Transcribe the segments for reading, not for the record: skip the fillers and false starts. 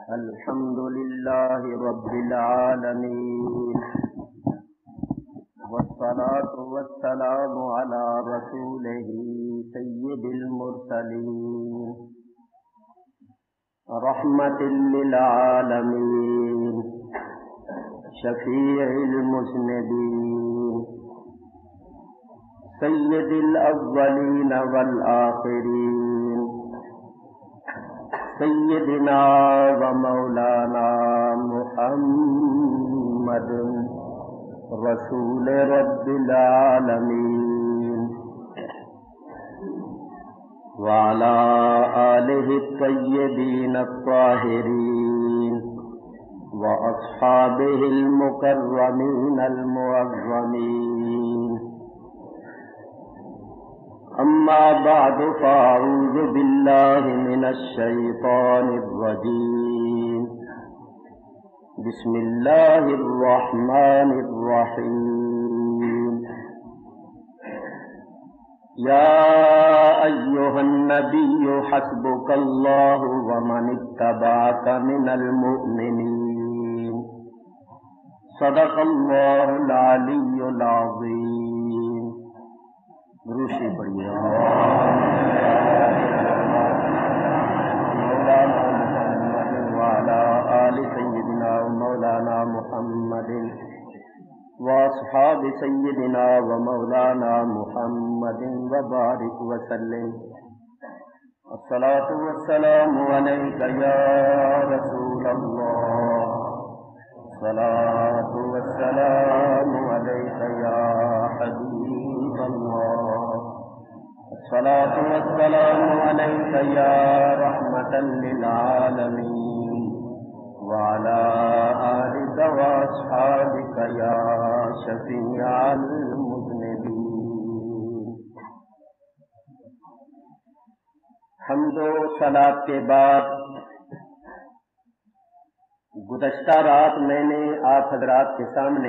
الحمد لله رب العالمين والصلاة والسلام على رسوله سيد المرسلين رحمة للعالمين شفيع المذنبين سيد الأولين والآخرين سيدنا ومولانا محمد رسول رب العالمين وعلى آله الطيبين الطاهرين وأصحابه المكرمين المعظمين أما بعد فأعوذ بالله من الشيطان الرجيم بسم الله الرحمن الرحيم يا أيها النبي حسبك الله ومن اتبعك من المؤمنين صدق الله العلي العظيم روشی پڑھیے مولانا محمد وعلى آل سيدنا ومولانا محمد واصحاب سيدنا ومولانا محمد وبارك وسلم الصلاة والسلام عليك يا رسول الله الصلاة والسلام عليك يا حبيب الله الصلاة والسلام عليك يا رحمة للعالمين وعلى آلك وأصحابك يا شفيع المذنبين. حمد و صلاۃ کے بعد گزشتہ رات میں نے آپ حضرات کے سامنے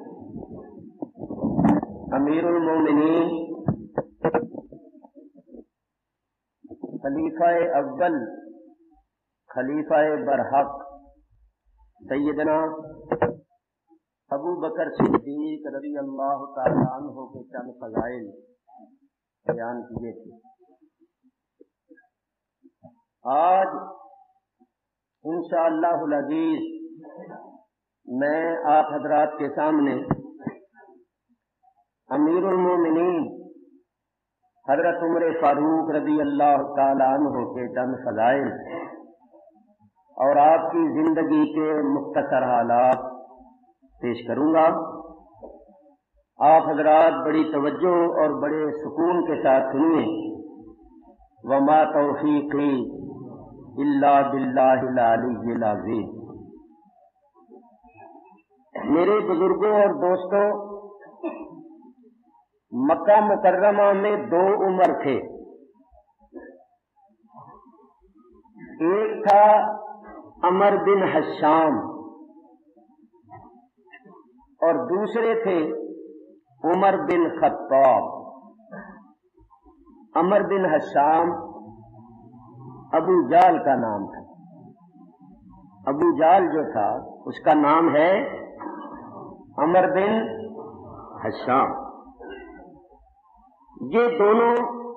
امیر المومنین خلیفہ اول خلیفہ برحق سیدنا ابو بکر صدیق رضی اللہ تعالیٰ عنہ کے چند فضائل بیان کیے تھے. آج انشاءاللہ العزیز میں آپ حضرات کے سامنے امیر المومنین حضرت عمر فاروق رضی اللہ تعالیٰ عنہ کے چند فضائل اور آپ کی زندگی کے مختصر حالات پیش کروں گا. آپ حضرات بڑی توجہ اور بڑے سکون کے ساتھ سنیے. وما توفیقی الا باللہ العلی العظیم. میرے بزرگوں اور دوستوں، مکہ مکرمہ میں دو عمر تھے. ایک تھا عمر بن حشام اور دوسرے تھے عمر بن خطاب. عمر بن حشام ابو جال کا نام تھا. ابو جال جو تھا اس کا نام ہے عمر بن حشام. یہ دونوں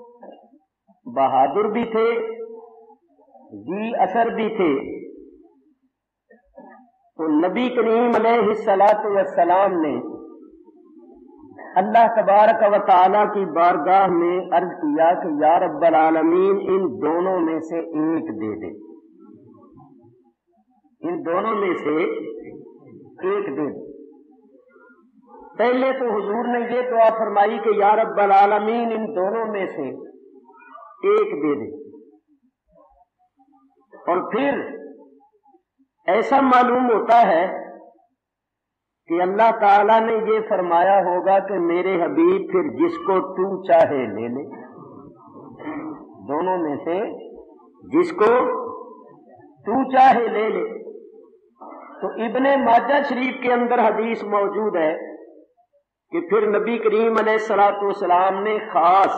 بہادر بھی تھے، ذی اثر بھی تھے. تو نبی کریم علیہ الصلاۃ والسلام نے اللہ تبارک و تعالی کی بارگاہ میں عرض کیا کہ یا رب العالمین ان دونوں میں سے ایک دے دے. ان دونوں میں سے ایک دے دے. پہلے تو حضور نے یہ دعا فرمائی کہ یا رب العالمین ان دونوں میں سے ایک دے دے. اور پھر ایسا معلوم ہوتا ہے کہ اللہ تعالیٰ نے یہ فرمایا ہوگا کہ میرے حبیب پھر جس کو تو چاہے لے لے. دونوں میں سے جس کو تو چاہے لے لے. تو ابن ماجہ شریف کے اندر حدیث موجود ہے کہ پھر نبی کریم علیہ الصلوۃ والسلام نے خاص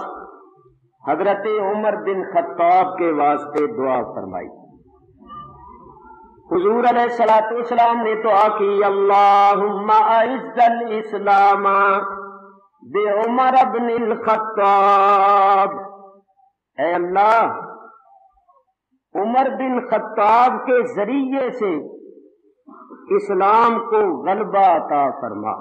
حضرت عمر بن خطاب کے واسطے دعا فرمائی. حضور علیہ الصلوۃ والسلام نے دعا کی اللہم اعز الاسلام بعمر بن الخطاب، اے اللہ عمر بن خطاب کے ذریعے سے اسلام کو غلبہ عطا فرما۔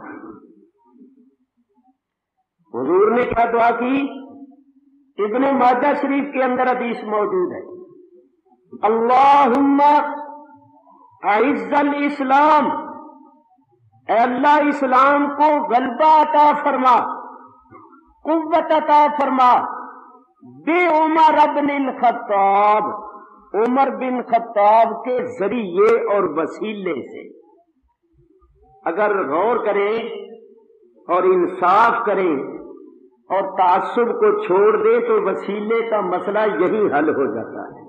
حضور نے کیا دعا کی؟ ابن ماجہ شریف کے اندر حدیث موجود ہے، اللہم اعز الاسلام، اے اللہ اسلام کو غلبہ عطا فرما، قوت عطا فرما، بے عمر بن الخطاب، عمر بن خطاب کے ذریعے اور وسیلے سے۔ اگر غور کریں اور انصاف کریں اور تعصب کو چھوڑ دے تو وسیلے کا مسئلہ یہی حل ہو جاتا ہے۔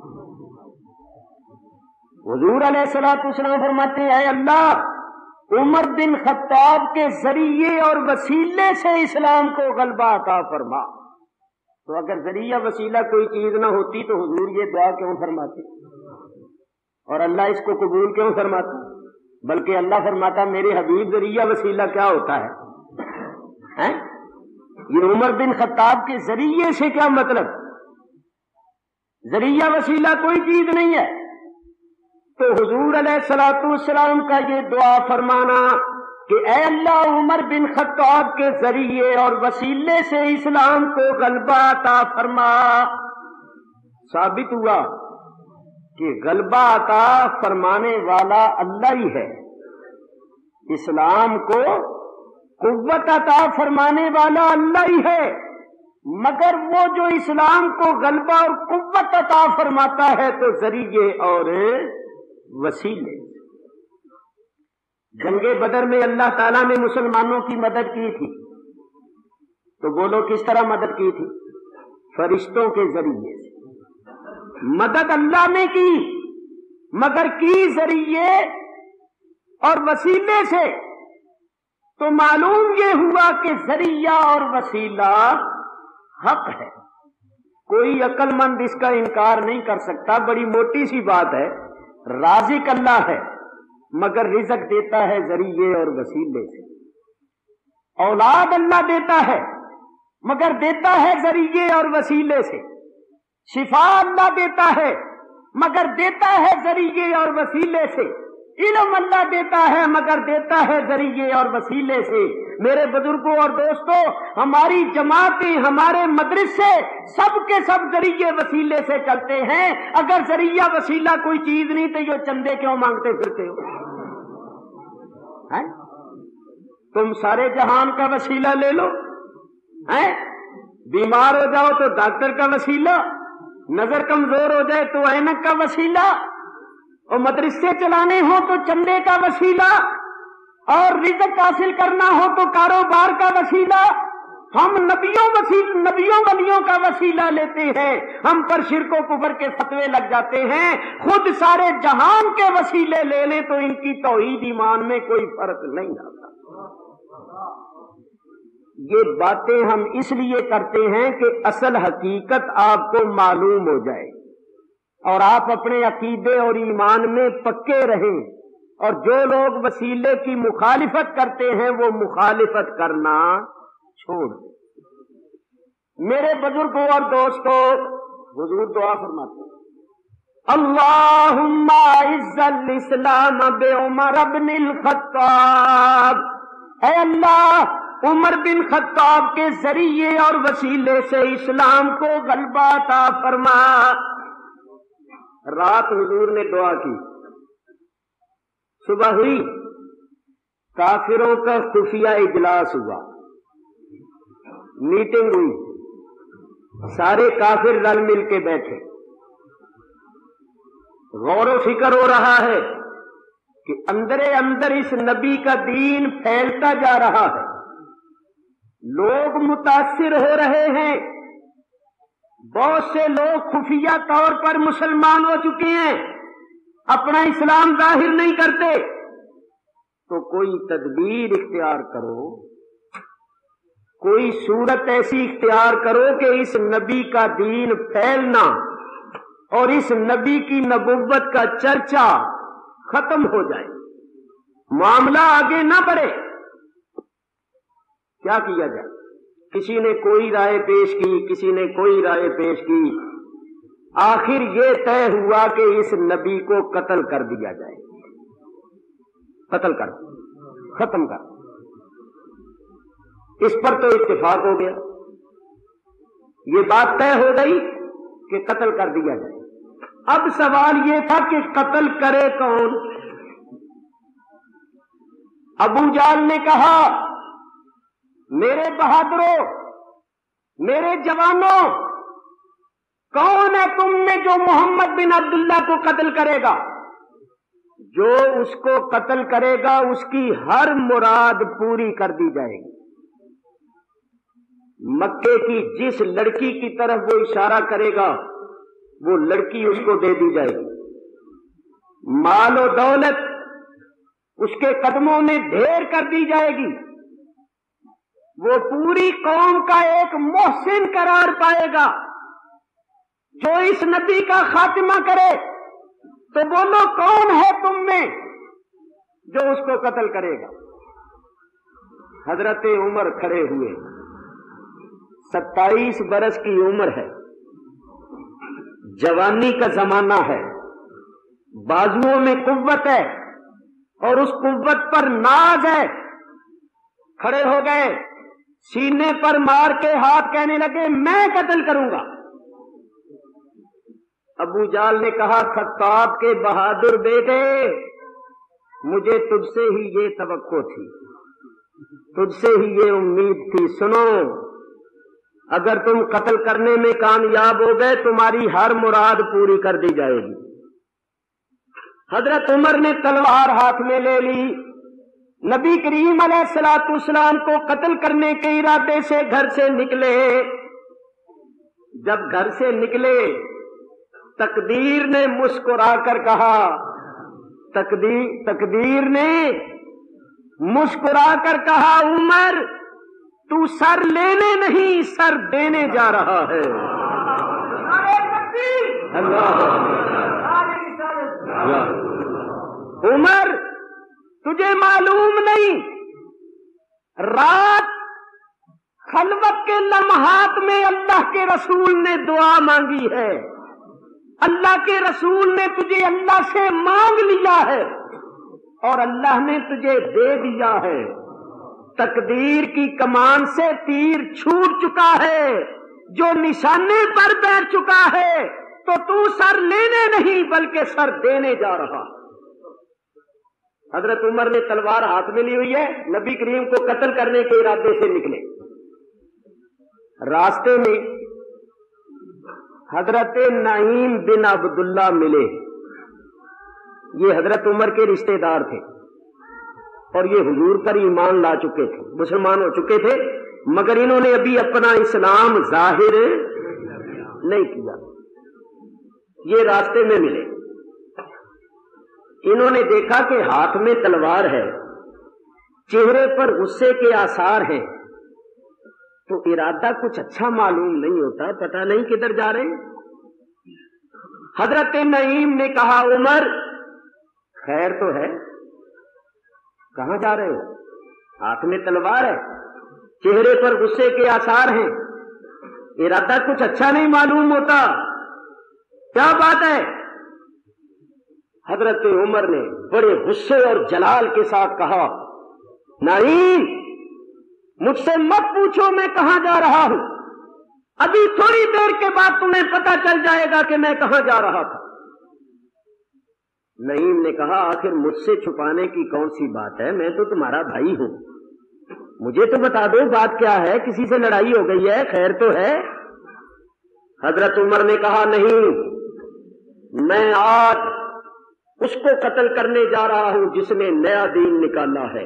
حضور علیہ الصلوۃ والسلام فرماتے ہیں اے اللہ عمر بن خطاب کے ذریعے اور وسیلے سے اسلام کو غلبہ عطا فرما۔ تو اگر ذریعہ وسیلہ کوئی چیز نہ ہوتی تو حضور یہ دعا کیوں فرماتے اور اللہ اس کو قبول کیوں فرماتا؟ بلکہ اللہ فرماتا میرے حبیب ذریعہ وسیلہ کیا ہوتا ہے؟ یہ عمر بن خطاب کے ذریعے سے کیا مطلب؟ ذریعہ وسیلہ کوئی چیز نہیں ہے۔ تو حضور علیہ الصلوۃ والسلام کا یہ دعا فرمانا کہ اے اللہ عمر بن خطاب کے ذریعے اور وسیلے سے اسلام کو غلبہ عطا فرما، ثابت ہوا کہ غلبہ عطا فرمانے والا اللہ ہی ہے، اسلام کو قوت عطا فرمانے والا اللہ ہی ہے، مگر وہ جو اسلام کو غلبہ اور قوت عطا فرماتا ہے تو ذریعے اور وسیلے۔ جنگ بدر میں اللہ تعالیٰ نے مسلمانوں کی مدد کی تھی، تو بولو کس طرح مدد کی تھی؟ فرشتوں کے ذریعے سے مدد اللہ نے کی، مگر کی ذریعے اور وسیلے سے۔ تو معلوم یہ ہوا کہ ذریعہ اور وسیلہ حق ہے، کوئی عقل مند اس کا انکار نہیں کر سکتا۔ بڑی موٹی سی بات ہے، رازق اللہ ہے مگر رزق دیتا ہے ذریعے اور وسیلے سے، اولاد اللہ دیتا ہے مگر دیتا ہے ذریعے اور وسیلے سے، شفا اللہ دیتا ہے مگر دیتا ہے ذریعے اور وسیلے سے، علم اللہ دیتا ہے مگر دیتا ہے ذریعے اور وسیلے سے۔ میرے بزرگوں اور دوستوں، ہماری جماعتیں، ہمارے مدرسے سب کے سب ذریعے وسیلے سے چلتے ہیں۔ اگر ذریعہ وسیلہ کوئی چیز نہیں تو یہ چندے کیوں مانگتے پھرتے ہو؟ تم سارے جہان کا وسیلہ لے لو، بیمار ہو جاؤ تو ڈاکٹر کا وسیلہ، نظر کمزور ہو جائے تو عینک کا وسیلہ، اور مدرسے چلانے ہو تو چندے کا وسیلہ، اور رزق حاصل کرنا ہو تو کاروبار کا وسیلہ۔ ہم نبیوں ولیوں کا وسیلہ لیتے ہیں، ہم پر شرک و کفر کے فتوے لگ جاتے ہیں۔ خود سارے جہان کے وسیلے لے لیں تو ان کی توحید ایمان میں کوئی فرق نہیں آتا۔ یہ باتیں ہم اس لیے کرتے ہیں کہ اصل حقیقت آپ کو معلوم ہو جائے اور آپ اپنے عقیدے اور ایمان میں پکے رہیں، اور جو لوگ وسیلے کی مخالفت کرتے ہیں وہ مخالفت کرنا چھوڑ دیں۔ میرے بزرگوں اور دوستوں، حضور دعا فرماتے ہیں اللہم اعز الاسلام بعمر بن الخطاب، اے اللہ عمر بن خطاب کے ذریعے اور وسیلے سے اسلام کو غلبہ عطا فرما۔ رات حضور نے دعا کی، صبح ہوئی، کافروں کا خفیہ اجلاس ہوا، میٹنگ ہوئی، سارے کافر رل مل کے بیٹھے، غور و فکر ہو رہا ہے کہ اندر اس نبی کا دین پھیلتا جا رہا ہے، لوگ متاثر ہو رہے ہیں، بہت سے لوگ خفیہ طور پر مسلمان ہو چکے ہیں، اپنا اسلام ظاہر نہیں کرتے، تو کوئی تدبیر اختیار کرو، کوئی صورت ایسی اختیار کرو کہ اس نبی کا دین پھیلنا اور اس نبی کی نبوت کا چرچا ختم ہو جائے, معاملہ آگے نہ بڑھے. کیا کیا جائے؟ کسی نے کوئی رائے پیش کی, کسی نے کوئی رائے پیش کی, آخر یہ طے ہوا کہ اس نبی کو قتل کر دیا جائے. قتل کر, ختم کر. اس پر تو اتفاق ہو گیا, یہ بات طے ہو گئی کہ قتل کر دیا جائے. اب سوال یہ تھا کہ قتل کرے کون؟ ابو جہل نے کہا میرے بہادروں, میرے جوانوں, کون ہے تم میں جو محمد بن عبداللہ کو قتل کرے گا؟ جو اس کو قتل کرے گا اس کی ہر مراد پوری کر دی جائے گی. مکے کی جس لڑکی کی طرف وہ اشارہ کرے گا وہ لڑکی اس کو دے دی جائے گی. مال و دولت اس کے قدموں میں ڈھیر کر دی جائے گی. وہ پوری قوم کا ایک محسن قرار پائے گا. جو اس نبی کا خاتمہ کرے تو بولو کون ہے تم میں جو اس کو قتل کرے گا؟ حضرت عمر کھڑے ہوئے. 27 برس کی عمر ہے, جوانی کا زمانہ ہے, بازوؤں میں قوت ہے اور اس قوت پر ناز ہے. کھڑے ہو گئے, سینے پر مار کے ہاتھ, کہنے لگے میں قتل کروں گا. ابو جہل نے کہا خطاب کے بہادر بیٹے, مجھے تجھ سے ہی یہ توقع تھی, تجھ سے ہی یہ امید تھی. سنو, اگر تم قتل کرنے میں کامیاب ہو گئے تمہاری ہر مراد پوری کر دی جائے گی. حضرت عمر نے تلوار ہاتھ میں لے لی. نبی کریم علیہ الصلوۃ والسلام کو قتل کرنے کے ارادے سے گھر سے نکلے. جب گھر سے نکلے تقدیر نے مسکرا کر کہا, تقدیر نے مسکرا کر کہا عمر تو سر لینے نہیں سر دینے جا رہا ہے. عمر تجھے معلوم نہیں, رات خلوت کے لمحات میں اللہ کے رسول نے دعا مانگی ہے. اللہ کے رسول نے تجھے اللہ سے مانگ لیا ہے اور اللہ نے تجھے دے دیا ہے. تقدیر کی کمان سے تیر چھوٹ چکا ہے, جو نشانے پر بیٹھ چکا ہے, تو سر لینے نہیں بلکہ سر دینے جا رہا. حضرت عمر نے تلوار ہاتھ میں لی ہوئی ہے, نبی کریم کو قتل کرنے کے ارادے سے نکلے. راستے میں حضرت نعیم بن عبداللہ ملے. یہ حضرت عمر کے رشتہ دار تھے اور یہ حضور پر ایمان لا چکے تھے, مسلمان ہو چکے تھے, مگر انہوں نے ابھی اپنا اسلام ظاہر نہیں کیا. یہ راستے میں ملے. انہوں نے دیکھا کہ ہاتھ میں تلوار ہے, چہرے پر غصے کے آثار ہیں, تو ارادہ کچھ اچھا معلوم نہیں ہوتا, پتہ نہیں کدھر جا رہے ہیں. حضرت نعیم نے کہا عمر خیر تو ہے, کہاں جا رہے ہو؟ ہاتھ میں تلوار ہے, چہرے پر غصے کے آثار ہیں, ارادہ کچھ اچھا نہیں معلوم ہوتا, کیا بات ہے؟ حضرت عمر نے بڑے غصے اور جلال کے ساتھ کہا نعیم مجھ سے مت پوچھو میں کہاں جا رہا ہوں, ابھی تھوڑی دیر کے بعد تمہیں پتہ چل جائے گا کہ میں کہاں جا رہا تھا. نعیم نے کہا آخر مجھ سے چھپانے کی کون سی بات ہے, میں تو تمہارا بھائی ہوں, مجھے تو بتا دو بات کیا ہے, کسی سے لڑائی ہو گئی ہے, خیر تو ہے؟ حضرت عمر نے کہا نہیں, میں آج اس کو قتل کرنے جا رہا ہوں جس نے نیا دین نکالا ہے,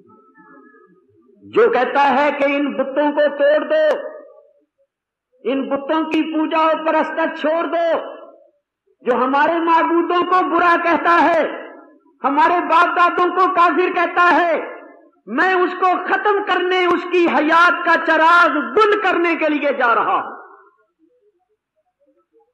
جو کہتا ہے کہ ان بتوں کو توڑ دو, ان بتوں کی پوجا و پرستش چھوڑ دو, جو ہمارے معبودوں کو برا کہتا ہے, ہمارے باپ دادوں کو کافر کہتا ہے, میں اس کو ختم کرنے, اس کی حیات کا چراغ گل کرنے کے لیے جا رہا ہوں.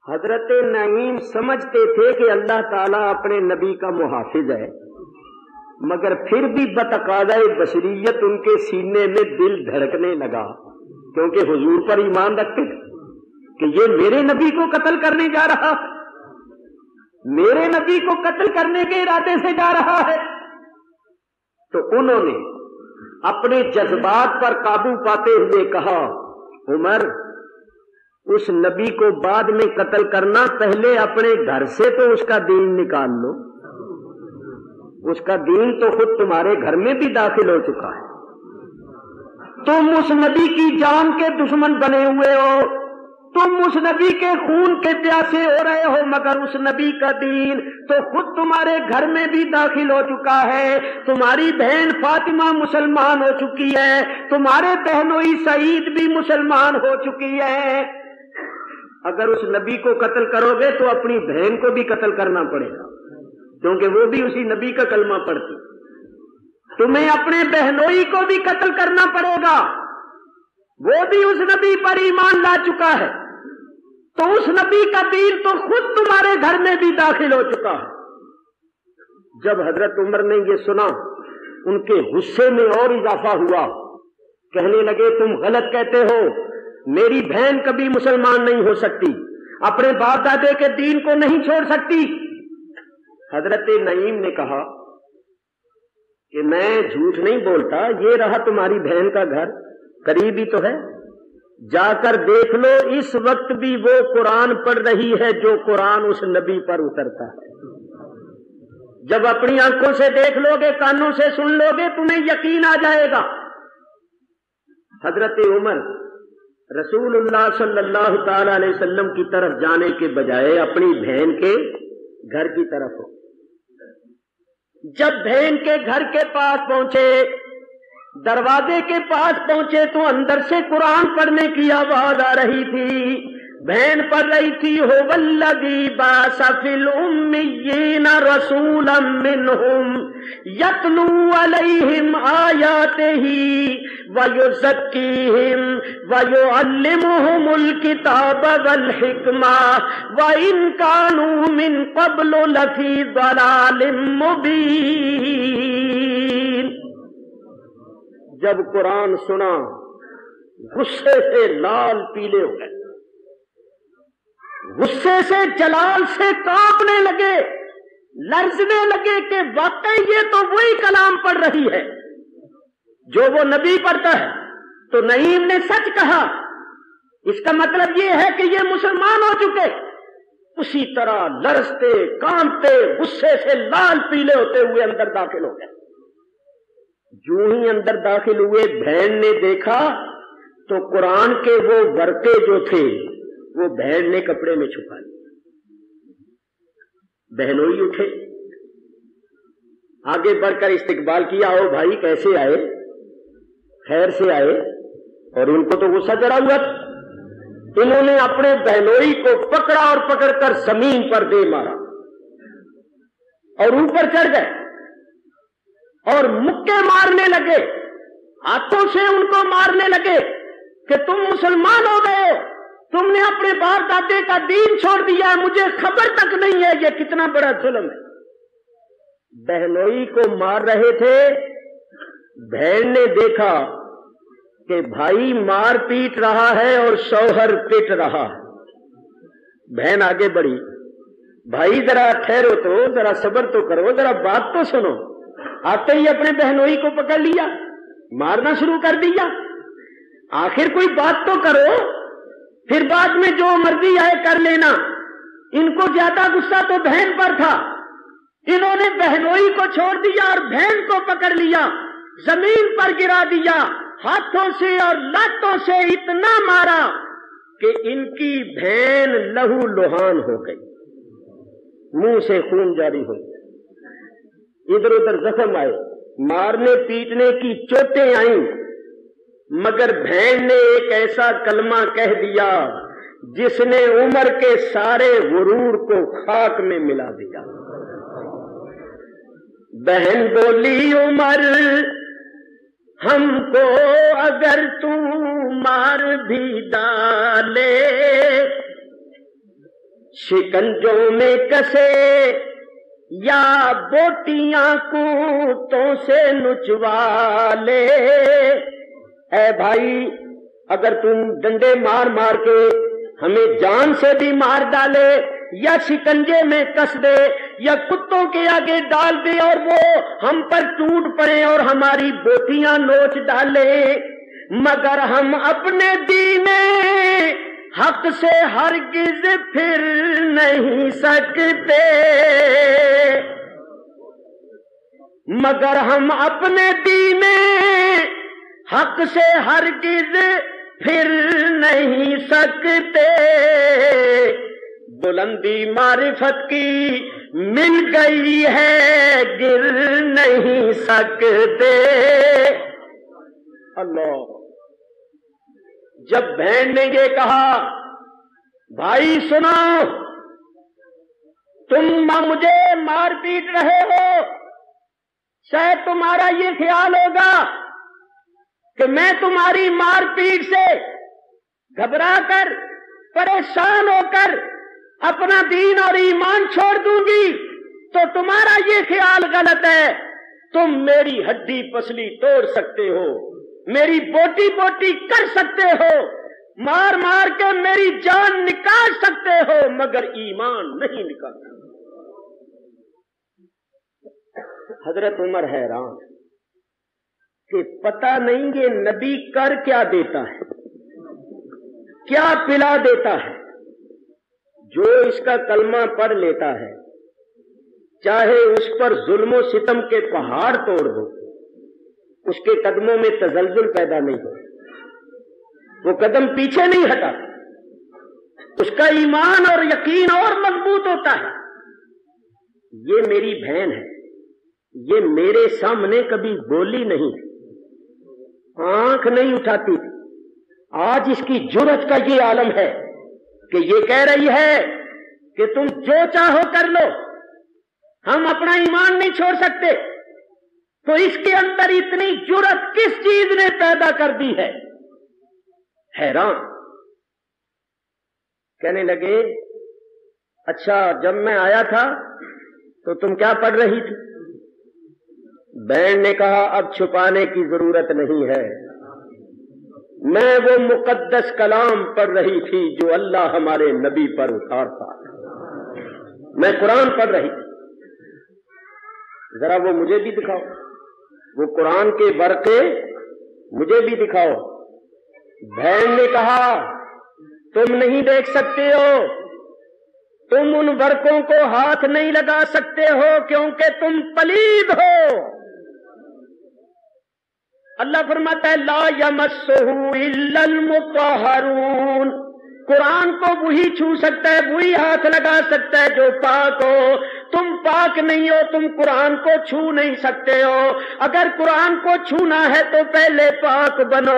حضرت نعیم سمجھتے تھے کہ اللہ تعالیٰ اپنے نبی کا محافظ ہے، مگر پھر بھی بتقاضۂ بشریت ان کے سینے میں دل دھڑکنے لگا، کیونکہ حضور پر ایمان رکھتے تھے کہ یہ میرے نبی کو قتل کرنے جا رہا ہے، میرے نبی کو قتل کرنے کے ارادے سے جا رہا ہے۔ تو انہوں نے اپنے جذبات پر قابو پاتے ہوئے کہا، عمر اس نبی کو بعد میں قتل کرنا، پہلے اپنے گھر سے تو اس کا دین نکال لو، اس کا دین تو خود تمہارے گھر میں بھی داخل ہو چکا ہے، تم اس نبی کی جان کے دشمن بنے ہوئے ہو، تم اس نبی کے خون کے پیاسے ہو رہے ہو، مگر اس نبی کا دین تو خود تمہارے گھر میں بھی داخل ہو چکا ہے، تمہاری بہن فاطمہ مسلمان ہو چکی ہے، تمہارے بہنوئی سعید بھی مسلمان ہو چکی ہے، اگر اس نبی کو قتل کرو گے تو اپنی بہن کو بھی قتل کرنا پڑے گا، کیونکہ وہ بھی اسی نبی کا کلمہ پڑھتی، تمہیں اپنے بہنوئی کو بھی قتل کرنا پڑے گا، وہ بھی اس نبی پر ایمان لا چکا ہے، تو اس نبی کا دین تو خود تمہارے گھر میں بھی داخل ہو چکا ہے۔ جب حضرت عمر نے یہ سنا، ان کے غصے میں اور اضافہ ہوا، کہنے لگے تم غلط کہتے ہو، میری بہن کبھی مسلمان نہیں ہو سکتی، اپنے باپ دادے کے دین کو نہیں چھوڑ سکتی۔ حضرت نعیم نے کہا کہ میں جھوٹ نہیں بولتا، یہ رہا تمہاری بہن کا گھر، قریب ہی تو ہے، جا کر دیکھ لو، اس وقت بھی وہ قرآن پڑھ رہی ہے جو قرآن اس نبی پر اترتا ہے، جب اپنی آنکھوں سے دیکھ لو گے، کانوں سے سن لو گے، تمہیں یقین آ جائے گا۔ حضرت عمر رسول اللہ صلی اللہ تعالی علیہ وسلم کی طرف جانے کے بجائے اپنی بہن کے گھر کی طرف ہو، جب بہن کے گھر کے پاس پہنچے، دروازے کے پاس پہنچے تو اندر سے قرآن پڑھنے کی آواز آ رہی تھی، بہن پڑھ رہی تھی، هو الذی بعث فی الامیین رسولا منہم یتلو علیہم آیاتہ ویزکیہم ویعلمہم الکتاب والحکمہ وإن کانوا من قبل لفی ضلال مبین۔ جب قرآن سنا غصے سے لال پیلے ہو گئے، غصے سے جلال سے کانپنے لگے، لرزنے لگے کہ واقعی یہ تو وہی کلام پڑھ رہی ہے جو وہ نبی پڑھتا ہے، تو نعیم نے سچ کہا، اس کا مطلب یہ ہے کہ یہ مسلمان ہو چکے۔ اسی طرح لرزتے کانپتے غصے سے لال پیلے ہوتے ہوئے اندر داخل ہو گئے۔ جو ہی اندر داخل ہوئے، بہن نے دیکھا تو قرآن کے وہ ورقے جو تھے وہ بہن نے کپڑے میں چھپا لیے۔ بہنوئی اٹھے، آگے بڑھ کر استقبال کیا، آؤ بھائی کیسے آئے؟ خیر سے آئے، اور ان کو تو غصہ چڑھا ہوا تھا، انہوں نے اپنے بہنوئی کو پکڑا اور پکڑ کر زمین پر دے مارا اور اوپر چڑھ گئے اور مکے مارنے لگے، ہاتھوں سے ان کو مارنے لگے کہ تم مسلمان ہو گئے، تم نے اپنے باپ دادے کا دین چھوڑ دیا ہے، مجھے خبر تک نہیں ہے، یہ کتنا بڑا ظلم ہے۔ بہنوئی کو مار رہے تھے، بہن نے دیکھا کہ بھائی مار پیٹ رہا ہے اور شوہر پٹ رہا ہے، بہن آگے بڑھی، بھائی ذرا ٹھہرو تو، ذرا صبر تو کرو، ذرا بات تو سنو۔ آتے ہی اپنے بہنوئی کو پکڑ لیا، مارنا شروع کر دیا، آخر کوئی بات تو کرو، پھر بعد میں جو مرضی آئے کر لینا۔ ان کو زیادہ غصہ تو بہن پر تھا، انہوں نے بہنوئی کو چھوڑ دیا اور بہن کو پکڑ لیا، زمین پر گرا دیا، ہاتھوں سے اور لاتوں سے اتنا مارا کہ ان کی بہن لہو لہان ہو گئی، منہ سے خون جاری ہو گیا، ادھر ادھر زخم آئے، مارنے پیٹنے کی چوٹیں آئیں، مگر بہن نے ایک ایسا کلمہ کہہ دیا جس نے عمر کے سارے غرور کو خاک میں ملا دیا۔ بہن بولی، عمر ہم کو اگر تو مار بھی ڈالے شکنجوں میں کسے یا بوٹیاں کوتوں سے نچوا لے. اے بھائی اگر تم ڈنڈے مار مار کے ہمیں جان سے بھی مار ڈالے یا شکنجے میں کس دے یا کتوں کے آگے ڈال دے اور وہ ہم پر ٹوٹ پڑے اور ہماری بوٹیاں نوچ ڈالے، مگر ہم اپنے دین حق سے ہرگز پھر نہیں سکتے، مگر ہم اپنے دین حق سے ہرگز پھر نہیں سکتے. بلندی معرفت کی مل گئی ہے گر نہیں سکتے. اللہ. جب بہن نے یہ کہا بھائی سنو تم مجھے مار پیٹ رہے ہو، شاید تمہارا یہ خیال ہوگا کہ میں تمہاری مار پیٹ سے گھبرا کر پریشان ہو کر اپنا دین اور ایمان چھوڑ دوں گی، تو تمہارا یہ خیال غلط ہے. تم میری ہڈی پسلی توڑ سکتے ہو، میری بوٹی بوٹی کر سکتے ہو، مار مار کے میری جان نکال سکتے ہو، مگر ایمان نہیں نکال سکتے. حضرت عمر حیران کہ پتہ نہیں یہ نبی کر کیا دیتا ہے، کیا پلا دیتا ہے. جو اس کا کلمہ پڑھ لیتا ہے چاہے اس پر ظلم و ستم کے پہاڑ توڑ دو، اس کے قدموں میں تزلزل پیدا نہیں ہو، وہ قدم پیچھے نہیں ہٹا، اس کا ایمان اور یقین اور مضبوط ہوتا ہے. یہ میری بہن ہے، یہ میرے سامنے کبھی بولی نہیں، آنکھ نہیں اٹھاتی. آج اس کی جرأت کا یہ عالم ہے کہ یہ کہہ رہی ہے کہ تم جو چاہو کر لو، ہم اپنا ایمان نہیں چھوڑ سکتے. تو اس کے اندر اتنی جرأت کس چیز نے پیدا کر دی ہے؟ حیران. کہنے لگے اچھا جب میں آیا تھا تو تم کیا پڑھ رہی تھی؟ بہن نے کہا اب چھپانے کی ضرورت نہیں ہے، میں وہ مقدس کلام پڑھ رہی تھی جو اللہ ہمارے نبی پر اتارتا، میں قرآن پڑھ رہی تھی. ذرا وہ مجھے بھی دکھاؤ، وہ قرآن کے ورقے مجھے بھی دکھاؤ. بہن نے کہا تم نہیں دیکھ سکتے ہو، تم ان ورقوں کو ہاتھ نہیں لگا سکتے ہو کیونکہ تم پلید ہو. اللہ فرماتا ہے لا یمسہ الا المطہرون، قرآن کو وہی چھو سکتا ہے، وہی ہاتھ لگا سکتا ہے جو پاک ہو. تم پاک نہیں ہو، تم قرآن کو چھو نہیں سکتے ہو. اگر قرآن کو چھونا ہے تو پہلے پاک بنو.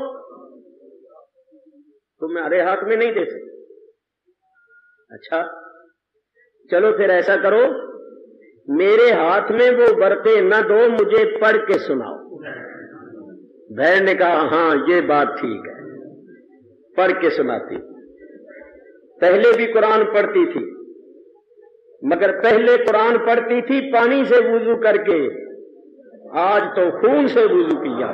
تمہارے ہاتھ میں نہیں دے سکتے. اچھا چلو پھر ایسا کرو، میرے ہاتھ میں وہ ورقے نہ دو، مجھے پڑھ کے سناؤ. بہن نے کہا ہاں یہ بات ٹھیک ہے، پڑھ کے سناتی. پہلے بھی قرآن پڑھتی تھی، مگر پہلے قرآن پڑھتی تھی پانی سے وضو کر کے، آج تو خون سے وضو کیا.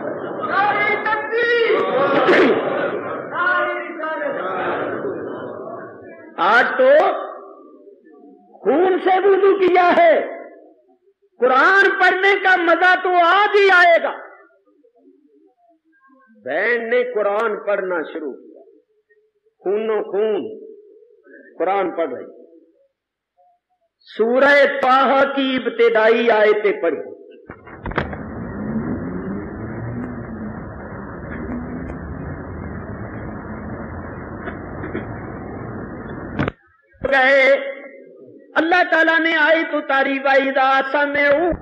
آج تو خون سے وضو کیا ہے. قرآن پڑھنے کا مزہ تو آج ہی آئے گا. بہن نے قرآن پڑھنا شروع کیا، خونوں خون قرآن پڑھ رہی. سورہ طٰہٰ کی ابتدائی آیتیں پڑھی. گئے اللہ تعالیٰ نے آیت اتاری وَإِذَا سَمِعُوا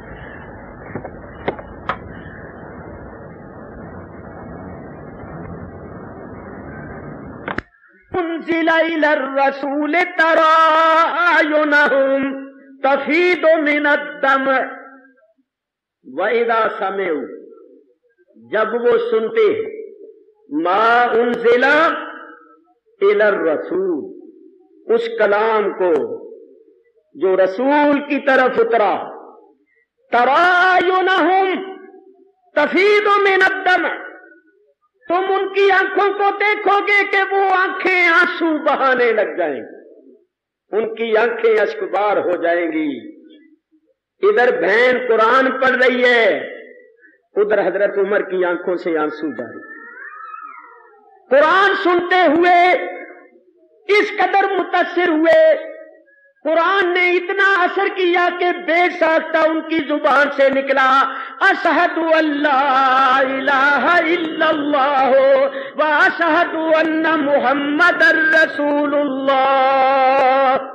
انزل الى الرسول ترى اعينهم تفيض من الدمع واذا سمعوا، جب وہ سنتے ہیں ما انزل الى الرسول، اس کلام کو جو رسول کی طرف اترا، ترایونہم تفیض من الدمع، تم ان کی آنکھوں کو دیکھو گے کہ وہ آنکھیں آنسو بہانے لگ جائیں گی، ان کی آنکھیں اشکبار ہو جائیں گی۔ ادھر بہن قرآن پڑھ رہی ہے، ادھر حضرت عمر کی آنکھوں سے آنسو جاری۔ قرآن سنتے ہوئے اس قدر متاثر ہوئے، قرآن نے اتنا اثر کیا کہ بے ساختہ ان کی زبان سے نکلا، اشہد ان لا الہ الا اللہ و اشہد ان محمد رسول اللہ۔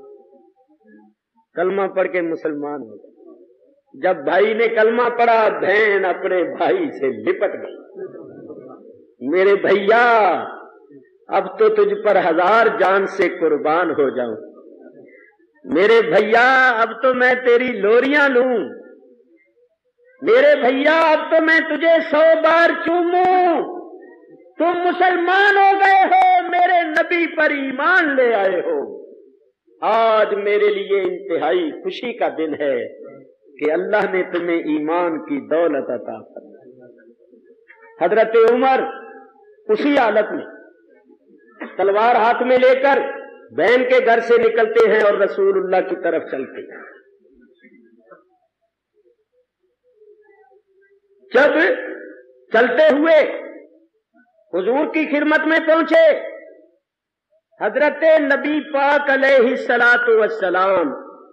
کلمہ پڑھ کے مسلمان ہو گئے۔ جب بھائی نے کلمہ پڑھا، بہن اپنے بھائی سے لپٹ گئی، میرے بھیا اب تو تجھ پر 1000 جان سے قربان ہو جاؤں، میرے بھیا اب تو میں تیری لوریاں لوں، میرے بھیا اب تو میں تجھے 100 بار چوموں، تم مسلمان ہو گئے ہو، میرے نبی پر ایمان لے آئے ہو۔ آج میرے لیے انتہائی خوشی کا دن ہے کہ اللہ نے تمہیں ایمان کی دولت عطا فرمائی۔ حضرت عمر اسی حالت میں تلوار ہاتھ میں لے کر بہن کے گھر سے نکلتے ہیں اور رسول اللہ کی طرف چلتے ہیں۔ جب چلتے ہوئے حضور کی خدمت میں پہنچے، حضرت نبی پاک علیہ الصلوۃ والسلام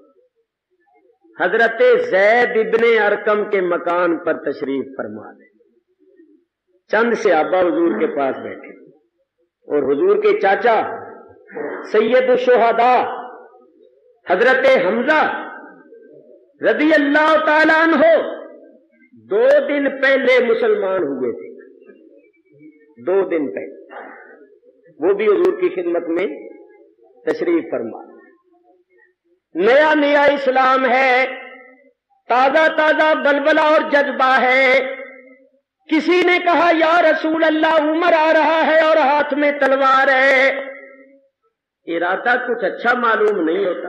حضرت زید ابن ارقم کے مکان پر تشریف فرما لے۔ چند صحابہ حضور کے پاس بیٹھے اور حضور کے چاچا سید الشہداء حضرت حمزہ رضی اللہ تعالیٰ عنہ 2 دن پہلے مسلمان ہوئے تھے، 2 دن پہلے، وہ بھی حضور کی خدمت میں تشریف فرما۔ نیا نیا اسلام ہے، تازہ تازہ بلبلہ اور جذبہ ہے۔ کسی نے کہا یا رسول اللہ عمر آ رہا ہے اور ہاتھ میں تلوار ہے، ارادہ کچھ اچھا معلوم نہیں ہوتا۔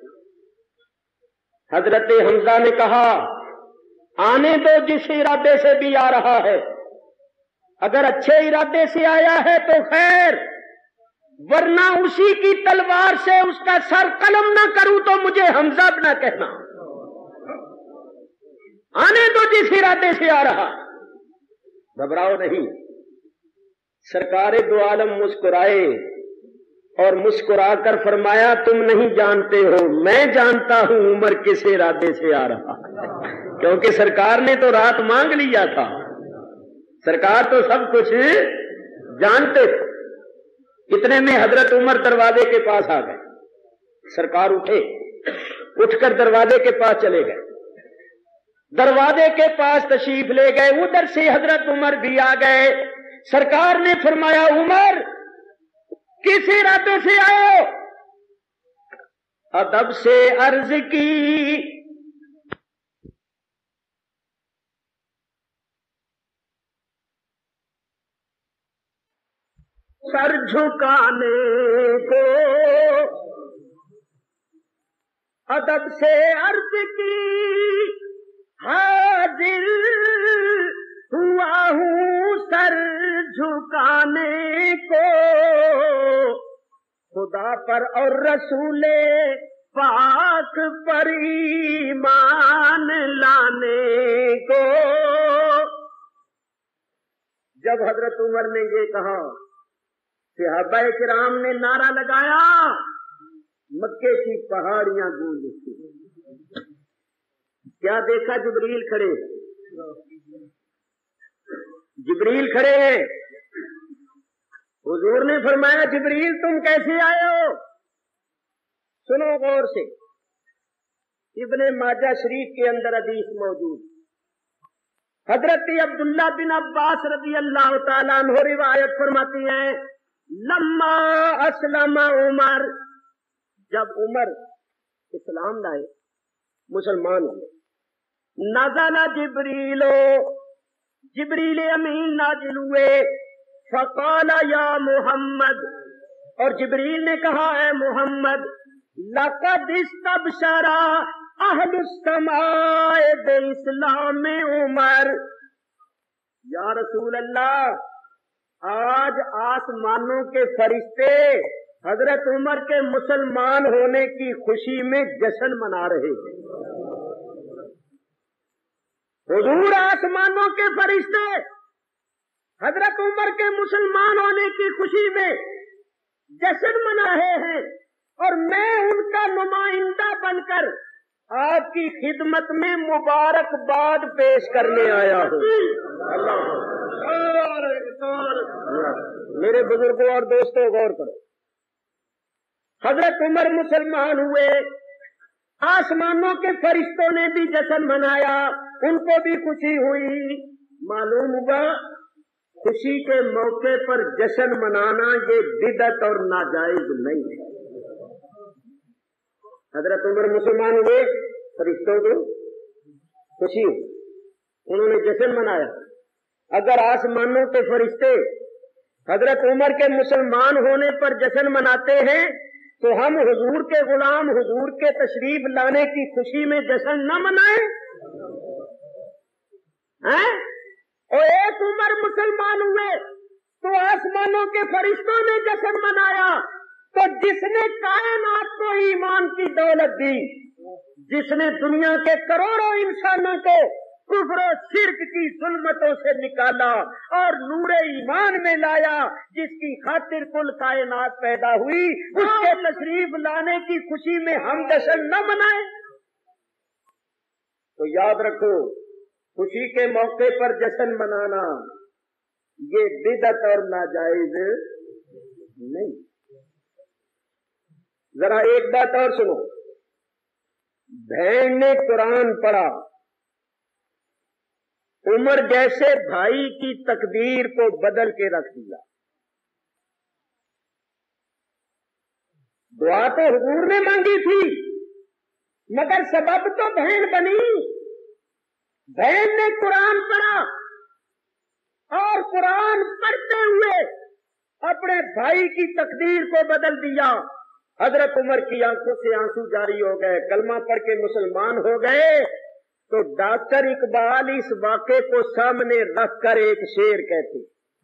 حضرت حمزہ نے کہا آنے دو جس ارادے سے بھی آ رہا ہے، اگر اچھے ارادے سے آیا ہے تو خیر، ورنہ اسی کی تلوار سے اس کا سر قلم نہ کروں تو مجھے حمزہ نہ کہنا، آنے دو جس ارادے سے آ رہا۔ گھبراؤ نہیں، سرکار دو عالم مسکرائے اور مسکرا کر فرمایا تم نہیں جانتے ہو، میں جانتا ہوں عمر کس ارادے سے آ رہا، کیونکہ سرکار نے تو رات مانگ لیا تھا، سرکار تو سب کچھ جانتے تھے۔ اتنے میں حضرت عمر دروازے کے پاس آ گئے، سرکار اٹھے، اٹھ کر دروازے کے پاس چلے گئے، دروازے کے پاس تشریف لے گئے، ادھر سے حضرت عمر بھی آ گئے۔ سرکار نے فرمایا عمر کس ارادے سے آؤ؟ ادب سے عرض کی سر جھکانے کو، ادب سے عرض کی حاضر ہوا ہوں سر جھکانے کو، خدا پر اور رسول پاک پر ایمان لانے کو۔ جب حضرت عمر نے یہ کہا، صحابہ کرام نے نعرہ لگایا، مکے کی پہاڑیاں گونج اٹھی۔ کیا دیکھا؟ جبریل کھڑے، جبریل کھڑے ہیں۔ حضور نے فرمایا جبریل تم کیسے آئے ہو؟ سنو غور سے، ابن ماجہ شریف کے اندر حدیث موجود، حضرت عبداللہ بن عباس رضی اللہ تعالیٰ عنہ روایت فرماتی ہیں لما اسلم عمر، جب عمر اسلام لائے، مسلمان ہوئے، نزل جبریل، جبریل امین نازل ہوئے، فقال یا محمد، اور جبریل نے کہا اے محمد لقد استبشرا اہل السماء باسلام عمر، یا رسول اللہ آج آسمانوں کے فرشتے حضرت عمر کے مسلمان ہونے کی خوشی میں جشن منا رہے ہیں۔ حضور آسمانوں کے فرشتے حضرت عمر کے مسلمان ہونے کی خوشی میں جشن منا رہے ہیں، اور میں ان کا نمائندہ بن کر آپ کی خدمت میں مبارکباد پیش کرنے آیا ہوں۔ میرے بزرگوں اور دوستوں غور کرو، حضرت عمر مسلمان ہوئے، آسمانوں کے فرشتوں نے بھی جشن منایا، ان کو بھی خوشی ہوئی۔ معلوم ہوا خوشی کے موقع پر جشن منانا یہ بدعت اور ناجائز نہیں ہے۔ حضرت عمر مسلمان ہوئے، فرشتوں کو خوشی ہوئی، انہوں نے جشن منایا۔ اگر آسمانوں کے فرشتے حضرت عمر کے مسلمان ہونے پر جشن مناتے ہیں تو ہم حضور کے غلام حضور کے تشریف لانے کی خوشی میں جشن نہ منائیں؟ اور ایک عمر مسلمان ہوئے تو آسمانوں کے فرشتوں نے جشن منایا، تو جس نے کائنات کو ایمان کی دولت دی، جس نے دنیا کے کروڑوں انسانوں کو کفر و شرک کی ظلمتوں سے نکالا اور نور ایمان میں لایا، جس کی خاطر کل کائنات پیدا ہوئی، اس کے تشریف لانے کی خوشی میں ہم جشن نہ منائیں؟ تو یاد رکھو، خوشی کے موقع پر جشن منانا یہ بدعت اور ناجائز نہیں۔ ذرا ایک بات اور سنو، بہن نے قرآن پڑھا، عمر جیسے بھائی کی تقدیر کو بدل کے رکھ دیا۔ دعا تو حضور نے مانگی تھی، مگر سبب تو بہن بنی۔ بہن نے قرآن پڑھا اور قرآن پڑھتے ہوئے اپنے بھائی کی تقدیر کو بدل دیا۔ حضرت عمر کی آنکھوں سے آنسو جاری ہو گئے، کلمہ پڑھ کے مسلمان ہو گئے۔ تو ڈاکٹر اقبال اس واقعے کو سامنے رکھ کر ایک شعر کہتے،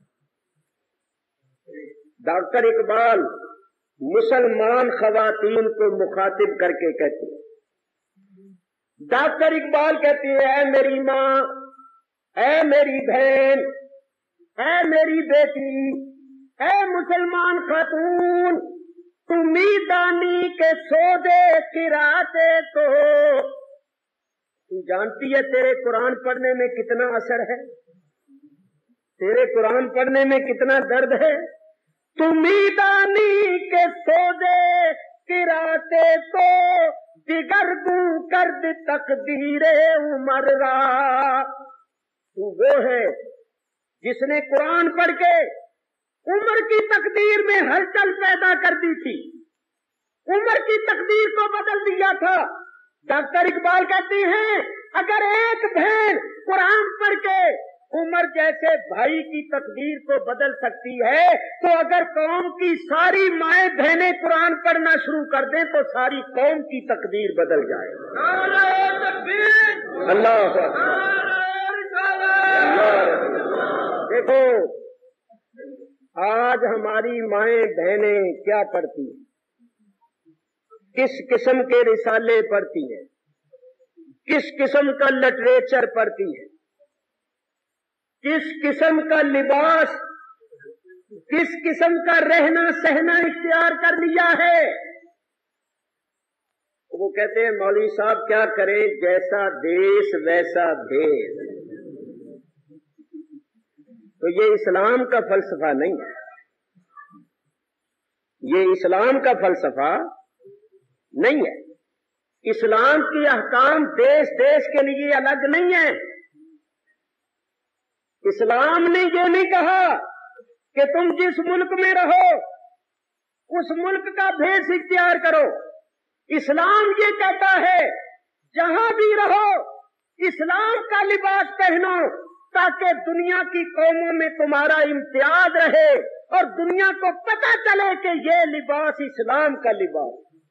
ڈاکٹر اقبال مسلمان خواتین کو مخاطب کر کے کہتے، ڈاکٹر اقبال کہتے ہیں اے میری ماں، اے میری بہن، اے میری بیٹی، اے مسلمان خاتون، تمیدانی کے سودے کراتے تو تو جانتی ہے تیرے قرآن پڑھنے میں کتنا اثر ہے، تیرے قرآن پڑھنے میں کتنا درد ہے۔ تمیدانی کے سودے کراتے تو دیگر گوں کرد تقدیر عمر را۔ تو وہ ہے جس نے قرآن پڑھ کے عمر کی تقدیر میں ہلچل پیدا کر دی تھی، عمر کی تقدیر کو بدل دیا تھا۔ ڈاکٹر اقبال کہتی ہیں اگر ایک بہن قرآن پڑھ کے عمر جیسے بھائی کی تقدیر کو بدل سکتی ہے، تو اگر قوم کی ساری مائیں بہنیں قرآن پڑھنا شروع کر دیں تو ساری قوم کی تقدیر بدل جائے۔ اللہ دیکھو آج ہماری مائیں بہنیں کیا پڑھتی ہیں، کس قسم کے رسالے پڑھتی ہیں، کس قسم کا لٹریچر پڑھتی ہے، کس قسم کا لباس، کس قسم کا رہنا سہنا اختیار کر لیا ہے۔ وہ کہتے ہیں مولوی صاحب کیا کریں، جیسا دیس ویسا بھیس۔ تو یہ اسلام کا فلسفہ نہیں ہے، یہ اسلام کا فلسفہ نہیں ہے۔ اسلام کی احکام دیش دیش کے لیے الگ نہیں ہے۔ اسلام نے یہ نہیں کہا کہ تم جس ملک میں رہو اس ملک کا بھیس اختیار کرو۔ اسلام یہ کہتا ہے جہاں بھی رہو اسلام کا لباس پہنو تاکہ دنیا کی قوموں میں تمہارا امتیاز رہے، और दुनिया को पता चले कि ये लिबास इस्लाम का लिबास।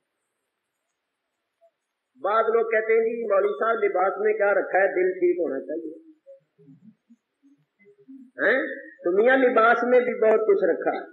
बाद लोग कहते हैं जी मौलवी साहब लिबास में क्या रखा है, दिल ठीक होना चाहिए हैं? दुनिया लिबास में भी बहुत कुछ रखा है।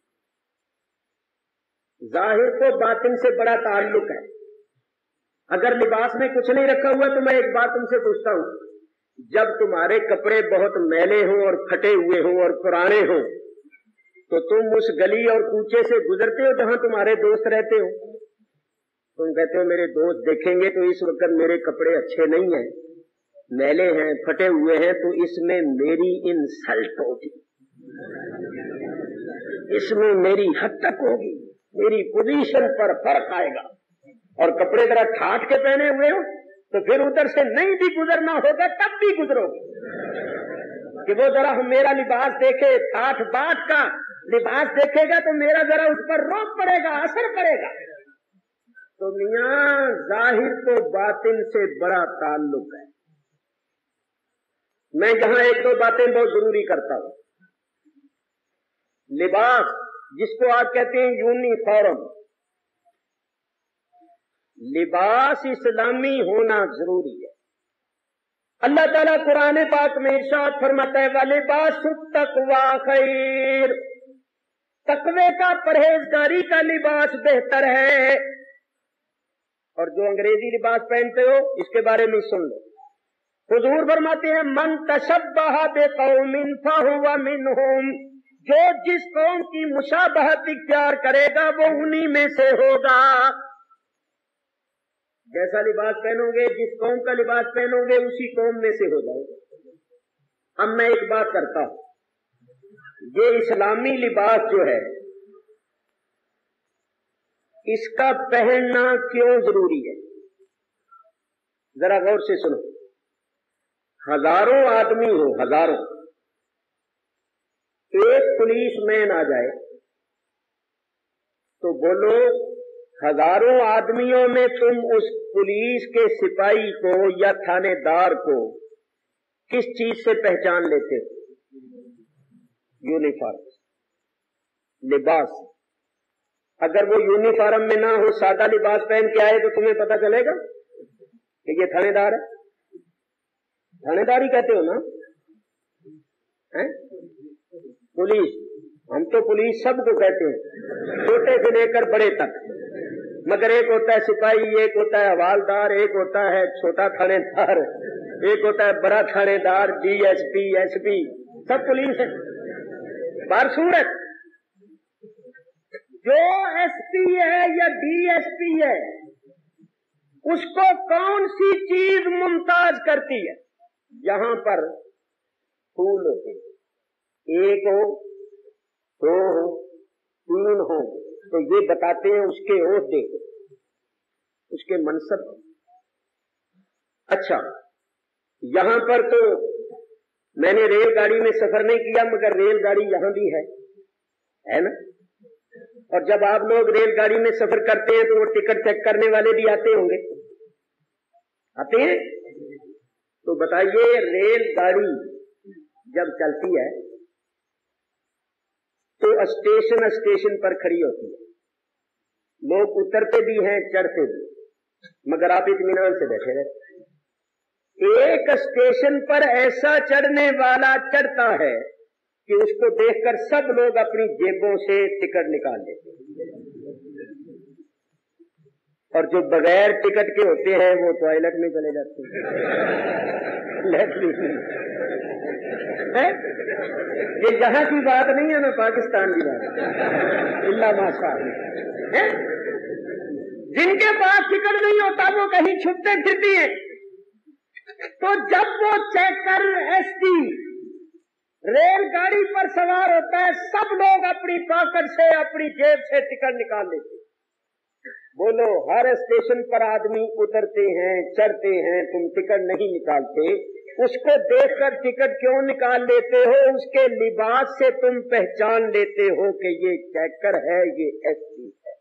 जाहिर को बातिन से बड़ा ताल्लुक है। अगर लिबास में कुछ नहीं रखा हुआ तो मैं एक बात तुमसे पूछता हूं, जब तुम्हारे कपड़े बहुत मैले हों और फटे हुए हों और पुराने हों तो तुम उस गली और कूचे से गुजरते हो जहां तुम्हारे दोस्त रहते हो, तुम कहते हो मेरे दोस्त देखेंगे तो इस वक्त मेरे कपड़े अच्छे नहीं हैं, मैले हैं, फटे हुए हैं, तो इसमें मेरी इंसल्ट होगी, इसमें मेरी हद तक होगी, मेरी पोजीशन पर फर्क आएगा। और कपड़े जरा ठाठ के पहने हुए हो तो फिर उधर से नहीं भी गुजरना होगा तब भी गुजरोगे कि वो जरा मेरा लिबास देखे, ठाठ बाट का लिबास देखेगा तो मेरा जरा उस पर रोक पड़ेगा, असर पड़ेगा। तो मियां जाहिर को बातिन से बड़ा ताल्लुक है। मैं यहां एक दो बातें बहुत जरूरी करता हूं। लिबास जिसको आप कहते हैं यूनिफॉर्म, लिबास इस्लामी होना जरूरी है। अल्लाह ताला कुरान पाक में इरशाद फरमाता है वलिबासुत तक़वा खैर, तकवे का परहेजगारी का लिबास बेहतर है। और जो अंग्रेजी लिबास पहनते हो इसके बारे में सुन लो। हुजूर फरमाते हैं मन तशब्बह बिक़ौमिन फहुव मिनहुम, जो जिस कौम की मुशाबहत इख्तियार करेगा वो उन्हीं में से होगा। जैसा लिबास पहनोगे, जिस कौम का लिबास पहनोगे उसी कौम में से हो जाओगे। अब मैं एक बात करता हूं, ये इस्लामी लिबास जो है इसका पहनना क्यों जरूरी है, जरा गौर से सुनो। हजारों आदमी हो, हजारों, एक पुलिसमैन आ जाए तो बोलो हजारों आदमियों में तुम उस पुलिस के सिपाही को या थानेदार को किस चीज से पहचान लेते हो? यूनिफॉर्म, लिबास। अगर वो यूनिफॉर्म में ना हो, सादा लिबास पहन के आए तो तुम्हें पता चलेगा कि ये थानेदार है। थानेदार ही कहते हो ना, हैं? पुलिस, हम तो पुलिस सबको कहते हैं, छोटे से लेकर बड़े तक। मगर एक होता है सिपाही, एक होता है हवालदार, एक होता है छोटा थानेदार, एक होता है बड़ा थानेदार, डीएसपी, एसपी, सब पुलिस है। बारसूरत जो एसपी है या डीएसपी है उसको कौन सी चीज मुमताज करती है? यहां पर फूल होते, एक हो, दो हो, तीन हो, तो ये बताते हैं उसके ओहदे, उसके मनसब। अच्छा, यहां पर तो मैंने रेलगाड़ी में सफर नहीं किया मगर रेलगाड़ी यहां भी है ना। और जब आप लोग रेलगाड़ी में सफर करते हैं तो वो टिकट चेक करने वाले भी आते होंगे, आते हैं। तो बताइए, रेलगाड़ी जब चलती है तो स्टेशन स्टेशन पर खड़ी होती है, लोग उतरते भी हैं, चढ़ते भी, मगर आप इत्मीनान से बैठे रहते। एक स्टेशन पर ऐसा चढ़ने वाला चढ़ता है कि उसको देखकर सब लोग अपनी जेबों से टिकट निकाल लेते हैं, और जो बगैर टिकट के होते हैं वो टॉयलेट में चले जाते हैं, लैट्रिन है। ये यहाँ की बात नहीं है, मैं पाकिस्तान की बात इल्ला माशा है। जिनके पास टिकट नहीं होता वो कहीं छुपते फिरती है। तो जब वो चेकर एसटी रेलगाड़ी पर सवार होता है, सब लोग अपनी पॉकेट से, अपनी जेब से टिकट निकाल लेते। बोलो, हर स्टेशन पर आदमी उतरते हैं, चढ़ते हैं, तुम टिकट नहीं निकालते, उसको देखकर टिकट क्यों निकाल लेते हो? उसके लिबास से तुम पहचान लेते हो कि ये चेकर है, ये एसटी है।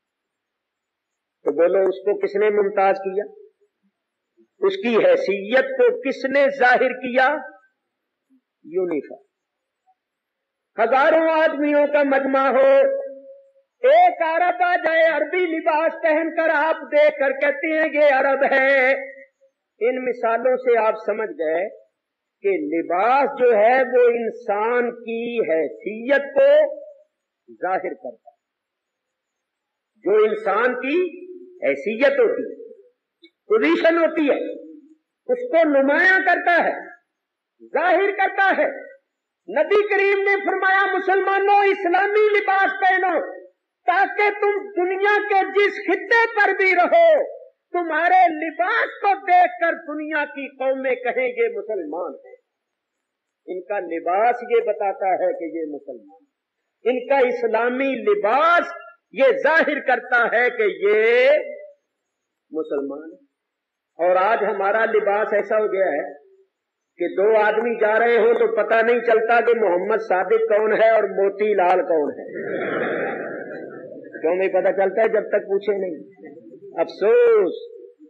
तो बोलो, उसको किसने मुमताज किया? उसकी हैसियत को किसने जाहिर किया? यूनिफॉर्म। हजारों आदमियों का मजमा हो, एक अरब आ जाए अरबी लिबास पहनकर, आप देख कर कहते हैं ये अरब है। इन मिसालों से आप समझ गए कि लिबास जो है वो इंसान की हैसियत को जाहिर करता है। जो इंसान की हैसियत होती है, पोजीशन होती है, उसको नुमायां करता है, जाहिर करता है। नबी करीम ने फरमाया मुसलमानों इस्लामी लिबास पहनो ताकि तुम दुनिया के जिस खित्ते पर भी रहो तुम्हारे लिबास को देखकर दुनिया की कौमें कहेंगे मुसलमान है। इनका लिबास ये बताता है कि ये मुसलमान, इनका इस्लामी लिबास ये जाहिर करता है कि ये मुसलमान है। और आज हमारा लिबास ऐसा हो गया है कि दो आदमी जा रहे हो तो पता नहीं चलता कि मोहम्मद सादिक कौन है और मोती लाल कौन है। क्यों नहीं पता चलता है? जब तक पूछे नहीं। अफसोस,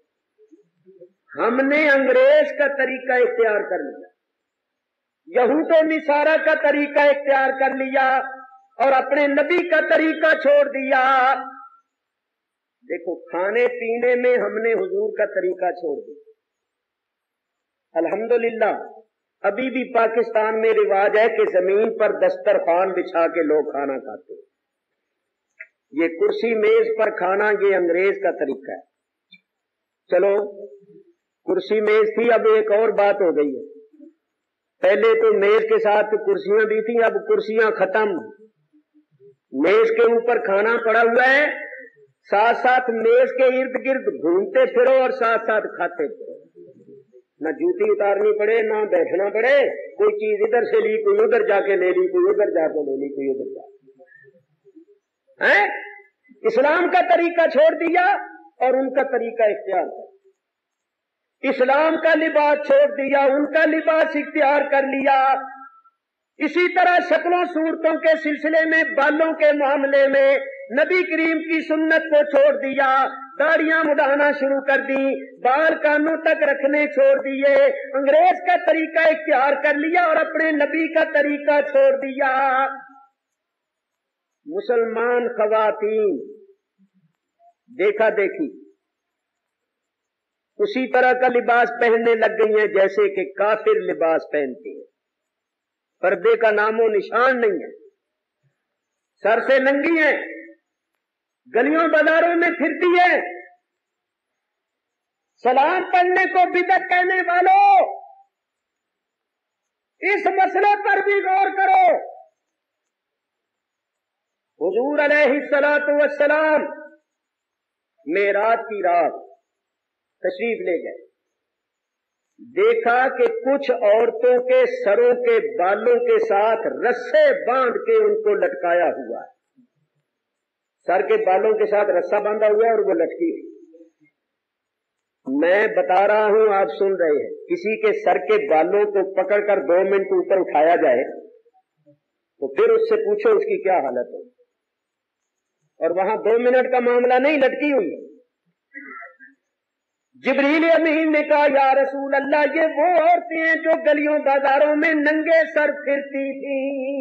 हमने अंग्रेज का तरीका इख्तियार कर लिया, यहूद और निसारा का तरीका इख्तियार कर लिया और अपने नबी का तरीका छोड़ दिया। देखो, खाने पीने में हमने हुजूर का तरीका छोड़ दिया। अल्हम्दुलिल्लाह अभी भी पाकिस्तान में रिवाज है कि जमीन पर दस्तरखान बिछा के लोग खाना खाते हैं। ये कुर्सी मेज पर खाना ये अंग्रेज का तरीका है। चलो, कुर्सी मेज थी, अब एक और बात हो गई है। पहले तो मेज के साथ कुर्सियां भी थी, अब कुर्सियां खत्म। मेज के ऊपर खाना पड़ा हुआ है, साथ साथ मेज के इर्द गिर्द घूमते फिरो और साथ साथ खाते फिरो। न जूती उतारनी पड़े, ना बैठना पड़े, कोई चीज इधर से ली, कोई उधर जाके ले ली, कोई उधर जाके ले ली, कोई उधर जाके है। इस्लाम का तरीका छोड़ दिया और उनका तरीका इख्तियार कर। इस्लाम का लिबास छोड़ दिया, उनका लिबास इख्तियार कर लिया। इसी तरह शक्लों सूरतों के सिलसिले में, बालों के मामले में नबी करीम की सुन्नत को छोड़ दिया, दाढ़ियां मुड़ाना शुरू कर दी, बाल कानों तक रखने छोड़ दिए, अंग्रेज का तरीका इख्तियार कर लिया और अपने नबी का तरीका छोड़ दिया। मुसलमान खवातीन देखा देखी उसी तरह का लिबास पहनने लग गई हैं जैसे कि काफिर लिबास पहनते हैं। पर्दे का नामो निशान नहीं है, सर से नंगी है, गलियों बाजारों में फिरती है। सलाम पढ़ने को बिदअत कहने वालों, इस मसले पर भी गौर करो। हुजूर अलैहिस्सलातु वस्सलाम मेराज की रात तशरीफ ले गए, देखा कि कुछ औरतों के सरों के बालों के साथ रस्से बांध के उनको लटकाया हुआ है। सर के बालों के साथ रस्सा बांधा हुआ है और वो लटकी है। मैं बता रहा हूं, आप सुन रहे हैं। किसी के सर के बालों को पकड़कर 2 मिनट ऊपर उठाया जाए तो फिर उससे पूछो उसकी क्या हालत है। और वहां 2 मिनट का मामला नहीं, लटकी हुई है। जिब्रील अमीन ने कहा, या रसूल अल्लाह, ये वो औरतें हैं जो गलियों बाजारों में नंगे सर फिरती थी,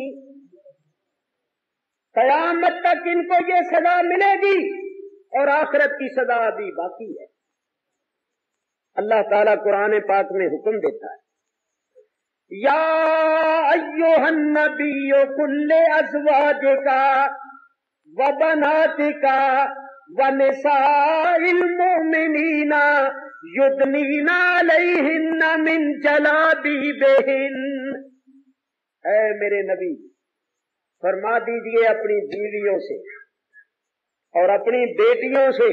कयामत तक इनको ये सजा मिलेगी और आखिरत की सजा अभी बाकी है। अल्लाह ताला कुरान पाक में हुक्म देता है, या अय्युहन नबिय्यु कुल्ले अज़वाजिका व बनातिका व निसाइल मोमिनीना युदनीना अलैहिन्ना मिन जलाबिबिहिन। ऐ मेरे नबी, फरमा दीजिए अपनी बीवियों से और अपनी बेटियों से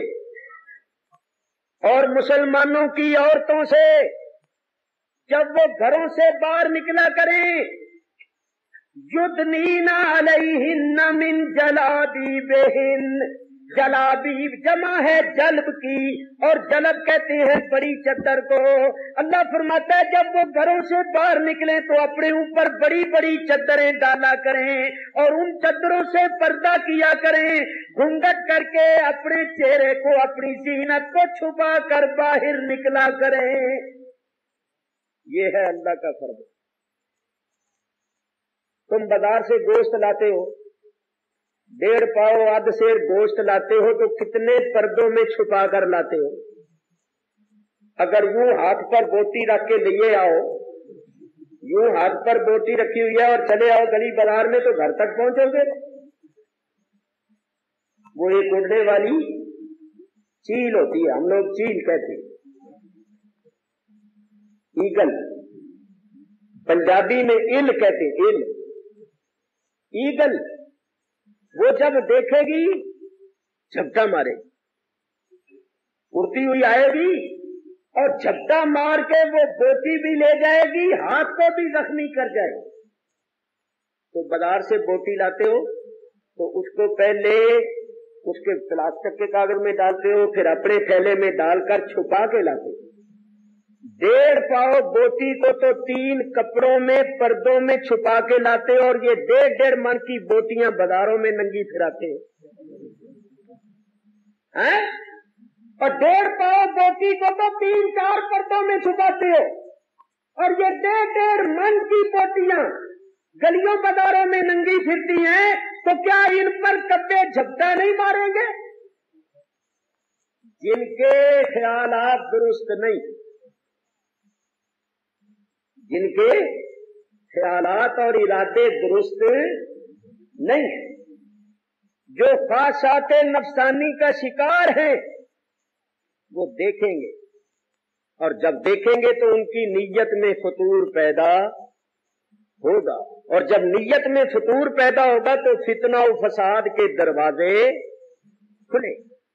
और मुसलमानों की औरतों से, जब वो घरों से बाहर निकला करें, युदनीना अलैहिन्ना मिन जलाबिबिहिन। जलाबीब जमा है जलब की, और जलब कहते हैं बड़ी चद्दर को। अल्लाह फरमाता है जब वो घरों से बाहर निकले तो अपने ऊपर बड़ी बड़ी चद्दरें डाला करें और उन चद्दरों से पर्दा किया करें, घूंघट करके अपने चेहरे को, अपनी जीनत को छुपा कर बाहर निकला करें। ये है अल्लाह का फरमान। तुम बाजार से गोश्त लाते हो, 1.5 पाव आध सेर गोश्त लाते हो तो कितने पर्दों में छुपा कर लाते हो? अगर यूं हाथ पर बोटी रख के लिए आओ, यूं हाथ पर बोटी रखी हुई है और चले आओ गली बाजार में, तो घर तक पहुंचोगे? वो एक उड़ने वाली चील होती है, हम लोग चील कहते हैं, ईगल, पंजाबी में इल कहते हैं, इल, ईगल। वो जब देखेगी झपटा मारेगी, उड़ती हुई आएगी और झपटा मार के वो बोटी भी ले जाएगी, हाथ को भी जख्मी कर जाएगी। तो बाजार से बोटी लाते हो तो उसको पहले उसके प्लास्टिक के कागज में डालते हो, फिर अपने थैले में डालकर छुपा के लाते हो। 1.5 पाव बोटी को तो 3 कपड़ों में पर्दों में छुपा के लाते हो, और ये 1.5 मन की बोटियां बाजारों में नंगी फिराते हो, हैं? और 1.5 पाव बोटी को तो 3-4 पर्दों में छुपाते हो, और ये 1.5 मन की बोटियां गलियों बाजारों में नंगी फिरती हैं, तो क्या इन पर कब्बे झपटा नहीं मारेंगे? जिनके ख्यालात दुरुस्त नहीं, जिनके ख्यालात और इरादे दुरुस्त नहीं, जो ख्वाहिशात नफसानी का शिकार हैं, वो देखेंगे, और जब देखेंगे तो उनकी नीयत में फतूर पैदा होगा, और जब नीयत में फतूर पैदा होगा तो फितना और फसाद के दरवाजे खुले।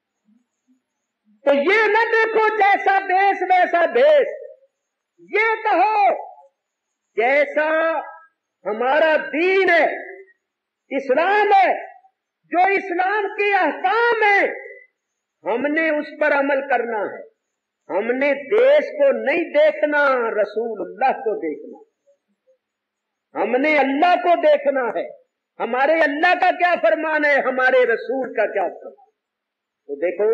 तो ये न देखो जैसा देश वैसा भेष, ये कहो जैसा हमारा दीन है, इस्लाम है, जो इस्लाम के अहकाम है, हमने उस पर अमल करना है। हमने देश को नहीं देखना, रसूलुल्लाह को देखना, हमने अल्लाह को देखना है। हमारे अल्लाह का क्या फरमान है, हमारे रसूल का क्या फरमान। तो देखो,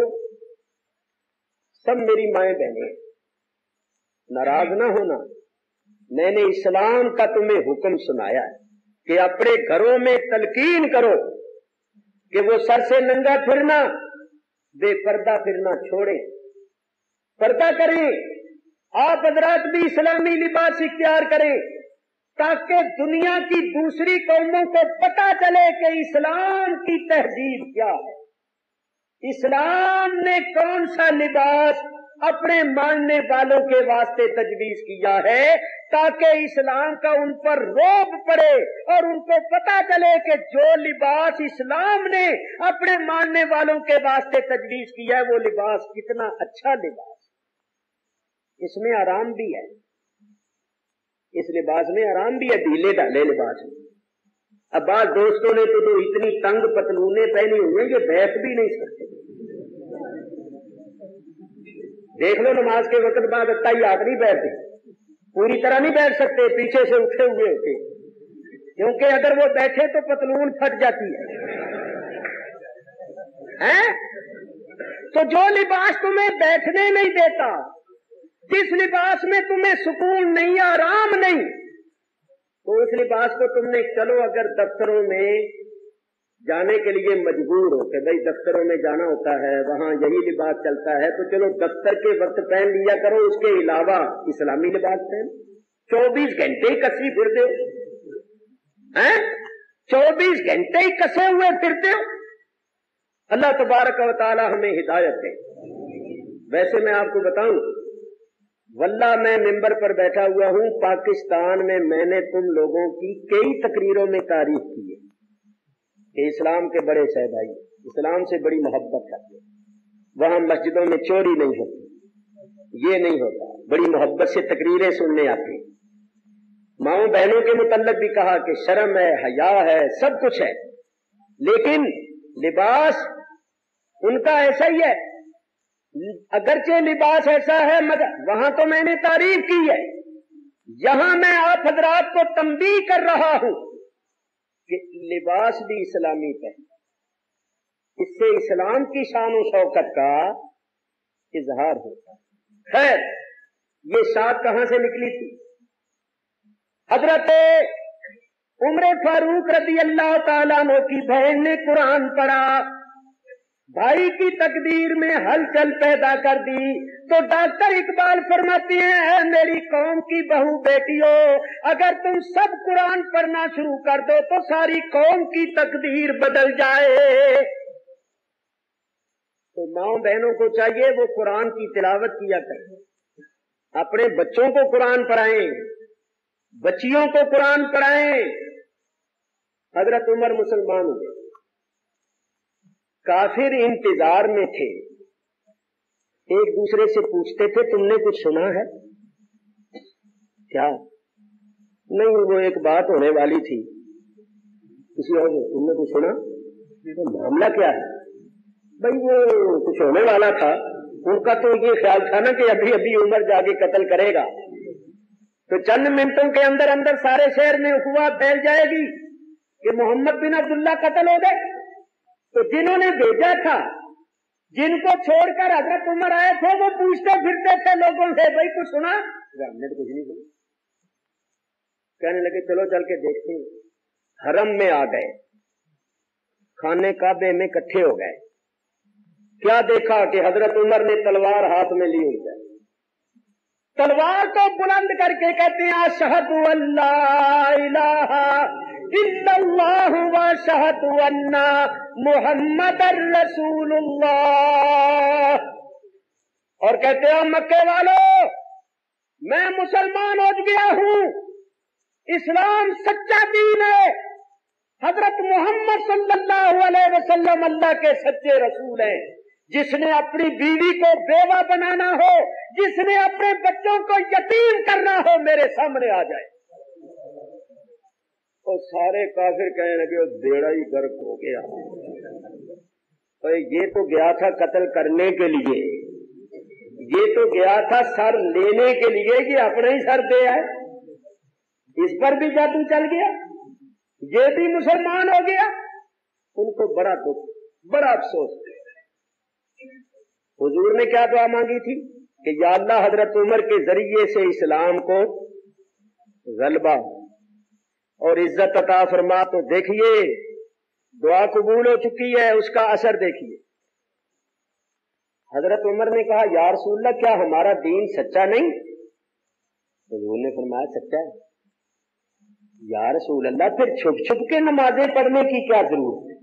सब मेरी माएं बहनें, नाराज ना होना, मैंने इस्लाम का तुम्हें हुक्म सुनाया है कि अपने घरों में तलकीन करो कि वो सर से नंगा फिरना, बेपर्दा फिरना छोड़े, पर्दा करें। आप हजरात भी इस्लामी लिबास इख्तियार करें, ताकि दुनिया की दूसरी कौमों को पता चले कि इस्लाम की तहजीब क्या है, इस्लाम ने कौन सा लिबास अपने मानने वालों के वास्ते तजवीज किया है, ताकि इस्लाम का उन पर रौब पड़े और उनको पता चले कि जो लिबास इस्लाम ने अपने मानने वालों के वास्ते तजवीज किया है वो लिबास कितना अच्छा लिबास। इसमें आराम भी है, इस लिबास में आराम भी है, ढीले ढाले लिबास में। अब बाद दोस्तों ने तो इतनी तंग पतलूने पहनी हुई है कि बैठ भी नहीं सकते। देख लो, नमाज के वक्त बाद अत्ता ही हाथ नहीं बैठते, पूरी तरह नहीं बैठ सकते, पीछे से उठे हुए होते, क्योंकि अगर वो बैठे तो पतलून फट जाती है। तो जो लिबास तुम्हें बैठने नहीं देता, जिस लिबास में तुम्हें सुकून नहीं, आराम नहीं, तो उस लिबास को तुमने, चलो अगर दफ्तरों में जाने के लिए मजबूर हो कि भाई दफ्तरों में जाना होता है, वहां यही लिबास चलता है, तो चलो दफ्तर के वक्त पहन लिया करो, उसके अलावा इस्लामी लिबास पहन। 24 घंटे ही कसी फिरते हो, 24 घंटे ही कसे हुए फिरते हो। अल्लाह तबारक व तआला हमें हिदायत दे। वैसे मैं आपको बताऊं, वल्लाह मैं मिंबर पर बैठा हुआ हूं, पाकिस्तान में मैंने तुम लोगों की कई तकरीरों में तारीफ की है कि इस्लाम के बड़े सहबाई, इस्लाम से बड़ी मोहब्बत करते हैं, वहां मस्जिदों में चोरी नहीं होती, ये नहीं होता, बड़ी मोहब्बत से तकरीरें सुनने आते हैं। माओ बहनों के मुतल्लक भी कहा कि शर्म है, हया है, सब कुछ है, लेकिन लिबास उनका ऐसा ही है। अगरचे लिबास ऐसा है, मगर वहां तो मैंने तारीफ की है, यहां मैं आप हजरात को तंबीह कर रहा हूं कि लिबास भी इस्लामी है, इससे इस्लाम की शान और शौकत का इजहार होता है। खैर, ये शाद कहां से निकली थी? हजरत उमर फारूक रज़ी अल्लाह ताला अन्हु की बहन ने कुरान पढ़ा, भाई की तकदीर में हलचल पैदा कर दी। तो डॉक्टर इकबाल फरमाते हैं, मेरी कौम की बहू बेटियों, अगर तुम सब कुरान पढ़ना शुरू कर दो तो सारी कौम की तकदीर बदल जाए। तो माँ बहनों को चाहिए वो कुरान की तिलावत किया करें, अपने बच्चों को कुरान पढ़ाएं, बच्चियों को कुरान पढ़ाएं। हजरत उमर मुसलमान हुए, काफिर इंतजार में थे, एक दूसरे से पूछते थे तुमने कुछ सुना है क्या? नहीं, वो एक बात होने वाली थी किसी और से, तुमने कुछ सुना? तो मामला क्या है? भाई वो कुछ होने वाला था, उनका तो ये ख्याल था ना कि अभी अभी उमर जाके कत्ल करेगा, तो चंद मिनटों के अंदर अंदर सारे शहर में अफवाह फैल जाएगी कि मोहम्मद बिन अब्दुल्ला कत्ल हो गए। तो जिन्होंने भेजा था, जिनको छोड़कर हजरत उमर आए थे, वो पूछते फिरते थे लोगों से, भाई कुछ सुना? हमने तो कुछ नहीं सुना। कहने लगे चलो चल के देखते हैं। हरम में आ गए, खाने काबे में इकट्ठे हो गए। क्या देखा कि हजरत उमर ने तलवार हाथ में ली हुई है, तलवार को बुलंद करके कहते हैं अशहदु अल्ला इलाहा इल्लल्लाह व अशहदु अन्ना मुहम्मदर रसूलुल्लाह। और कहते हैं मक्के वालों, मैं मुसलमान हो गया हूं, इस्लाम सच्चा दीन है, हजरत मोहम्मद सल्लल्लाहु अलैहि वसल्लम अल्लाह के सच्चे रसूल हैं। जिसने अपनी बीवी को बेवा बनाना हो, जिसने अपने बच्चों को यतीम करना हो, मेरे सामने आ जाए। और सारे काफिर कहने लगे बेड़ा ही गर्क हो गया, तो ये तो गया था कत्ल करने के लिए, ये तो गया था सर लेने के लिए, कि अपना ही सर दे आए, इस पर भी जादू चल गया, ये भी मुसलमान हो गया। उनको बड़ा दुख, बड़ा अफसोस। हुजूर ने क्या दुआ मांगी थी कि या अल्लाह हजरत उमर के जरिए से इस्लाम को गलबा और इज्जत अता फरमा। तो देखिए दुआ कबूल हो चुकी है, उसका असर देखिए। हजरत उमर ने कहा या रसूलल्लाह, क्या हमारा दीन सच्चा नहीं? हुजूर ने फरमाया सच्चा है। या रसूल अल्लाह, फिर छुप छुप के नमाजें पढ़ने की क्या जरूरत है?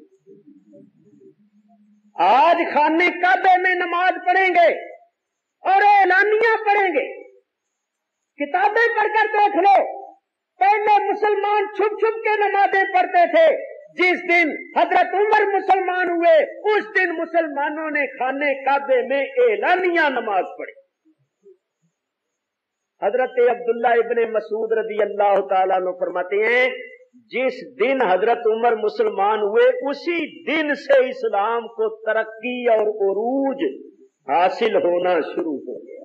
आज खाने काबे में नमाज पढ़ेंगे और एलानिया पढ़ेंगे, किताबें पढ़कर देख लो, पहले मुसलमान छुप छुप के नमाजें पढ़ते थे। जिस दिन हजरत उमर मुसलमान हुए, उस दिन मुसलमानों ने खाने काबे में एलानिया नमाज पढ़ी। हजरत अब्दुल्ला इब्ने मसूद रज़ी अल्लाह ताला अन्हु फरमाते हैं, जिस दिन हजरत उमर मुसलमान हुए, उसी दिन से इस्लाम को तरक्की और उरूज हासिल होना शुरू हो गया।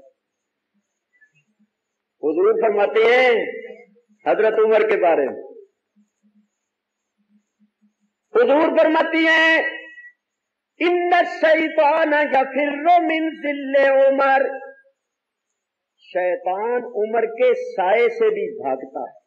हुजूर फरमाते हैं हजरत उमर के बारे में, हुजूर फरमाती हैं इन्ना शैतान यफिर्रु मिन ज़िल्ले उमर, शैतान उमर के साए से भी भागता है।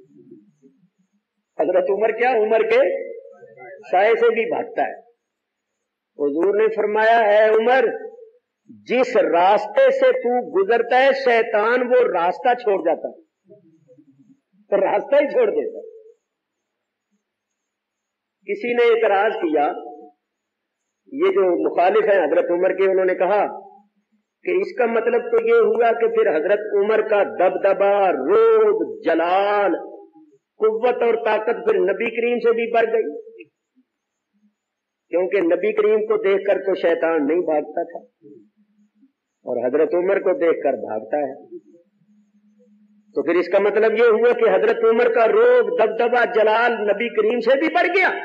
हजरत उमर क्या, उमर के साए से भी भागता है। हुजूर ने फरमाया है उमर, जिस रास्ते से तू गुजरता है, शैतान वो रास्ता छोड़ जाता है, तो रास्ता ही छोड़ देता है। किसी ने इतराज किया, ये जो मुखालिफ हैं हजरत उमर के, उन्होंने कहा कि इसका मतलब तो ये हुआ कि फिर हजरत उमर का दबदबा, रोब, जलाल, कुव्वत और ताकत फिर नबी करीम से भी बढ़ गई, क्योंकि नबी करीम को देखकर तो शैतान नहीं भागता था और हजरत उमर को देखकर भागता है। तो फिर इसका मतलब ये हुआ कि हजरत उमर का रोब, दबदबा, जलाल नबी करीम से भी बढ़ गया।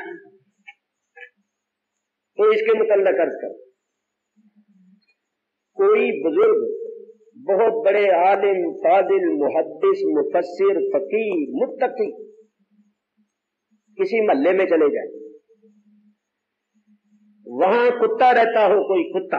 तो इसके मुतल्लिक़ अर्ज़ कर, कोई बुजुर्ग, बहुत बड़े आलिम, फादिल, मुहद्दिस, मुफस्सिर, फकीर, मुत्तकी किसी महल्ले में चले जाए, वहां कुत्ता रहता हो, कोई कुत्ता,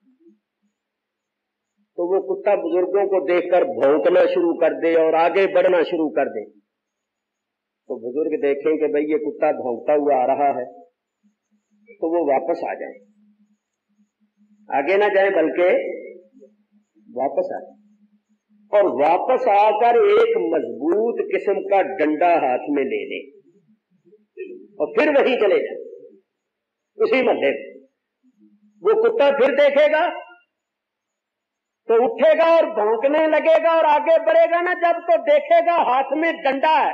तो वो कुत्ता बुजुर्गों को देखकर भौंकना शुरू कर दे और आगे बढ़ना शुरू कर दे, تو بزرگ دیکھیں کہ بھئی یہ کتا بھونکتا ہوا آ رہا ہے تو وہ واپس آ جائیں، آگے نہ جائیں بلکہ واپس آ جائیں، اور واپس آ کر ایک مضبوط قسم کا ڈنڈا ہاتھ میں لے لیں اور پھر وہیں چلے جائیں اسی محلے میں۔ وہ کتا پھر دیکھے گا تو اٹھے گا اور بھونکنے لگے گا اور آگے بڑھے گا نا، جب تو دیکھے گا ہاتھ میں ڈنڈا ہے۔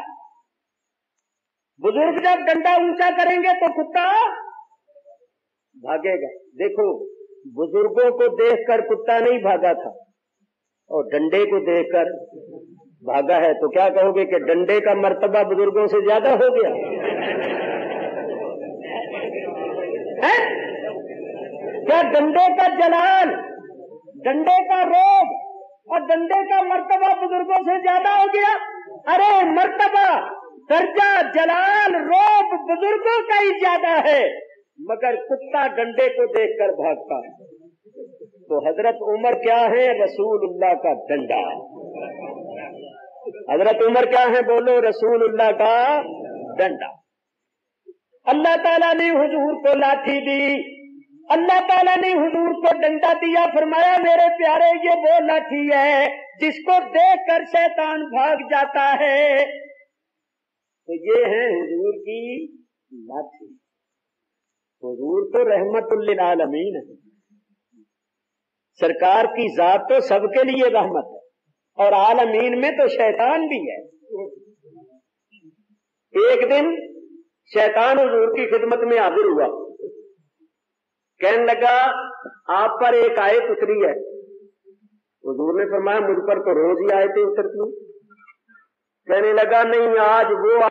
بزرگ جب ڈنڈا اونچا کریں گے تو کتا بھاگے گا۔ دیکھو بزرگوں کو دیکھ کر کتا نہیں بھاگا تھا اور ڈنڈے کو دیکھ کر بھاگا ہے، تو کیا کہو گے کہ ڈنڈے کا مرتبہ بزرگوں سے زیادہ ہو گیا ہے؟ کیا ڈنڈے کا جلال، ڈنڈے کا روب اور ڈنڈے کا مرتبہ بزرگوں سے زیادہ ہو گیا؟ ارے مرتبہ، درجہ، جلال، روب بزرگوں کا ہی زیادہ ہے، مگر کتا ڈنڈے کو دیکھ کر بھاگتا ہے۔ تو حضرت عمر کیا ہے؟ رسول اللہ کا ڈنڈا۔ حضرت عمر کیا ہے؟ بولو، رسول اللہ کا ڈنڈا۔ اللہ تعالیٰ نے حضور کو لاٹھی دی، اللہ تعالیٰ نے حضور کو ڈنڈا دیا، فرمایا میرے پیارے یہ وہ لاٹھی ہے جس کو دیکھ کر شیطان بھاگ جاتا ہے۔ تو یہ ہے حضور کی لاٹھی۔ حضور تو رحمت للعالمین ہے، سرکار کی ذات تو سب کے لیے رحمت ہے، اور عالمین میں تو شیطان بھی ہے۔ ایک دن شیطان حضور کی خدمت میں حاضر ہوا، کہنے لگا آپ پر ایک آیت اتری ہے۔ حضور نے فرمایا مجھ پر تو روز ہی آیتیں اترتی ہیں۔ کہنے لگا نہیں، آج وہ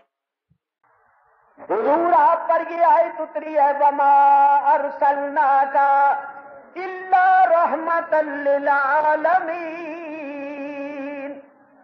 حضور آپ پر یہ آیت اتری ہے، وما ارسلناک الا رحمۃ للعالمین۔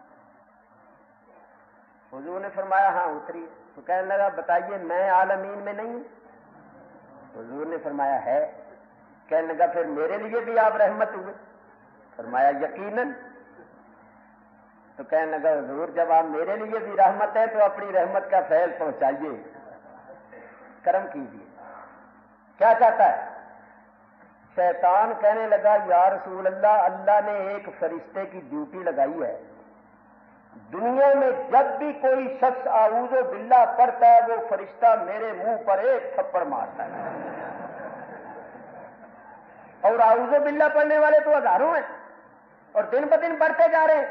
حضور نے فرمایا ہاں اتری۔ تو کہنے لگا بتائیے میں عالمین میں نہیں ہوں؟ حضور نے فرمایا ہے۔ کہنے لگا پھر میرے لیے بھی آپ رحمت ہوئے؟ فرمایا یقیناً۔ تو کہنے لگا حضور جب آپ میرے لیے بھی رحمت ہے تو اپنی رحمت کا فیض پہنچائیے، کرم کیجیے۔ کیا چاہتا ہے؟ شیطان کہنے لگا یا رسول اللہ، اللہ نے ایک فرشتے کی ڈیوٹی لگائی ہے، دنیا میں جب بھی کوئی شخص اعوذ باللہ پڑھتا ہے وہ فرشتہ میرے منہ پر ایک تھپڑ مارتا ہے، اور اعوذ باللہ پڑھنے والے تو ہزاروں ہیں اور دن بدن بڑھتے جا رہے ہیں۔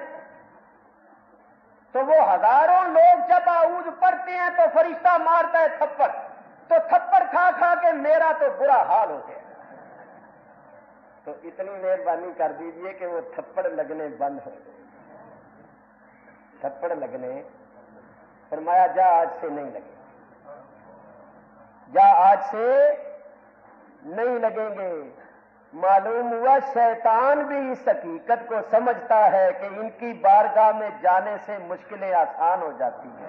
تو وہ ہزاروں لوگ جب اعوذ پڑھتے ہیں تو فرشتہ مارتا ہے تھپڑ، تو تھپڑ کھا کھا کے میرا تو برا حال ہو گیا۔ تو اتنی مہربانی کر دیجئے کہ وہ تھپڑ لگنے بند ہو گئے۔ تھپڑ لگنے، فرمایا جا آج سے نہیں لگے، جا آج سے نہیں لگیں گے۔ معلوم ہوا شیطان بھی اس حقیقت کو سمجھتا ہے کہ ان کی بارگاہ میں جانے سے مشکلیں آسان ہو جاتی ہیں،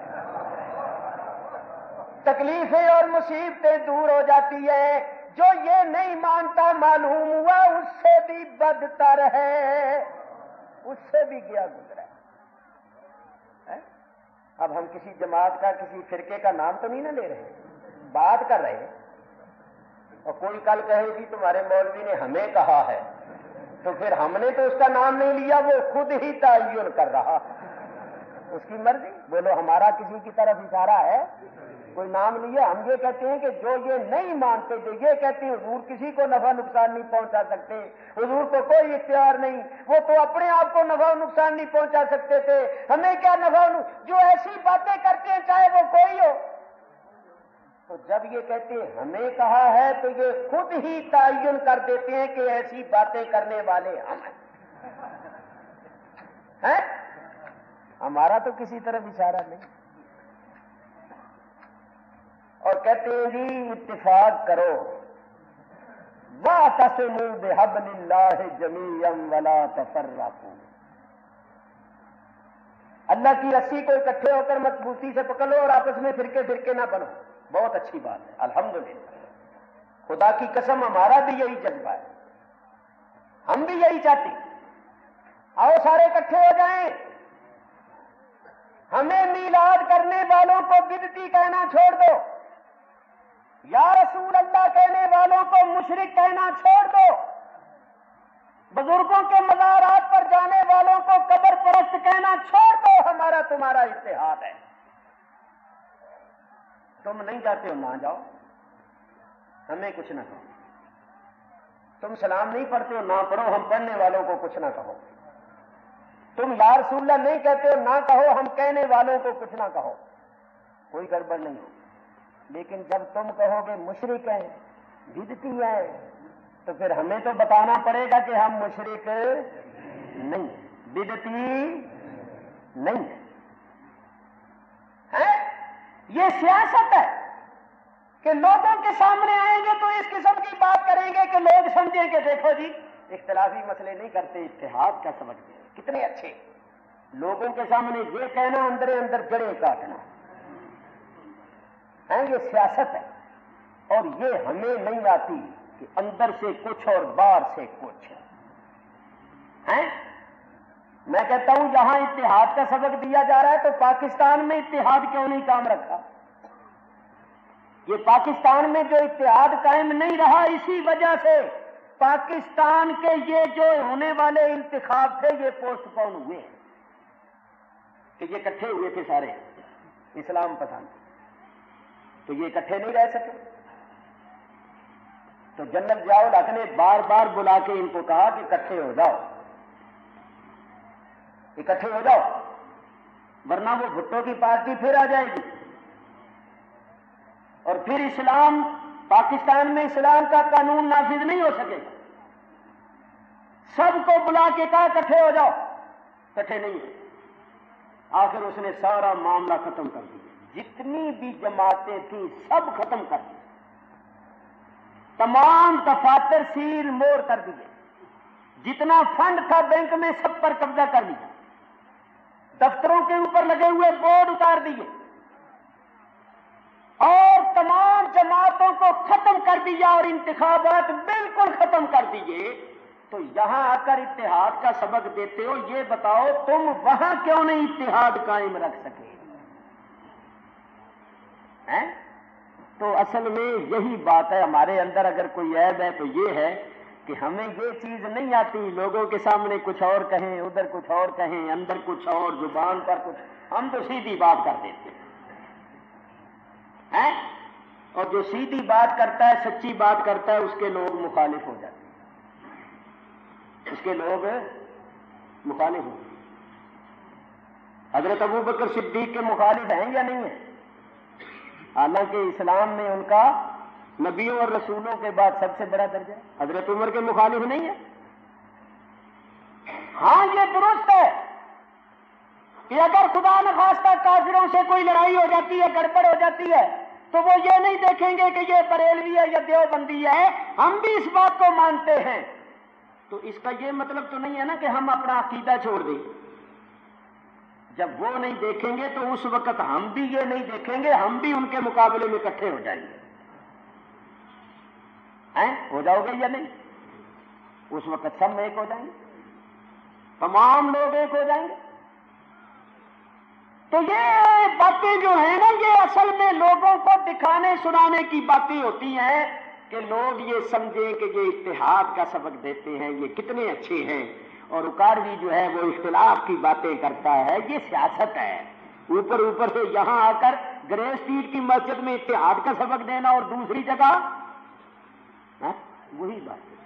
تکلیفیں اور مصیبتیں دور ہو جاتی ہیں۔ جو یہ نہیں مانتا معلوم ہوا اس سے بھی بدتر ہے، اس سے بھی گیا گزرا ہے۔ اب ہم کسی جماعت کا، کسی فرقے کا نام تو نہیں نہ لے رہے، بات کر رہے ہیں۔ اور کوئی کل کہے جی تمہارے مولوی نے ہمیں کہا ہے، تو پھر ہم نے تو اس کا نام نہیں لیا، وہ خود ہی تعین کر رہا، اس کی مرضی۔ بولو ہمارا کسی کی طرف اشارہ ہے؟ کوئی نام لیا؟ ہم یہ کہتے ہیں کہ جو یہ نہیں مانتے، جو یہ کہتے ہیں حضور کسی کو نفع نقصان نہیں پہنچا سکتے، حضور کو کوئی اختیار نہیں، وہ تو اپنے آپ کو نفع نقصان نہیں پہنچا سکتے تھے، ہمیں کیا نفع جو ایسی باتیں کرتے ہیں چاہے وہ کوئی ہو۔ تو جب یہ کہتے ہیں ہمیں کہا ہے تو یہ خود ہی تعین کر دیتے ہیں کہ ایسی باتیں کرنے والے ہم ہیں۔ ہمارا تو کسی طرف اشارہ نہیں۔ اور کہتے ہیں جی اتفاق کرو، واعتصموا بحبل اللہ جمیعا ولا تفرقوا، اللہ کی رسی کو اکٹھے ہو کر مضبوطی سے پکڑ لو اور آپس میں فرقے فرقے نہ بنو۔ بہت اچھی بات ہے، الحمدللہ، خدا کی قسم ہمارا بھی یہی جذبہ ہے، ہم بھی یہی چاہتے ہیں۔ آؤ سارے اکٹھے ہو جائیں، ہمیں میلاد کرنے کہنے والوں کو بدعتی کہنا چھوڑ دو، یا رسول اللہ کہنے والوں کو مشرک کہنا چھوڑ دو، بزرگوں کے مزارات پر جانے والوں کو قبر پرست کہنا چھوڑ دو، ہمارا تمہارا اتحاد ہے۔ تم نہیں جاتے ہو نہ جاؤ، ہمیں کچھ نہ کہو۔ تم سلام نہیں پڑھتے ہو نہ پڑھو، ہم پڑھنے والوں کو کچھ نہ کہو۔ تم یا رسول اللہ نہیں کہتے ہو نہ کہو، ہم کہنے والوں کو کچھ نہ کہو، کوئی گڑبڑ نہیں ہو۔ لیکن جب تم کہو گے مشرک ہیں، بدعتی ہیں، تو پھر ہمیں تو بتانا پڑے گا کہ ہم مشرک نہیں، بدعتی نہیں ہے۔ یہ سیاست ہے کہ لوگوں کے سامنے آئیں گے تو اس قسم کی بات کریں گے کہ لوگ سمجھیں کہ دیکھو جی اختلافی مسئلے نہیں کرتے، اتحاد کا سمجھتے ہیں، کتنے اچھے۔ لوگوں کے سامنے یہ کہنا، اندر اندر جڑیں کاٹنا ہے، یہ سیاست ہے۔ اور یہ ہمیں نہیں آتی کہ اندر سے کچھ اور باہر سے کچھ ہے۔ میں کہتا ہوں یہاں اتحاد کا سبق دیا جا رہا ہے تو پاکستان میں اتحاد کیوں نہیں کام رکھا؟ یہ پاکستان میں جو اتحاد قائم نہیں رہا، اسی وجہ سے پاکستان کے یہ جو ہونے والے انتخاب تھے یہ پوسٹ پون ہوئے ہیں، کہ یہ اکٹھے ہوئے تھے سارے اسلام پسند، تو یہ اکٹھے نہیں رہ سکے۔ تو جنرل ضیاء الحق نے بار بار بلا کے ان کو کہا کہ اکٹھے ہو جاؤ، اکٹھے ہو جاؤ، ورنہ وہ بھٹو کی پارٹی پھر آ جائے گی، اور پھر اسلام پاکستان میں اسلام کا قانون نافذ نہیں ہو سکے گا۔ سب کو بلا کے کہا اکٹھے ہو جاؤ، اکٹھے نہیں ہوئے۔ آخر اس نے سارا معاملہ ختم کر دیا، جتنی بھی جماعتیں تھیں سب ختم کر دی، تمام دفاتر سیل مور کر دیے، جتنا فنڈ تھا بینک میں سب پر قبضہ کر لیا، دفتروں کے اوپر لگے ہوئے بورڈ اتار دیے، اور تمام جماعتوں کو ختم کر دیا اور انتخابات بالکل ختم کر دیے۔ تو یہاں آ کر اتحاد کا سبق دیتے ہو، یہ بتاؤ تم وہاں کیوں نہیں اتحاد قائم رکھ سکے ہیں؟ تو اصل میں یہی بات ہے، ہمارے اندر اگر کوئی عیب ہے تو یہ ہے کہ ہمیں یہ چیز نہیں آتی، لوگوں کے سامنے کچھ اور کہیں، ادھر کچھ اور کہیں، اندر کچھ اور، زبان پر کچھ، ہم تو سیدھی بات کر دیتے ہیں، اور جو سیدھی بات کرتا ہے، سچی بات کرتا ہے، اس کے لوگ مخالف ہو جاتے ہیں، اس کے لوگ مخالف ہو۔ حضرت ابو بکر صدیق کے مخالف ہیں یا نہیں ہیں؟ حالانکہ اسلام میں ان کا نبیوں اور رسولوں کے بعد سب سے بڑا درجہ ہے۔ حضرت عمر کے مخالف نہیں ہے؟ ہاں یہ درست ہے کہ اگر خدا نخواستہ کافروں سے کوئی لڑائی ہو جاتی ہے، گڑبڑ ہو جاتی ہے، تو وہ یہ نہیں دیکھیں گے کہ یہ بریلوی ہے یا دیوبندی ہے، ہم بھی اس بات کو مانتے ہیں۔ تو اس کا یہ مطلب تو نہیں ہے نا کہ ہم اپنا عقیدہ چھوڑ دیں۔ جب وہ نہیں دیکھیں گے تو اس وقت ہم بھی یہ نہیں دیکھیں گے، ہم بھی ان کے مقابلے میں اکٹھے ہو جائیں گے۔ ہو جاؤ گے یا نہیں؟ اس وقت سب ایک ہو جائیں گے، تمام لوگ ایک ہو جائیں گے۔ تو یہ باتیں جو ہیں نا، یہ اصل میں لوگوں کو دکھانے سنانے کی باتیں ہوتی ہیں کہ لوگ یہ سمجھیں کہ یہ اتحاد کا سبق دیتے ہیں، یہ کتنے اچھے ہیں۔ اور اکاڑوی جو ہے وہ اختلاف کی باتیں کرتا ہے، یہ سیاست ہے۔ اوپر اوپر سے یہاں آ کر گریس اسٹریٹ کی مسجد میں اتحاد کا سبق دینا، اور دوسری جگہ وہی بات ہے،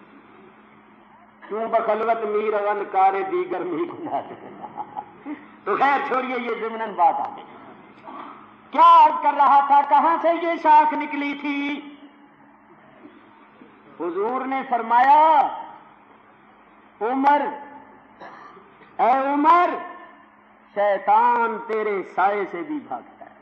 کیوں بخلوت میر اون کار دیگر می گناہ۔ تو خیر چھوڑیے، یہ ضمناً بات آ گئی۔ کیا عرض کر رہا تھا، کہاں سے یہ شاخ نکلی تھی؟ حضور نے فرمایا، عمر، اے عمر، شیطان تیرے سائے سے بھی بھاگتا ہے۔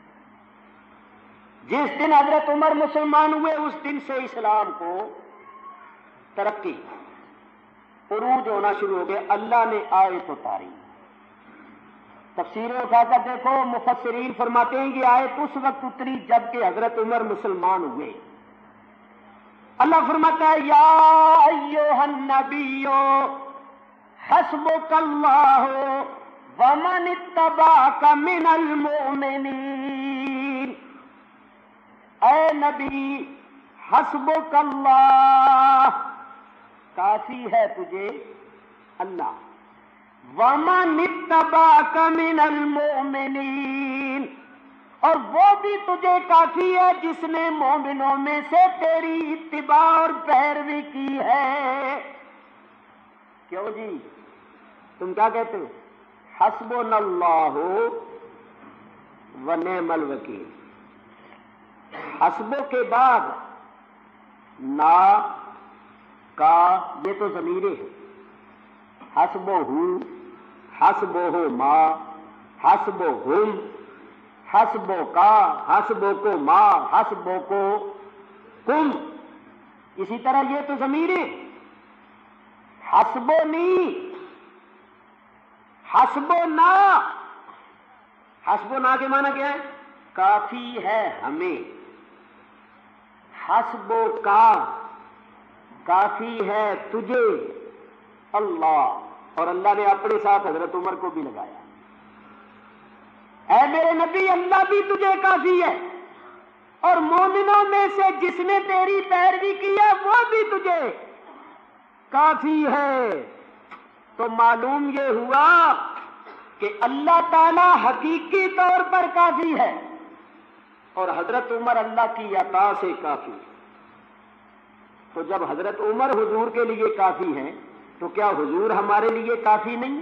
جس دن حضرت عمر مسلمان ہوئے اس دن سے اسلام کو ترقی، عروج ہونا شروع ہو گئے۔ اللہ نے آیت اتاری، تفسیریں اٹھا کر دیکھو، مفسرین فرماتے ہیں یہ آیت اس وقت اتری جب کہ حضرت عمر مسلمان ہوئے۔ اللہ فرماتا ہے، یا ایھا النبی حسبک اللہ ومن اتبعک من المؤمنین، اے نبی حسبک اللہ، کافی ہے تجھے اللہ، ومن اتبعک من المؤمنین، اور وہ بھی تجھے کافی ہے جس نے مومنوں میں سے تیری اتباع اور پیروی کی ہے۔ کیوں جی تم کیا کہتے ہو؟ حسبنا اللہ ونعم الوکیل، حسبو کے بعد نا کا یہ تو ضمیریں ہیں، حسبو ہوں، حسبو ہو ماں، حسبو ہم، حسبو کا، حسبو کو ماں، حسبو کو کم، اسی طرح یہ تو ضمیریں، حسبو نہیں، حسبو نا، حسبو نا کے معنی کیا ہے؟ کافی ہے ہمیں، حسبو کا کافی ہے تجھے اللہ، اور اللہ نے اپنے ساتھ حضرت عمر کو بھی لگایا، اے میرے نبی اللہ بھی تجھے کافی ہے، اور مومنوں میں سے جس نے تیری پیروی کی ہے وہ بھی تجھے کافی ہے۔ تو معلوم یہ ہوا کہ اللہ تعالی حقیقی طور پر کافی ہے، اور حضرت عمر اللہ کی عطا سے کافی ہے۔ تو جب حضرت عمر حضور کے لیے کافی ہیں تو کیا حضور ہمارے لیے کافی نہیں؟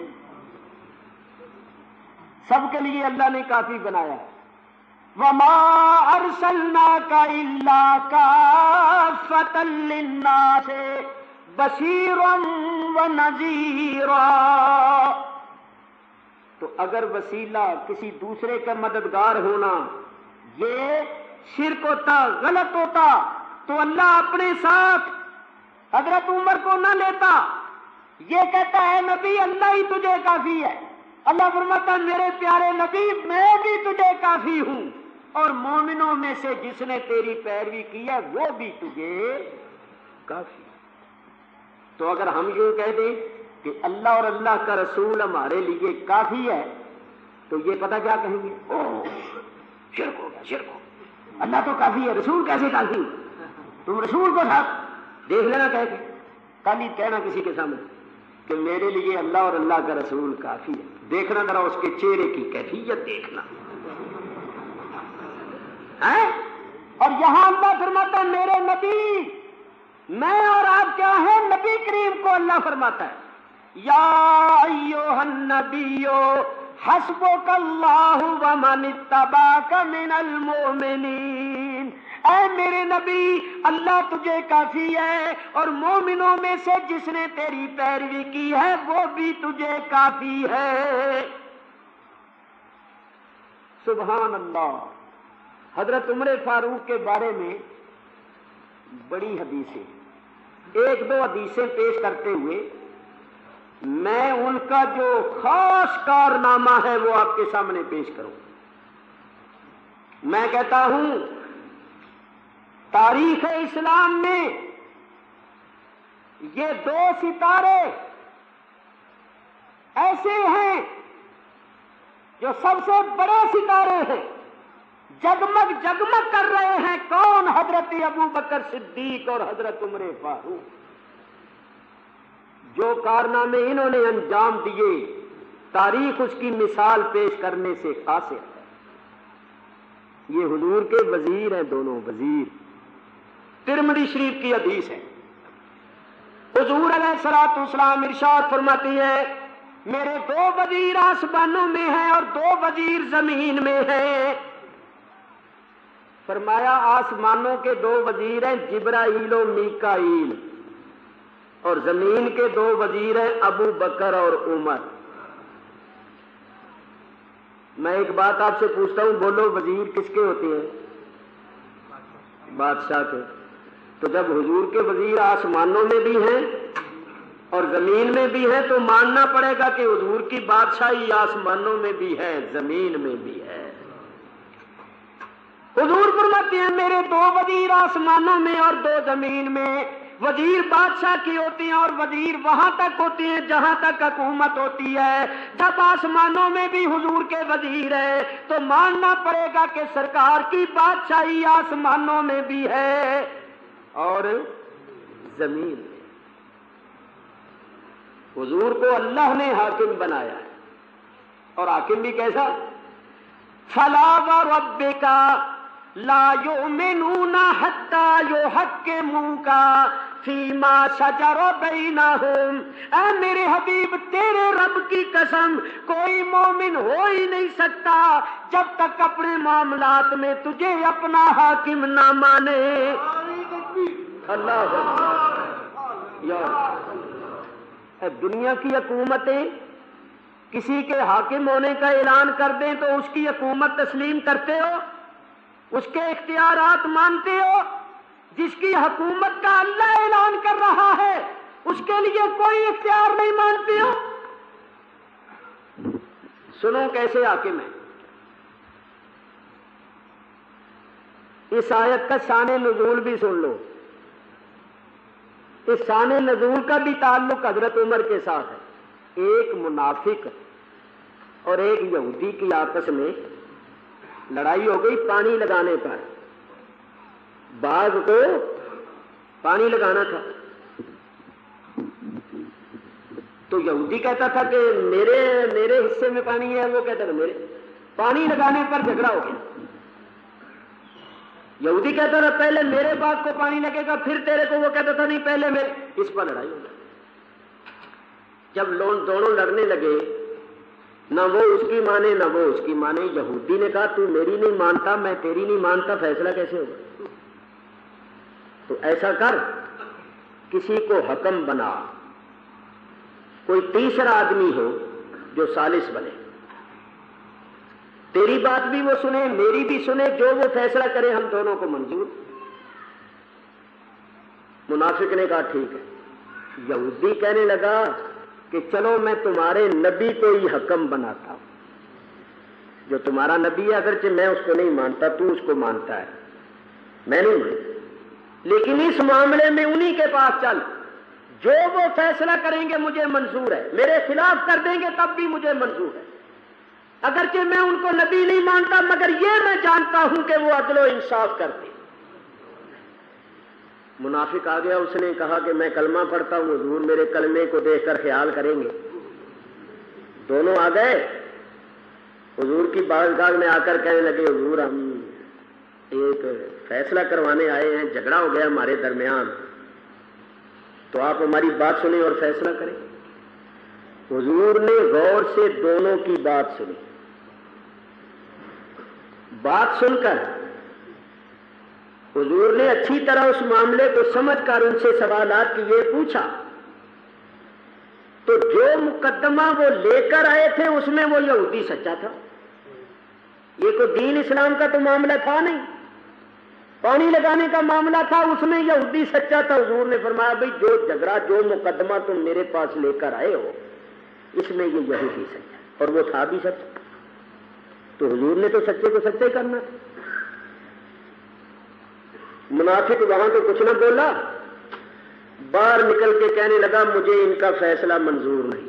سب کے لیے اللہ نے کافی بنایا ہے۔ وَمَا أَرْسَلْنَاكَ إِلَّا كَافَّةً لِلنَّاسِ بَشِيرًا وَنَذِيرًا، تو اگر وسیلہ کسی دوسرے کا مددگار ہونا یہ شرک ہوتا، غلط ہوتا، تو اللہ اپنے ساتھ حضرت عمر کو نہ لیتا، یہ کہتا ہے نبی اللہ ہی تجھے کافی ہے۔ اللہ فرماتا ہے میرے پیارے نبی میں بھی تجھے کافی ہوں، اور مومنوں میں سے جس نے تیری پیروی کی ہے وہ بھی تجھے کافی ہے۔ تو اگر ہم یوں کہہ دیں کہ اللہ اور اللہ کا رسول ہمارے لیے کافی ہے تو یہ پتہ کیا کہیں گے؟ اوہ شرک ہو گیا، شرک ہو گیا، اللہ تو کافی ہے، رسول کیسے کافی ہے؟ تم رسول کو ساتھ دیکھ لینا کہہ کے، کل ہی کہنا کسی کے سامنے کہ میرے لیے اللہ اور اللہ کا رسول کافی ہے، دیکھنا ذرا اس کے چہرے کی کیفیت دیکھنا ہے۔ اور یہاں اللہ فرماتا ہے میرے نبی، میں اور آپ کیا ہیں؟ نبی کریم کو اللہ فرماتا ہے یا ایھا النبی حسبک اللہ ومن اتبعک من المؤمنین، اے میرے نبی اللہ تجھے کافی ہے، اور مومنوں میں سے جس نے تیری پیروی کی ہے وہ بھی تجھے کافی ہے۔ سبحان اللہ۔ حضرت عمر فاروق کے بارے میں بڑی حدیثیں، ایک دو حدیثیں پیش کرتے ہوئے میں ان کا جو خاص کارنامہ ہے وہ آپ کے سامنے پیش کروں۔ میں کہتا ہوں تاریخ اسلام میں یہ دو ستارے ایسے ہیں جو سب سے بڑے ستارے ہیں، جگمگ جگمگ کر رہے ہیں۔ کون؟ حضرت ابو بکر صدیق اور حضرت عمر فاروق۔ جو کارنامے انہوں نے انجام دیے تاریخ اس کی مثال پیش کرنے سے قاصر ہے۔ یہ حضور کے وزیر ہیں، دونوں وزیر۔ ترمذی شریف کی حدیث ہے، حضور علیہ الصلوۃ والسلام ارشاد فرماتی ہے میرے دو وزیر آسمانوں میں ہیں اور دو وزیر زمین میں ہیں۔ فرمایا آسمانوں کے دو وزیر ہیں جبرائیل و میکائیل، اور زمین کے دو وزیر ہیں ابو بکر اور عمر۔ میں ایک بات آپ سے پوچھتا ہوں، بولو وزیر کس کے ہوتے ہیں؟ بادشاہ کے۔ تو جب حضور کے وزیر آسمانوں میں بھی ہیں اور زمین میں بھی ہیں تو ماننا پڑے گا کہ حضور کی بادشاہی آسمانوں میں بھی ہے، زمین میں بھی ہے۔ حضور فرماتے ہیں میرے دو وزیر آسمانوں میں اور دو زمین میں، وزیر بادشاہ کی ہوتی ہیں اور وزیر وہاں تک ہوتی ہیں جہاں تک حکومت ہوتی ہے. جب آسمانوں میں بھی حضور کے وزیر ہے تو ماننا پڑے گا کہ سرکار کی بادشاہی آسمانوں میں بھی ہے اور زمین میں. حضور کو اللہ نے حاکم بنایا ہے اور حاکم بھی کیسا؟ فلا وربک لا یؤمنون حتی یحکموک فیما شجر بینہم. اے میرے حبیب تیرے رب کی قسم کوئی مومن ہو ہی نہیں سکتا جب تک اپنے معاملات میں تجھے اپنا حاکم نہ مانے. اللہ دنیا کی حکومتیں کسی کے حاکم ہونے کا اعلان کر دیں تو اس کی حکومت تسلیم کرتے ہو، اس کے اختیارات مانتے ہو؟ جس کی حکومت کا اللہ اعلان کر رہا ہے اس کے لیے کوئی اختیار نہیں مانتے ہو؟ سنو کیسے حاکم ہے. اس آیت کا شان نزول بھی سن لو. اس شان نزول کا بھی تعلق حضرت عمر کے ساتھ ہے. ایک منافق اور ایک یہودی کی آپس میں لڑائی ہو گئی پانی لگانے پر. باغ کو پانی لگانا تھا تو یہودی کہتا تھا کہ میرے حصے میں پانی ہے، وہ کہتا تھا میرے. پانی لگانے پر جھگڑا ہو گیا. یہودی کہتا تھا پہلے میرے باغ کو پانی لگے گا پھر تیرے کو، وہ کہتا تھا نہیں پہلے میرے. اس پر لڑائی ہو گئی. جب دونوں لڑنے لگے نہ وہ اس کی مانے نہ وہ اس کی مانے. یہودی نے کہا تو میری نہیں مانتا میں تیری نہیں مانتا، فیصلہ کیسے ہوگا؟ تو ایسا کر کسی کو حکم بنا، کوئی تیسرا آدمی ہو جو ثالث بنے، تیری بات بھی وہ سنے میری بھی سنے، جو وہ فیصلہ کرے ہم دونوں کو منظور. منافق نے کہا ٹھیک ہے. یہودی کہنے لگا کہ چلو میں تمہارے نبی کو ہی حکم بناتا ہوں. جو تمہارا نبی ہے اگرچہ میں اس کو نہیں مانتا تو اس کو مانتا ہے، میں نہیں مانتا، لیکن اس معاملے میں انہی کے پاس چل، جو وہ فیصلہ کریں گے مجھے منظور ہے، میرے خلاف کر دیں گے تب بھی مجھے منظور ہے. اگرچہ میں ان کو نبی نہیں مانتا مگر یہ میں جانتا ہوں کہ وہ عدل و انصاف کرتے. منافق آ گیا، اس نے کہا کہ میں کلمہ پڑھتا ہوں، حضور میرے کلمے کو دیکھ کر خیال کریں گے. دونوں آ گئے حضور کی بارگاہ میں آ کر کہنے لگے حضور ہم ایک فیصلہ کروانے آئے ہیں، جھگڑا ہو گیا ہمارے درمیان، تو آپ ہماری بات سنیں اور فیصلہ کریں. حضور نے غور سے دونوں کی بات سنی. بات سن کر حضور نے اچھی طرح اس معاملے کو سمجھ کر ان سے سوالات کیے، پوچھا تو جو مقدمہ وہ لے کر آئے تھے اس میں وہ یہودی سچا تھا. یہ کوئی دین اسلام کا تو معاملہ تھا نہیں، پانی لگانے کا معاملہ تھا، اس میں یہودی سچا تھا. حضور نے فرمایا بھائی جو جھگڑا جو مقدمہ تم میرے پاس لے کر آئے ہو اس میں یہ یہودی سچا، اور وہ تھا بھی سچا. تو حضور نے تو سچے کو سچے کرنا. منافق وہاں تو کچھ نہ بولا، باہر نکل کے کہنے لگا مجھے ان کا فیصلہ منظور نہیں.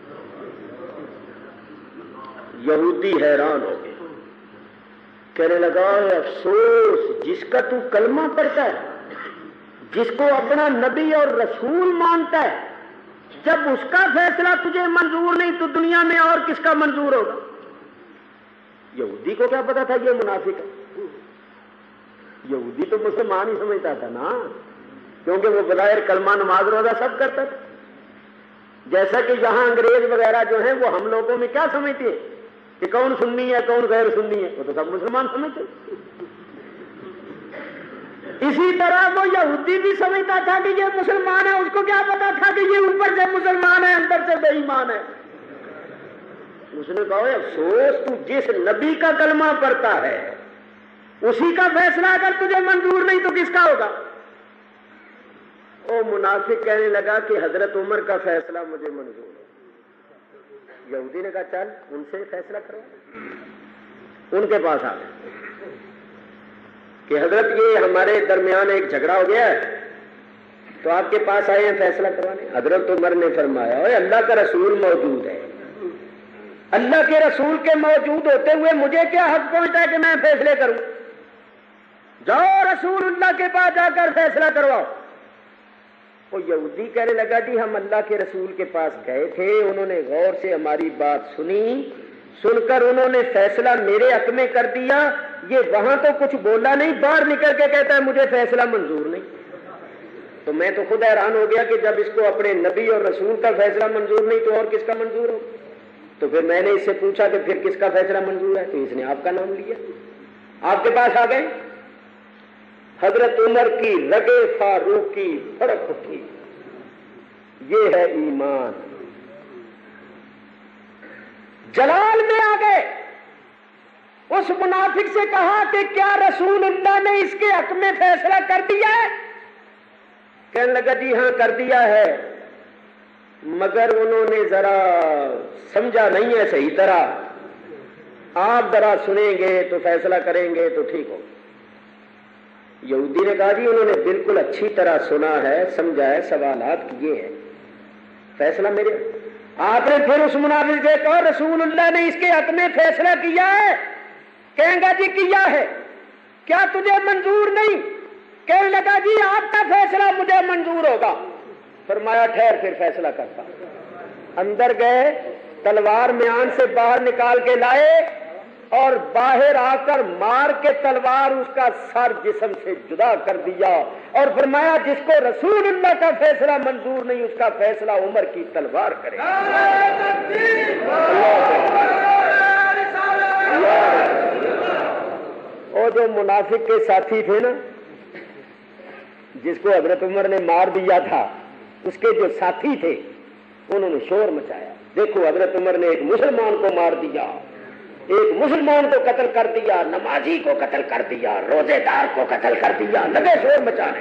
یہودی حیران ہو گئے، کہنے لگا افسوس جس کا تو کلمہ پڑھتا ہے، جس کو اپنا نبی اور رسول مانتا ہے، جب اس کا فیصلہ تجھے منظور نہیں تو دنیا میں اور کس کا منظور ہوگا؟ یہودی کو کیا پتا تھا یہ منافق ہے؟ یہودی تو مسلمان ہی سمجھتا تھا نا، کیونکہ وہ بظاہر کلمہ نماز روزہ سب کرتا تھا. جیسا کہ یہاں انگریز وغیرہ جو ہیں وہ ہم لوگوں میں کیا سمجھتے ہیں کہ کون سنی ہے کون غیر سنی ہے، وہ تو سب مسلمان سمجھتے. اسی طرح وہ یہودی بھی سمجھتا تھا کہ یہ مسلمان ہے، اس کو کیا پتا تھا کہ یہ اوپر سے مسلمان ہے اندر سے بے ایمان ہے. اس نے کہا افسوس تو جس نبی کا کلمہ پڑھتا ہے اسی کا فیصلہ اگر تجھے منظور نہیں تو کس کا ہوگا؟ وہ منافق کہنے لگا کہ حضرت عمر کا فیصلہ مجھے منظور ہے. یہودی نے کہا چل ان سے فیصلہ کرو. ان کے پاس آ گئے کہ حضرت یہ ہمارے درمیان ایک جھگڑا ہو گیا ہے، تو آپ کے پاس آئے ہیں فیصلہ کروانے. حضرت عمر نے فرمایا اوے اللہ کا رسول موجود ہے, اللہ کے رسول کے موجود ہوتے ہوئے مجھے کیا حق پہنچتا ہے کہ میں فیصلے کروں؟ جاؤ رسول اللہ کے پاس جا کر فیصلہ کرواؤ. وہ یہودی کہنے لگا جی ہم اللہ کے رسول کے پاس گئے تھے, انہوں نے غور سے ہماری بات سنی, سن کر انہوں نے فیصلہ میرے حق میں کر دیا. یہ وہاں تو کچھ بولا نہیں, باہر نکل کے کہتا ہے مجھے فیصلہ منظور نہیں. تو میں تو خود حیران ہو گیا کہ جب اس کو اپنے نبی اور رسول کا فیصلہ منظور نہیں تو اور کس کا منظور ہو؟ تو پھر میں نے اس سے پوچھا کہ پھر کس کا فیصلہ منظور ہے؟ تو اس نے آپ کا نام لیا. آپ کے پاس آ گئے. حضرت عمر کی رگے فاروق کی فرق اٹھی. یہ ہے ایمان. جلال میں آ گئے. اس منافق سے کہا کہ کیا رسول اللہ نے اس کے حق میں فیصلہ کر دیا ہے؟ کہنے لگا جی ہاں کر دیا ہے, مگر انہوں نے ذرا سمجھا نہیں ہے صحیح طرح. آپ ذرا سنیں گے تو فیصلہ کریں گے تو ٹھیک ہو. یہودی نے کہا جی انہوں نے بالکل اچھی طرح سنا ہے, سمجھا ہے, سوالات کیے ہیں, فیصلہ میرے. آپ نے پھر اس منافق سے کہا رسول اللہ نے اس کے حق میں فیصلہ کیا ہے؟ کہیں گا جی کیا ہے. کیا تجھے منظور نہیں؟ کہنے لگا جی آپ کا فیصلہ مجھے منظور ہوگا. فرمایا ٹھہر پھر فیصلہ کرتا. اندر گئے, تلوار میان سے باہر نکال کے لائے اور باہر آ کر مار کے تلوار اس کا سر جسم سے جدا کر دیا اور فرمایا جس کو رسول اللہ کا فیصلہ منظور نہیں اس کا فیصلہ عمر کی تلوار کرے. اور جو منافق کے ساتھی تھے نا, جس کو حضرت عمر نے مار دیا تھا, اس کے جو ساتھی تھے انہوں نے شور مچایا. دیکھو حضرت عمر نے ایک مسلمان کو مار دیا, ایک مسلمان کو قتل کر دیا, نمازی کو قتل کر دیا, روزے دار کو قتل کر دیا. لگے شور مچانے.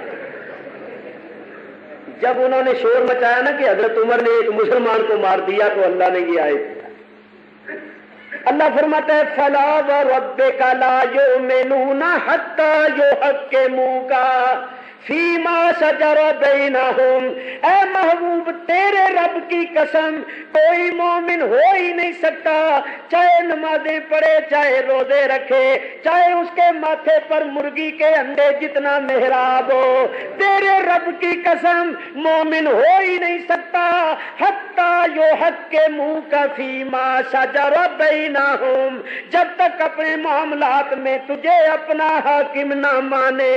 جب انہوں نے شور مچایا نا کہ حضرت عمر نے ایک مسلمان کو مار دیا تو اللہ نے یہ آیت دیا. اللہ فرماتا ہے فلا وربک لا یؤمنون حتی یحکموک فیما شجر بینہم. اے محبوب تیرے رب کی قسم کوئی مومن ہو ہی نہیں سکتا, چاہے نمازیں پڑھے, چاہے روزے رکھے, چاہے اس کے ماتھے پر مرغی کے انڈے جتنا محراب ہو, تیرے رب کی قسم مومن ہو ہی نہیں سکتا حتی یحکموک فیما شجر بینہم, جب تک اپنے معاملات میں تجھے اپنا حاکم نہ مانے.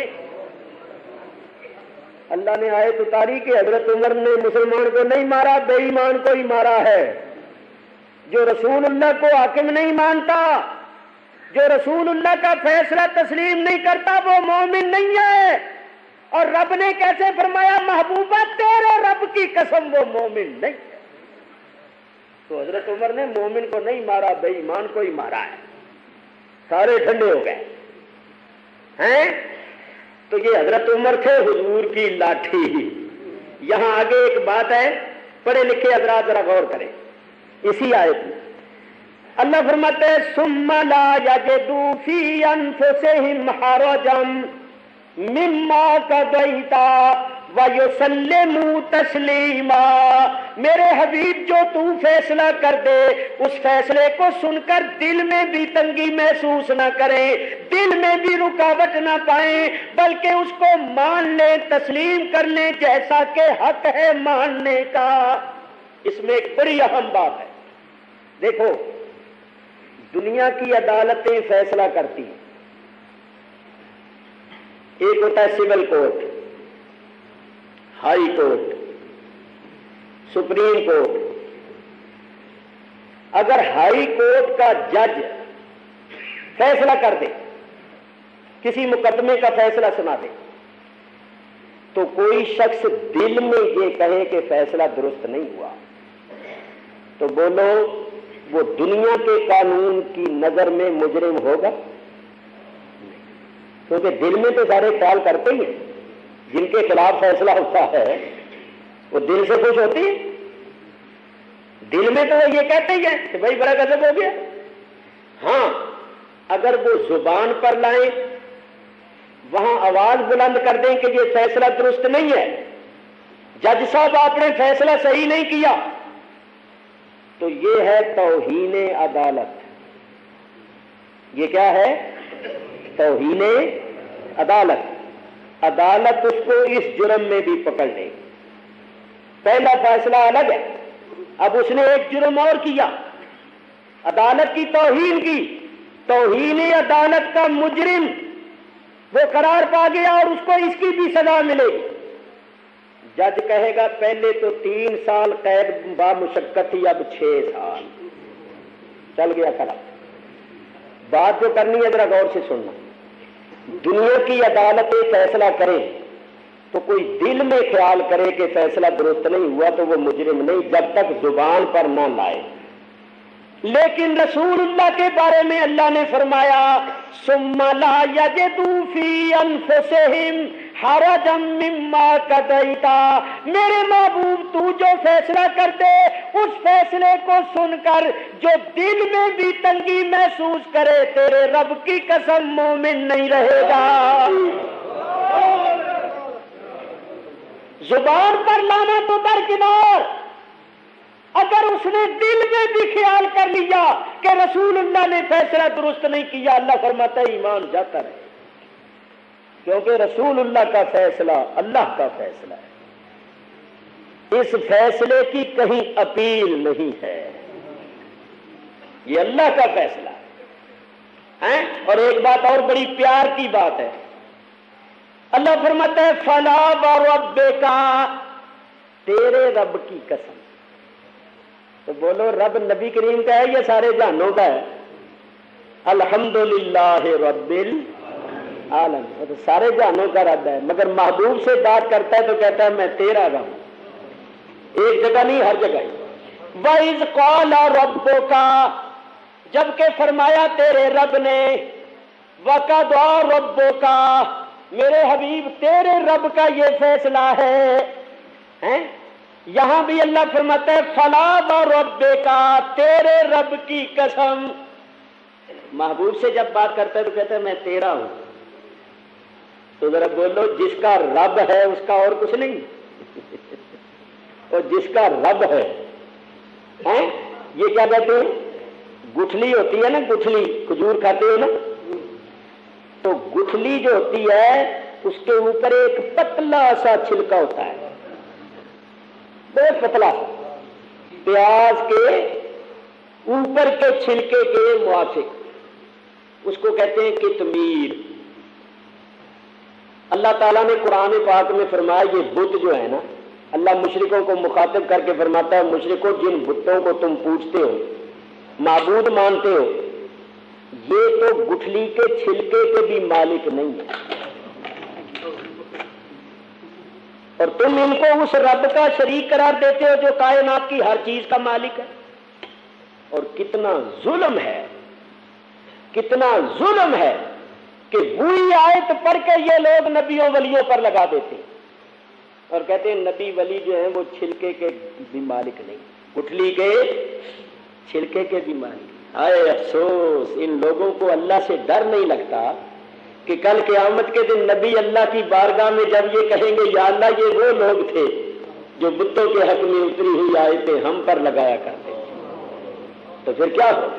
اللہ نے آیت اتاری کہ حضرت عمر نے مسلمان کو نہیں مارا, بے ایمان کو ہی مارا ہے. جو رسول اللہ کو حاکم نہیں مانتا, جو رسول اللہ کا فیصلہ تسلیم نہیں کرتا, وہ مومن نہیں ہے. اور رب نے کیسے فرمایا محبوبہ تیرے رب کی قسم وہ مومن نہیں. تو حضرت عمر نے مومن کو نہیں مارا, بے ایمان کو ہی مارا ہے. سارے ٹھنڈے ہو گئے ہیں. تو یہ حضرت عمر تھے حضور کی لاٹھی. یہاں آگے ایک بات ہے, پڑھے لکھے حضرات ذرا غور کریں. اسی آیت میں اللہ فرماتے ہیں ثم لا یجدوا فی انفسہم حرجا مما قضیت ویسلموا تسلیما. میرے حبیب جو تو فیصلہ کر دے اس فیصلے کو سن کر دل میں بھی تنگی محسوس نہ کریں, دل میں بھی رکاوٹ نہ پائیں, بلکہ اس کو مان لیں, تسلیم کر لیں جیسا کہ حق ہے ماننے کا. اس میں ایک بڑی اہم بات ہے. دیکھو دنیا کی عدالتیں فیصلہ کرتی ہیں. ایک ہوتا ہے civil court, high court, supreme court. اگر ہائی کورٹ کا جج فیصلہ کر دے, کسی مقدمے کا فیصلہ سنا دے, تو کوئی شخص دل میں یہ کہے کہ فیصلہ درست نہیں ہوا, تو بولو وہ دنیا کے قانون کی نظر میں مجرم ہوگا؟ کیونکہ دل میں تو سارے خیال کرتے ہی ہیں. جن کے خلاف فیصلہ ہوتا ہے وہ دل سے خوش ہوتی ہے. دل میں تو وہ یہ کہتے ہی ہیں کہ بھائی بڑا غضب ہو گیا. ہاں اگر وہ زبان پر لائیں, وہاں آواز بلند کر دیں کہ یہ فیصلہ درست نہیں ہے, جج صاحب آپ نے فیصلہ صحیح نہیں کیا، تو یہ ہے توہین عدالت۔ یہ کیا ہے؟ توہین عدالت۔ عدالت اس کو اس جرم میں بھی پکڑ لے گی۔ پہلا فیصلہ الگ ہے، اب اس نے ایک جرم اور کیا، عدالت کی توہین کی، توہین عدالت کا مجرم وہ قرار پا گیا اور اس کو اس کی بھی سزا ملے گی۔ جج کہے گا پہلے تو 3 سال قید بامشقت تھی، اب 6 سال، چل گیا کڑا۔ بات جو کرنی ہے ذرا غور سے سننا۔ دنیا کی عدالتیں فیصلہ کریں تو کوئی دل میں خیال کرے کہ فیصلہ درست نہیں ہوا تو وہ مجرم نہیں، جب تک زبان پر نہ لائے۔ لیکن رسول اللہ کے بارے میں اللہ نے فرمایا ثم لا یجدوا فی انفسہم حرجا مما قضیت، میرے محبوب تو جو فیصلہ کر دے اس فیصلے کو سن کر جو دل میں بھی تنگی محسوس کرے تیرے رب کی قسم مومن نہیں رہے گا۔ زبان پر لانا تو درکنار، اگر اس نے دل میں بھی خیال کر لیا کہ رسول اللہ نے فیصلہ درست نہیں کیا، اللہ فرماتا ہے ایمان جاتا رہے، کیونکہ رسول اللہ کا فیصلہ اللہ کا فیصلہ ہے، اس فیصلے کی کہیں اپیل نہیں ہے، یہ اللہ کا فیصلہ ہے۔ اور ایک بات اور بڑی پیار کی بات ہے، اللہ فرماتا ہے فلا وربک، تیرے رب کی قسم۔ تو بولو رب نبی کریم کا ہے یا سارے جہانوں کا ہے؟ الحمدللہ رب العالمین، تو سارے جہانوں کا رب ہے، مگر محبوب سے بات کرتا ہے تو کہتا ہے میں تیرا رب ہوں، ایک جگہ نہیں ہر جگہ۔ وَإِذْ قَالَ رَبُّكَ، جبکہ فرمایا تیرے رب نے، وَقَضَىٰ رَبُّكَ، میرے حبیب تیرے رب کا یہ فیصلہ ہے۔ یہاں بھی اللہ فرماتا ہے فلا وربک، تیرے رب کی قسم۔ محبوب سے جب بات کرتا ہے تو کہتا ہے میں تیرا ہوں، تو ذرا بولو جس کا رب ہے اس کا اور کچھ نہیں، اور جس کا رب ہے یہ کیا کہتے ہیں؟ گٹھلی ہوتی ہے نا، گٹھلی کھجور کھاتے ہو نا، تو گٹھلی جو ہوتی ہے اس کے اوپر ایک پتلا سا چھلکا ہوتا ہے، بہت پتلا سا، پیاز کے اوپر کے چھلکے کے موافق، اس کو کہتے ہیں قطمیر۔ اللہ تعالیٰ نے قرآن پاک میں فرمایا یہ بت جو ہے نا، اللہ مشرکوں کو مخاطب کر کے فرماتا ہے مشرکوں جن بتوں کو تم پوجتے ہو معبود مانتے ہو یہ تو گٹھلی کے چھلکے کے بھی مالک نہیں ہے، اور تم ان کو اس رب کا شریک قرار دیتے ہو جو کائنات کی ہر چیز کا مالک ہے۔ اور کتنا ظلم ہے، کتنا ظلم ہے کہ وہی آیت پڑھ کے یہ لوگ نبیوں ولیوں پر لگا دیتے ہیں اور کہتے ہیں نبی ولی جو ہیں وہ چھلکے کے بھی مالک نہیں، گٹھلی کے چھلکے کے بھی مالک۔ ہائے افسوس، ان لوگوں کو اللہ سے ڈر نہیں لگتا کہ کل قیامت کے دن نبی اللہ کی بارگاہ میں جب یہ کہیں گے یا اللہ یہ وہ لوگ تھے جو بتوں کے حق میں اتری ہوئی آیتیں ہم پر لگایا کرتے، تو پھر کیا ہو؟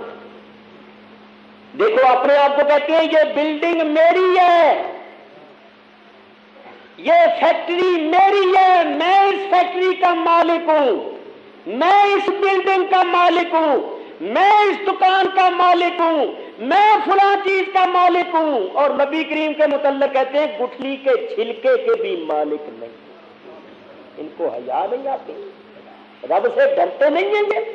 دیکھو اپنے آپ کو کہتے ہیں یہ بلڈنگ میری ہے، یہ فیکٹری میری ہے، میں اس فیکٹری کا مالک ہوں، میں اس بلڈنگ کا مالک ہوں، میں اس دکان کا مالک ہوں، میں فلاں چیز کا مالک ہوں۔ اور نبی کریم کے متعلق کہتے ہیں گٹھلی کے چھلکے کے بھی مالک نہیں۔ ان کو حیا نہیں آتی، رب سے ڈرتے نہیں ہیں یہ؟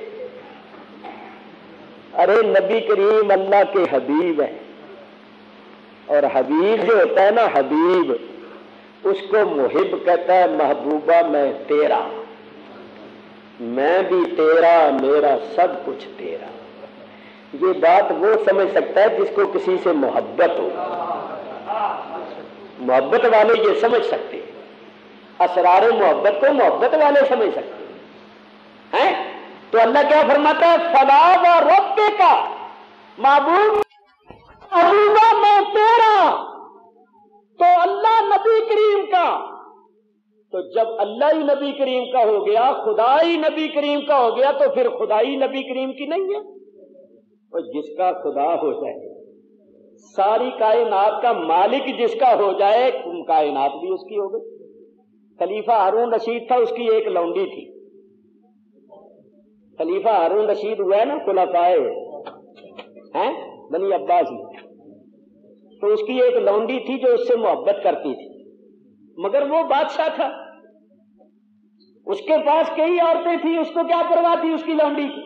ارے نبی کریم اللہ کے حبیب ہیں، اور حبیب جو ہوتا ہے نا حبیب، اس کو محب کہتا ہے محبوبہ میں تیرا، میں بھی تیرا، میرا سب کچھ تیرا۔ یہ بات وہ سمجھ سکتا ہے جس کو کسی سے محبت ہو، محبت والے یہ سمجھ سکتے ہیں، اسرار محبت کو محبت والے سمجھ سکتے ہیں۔ تو اللہ کیا فرماتا ہے فلا وربک، معبود محبوبہ میں تیرا، تو اللہ نبی کریم کا، تو تو جب اللہ ہی نبی کریم کا ہو گیا، خدا ہی نبی کریم کا ہو گیا، تو پھر خدائی نبی کریم کی نہیں ہے؟ اور جس کا خدا ہو جائے، ساری کائنات کا مالک جس کا ہو جائے، کائنات بھی اس کی ہو گئی۔ خلیفہ ہارون رشید تھا، اس کی ایک لونڈی تھی۔ خلیفہ ہارون رشید ہوا ہے نا خلفائے بنی عباس میں، تو اس کی ایک لونڈی تھی جو اس سے محبت کرتی تھی، مگر وہ بادشاہ تھا، اس کے پاس کئی عورتیں تھیں، اس کو کیا پرواہ تھی اس کی لونڈی کی؟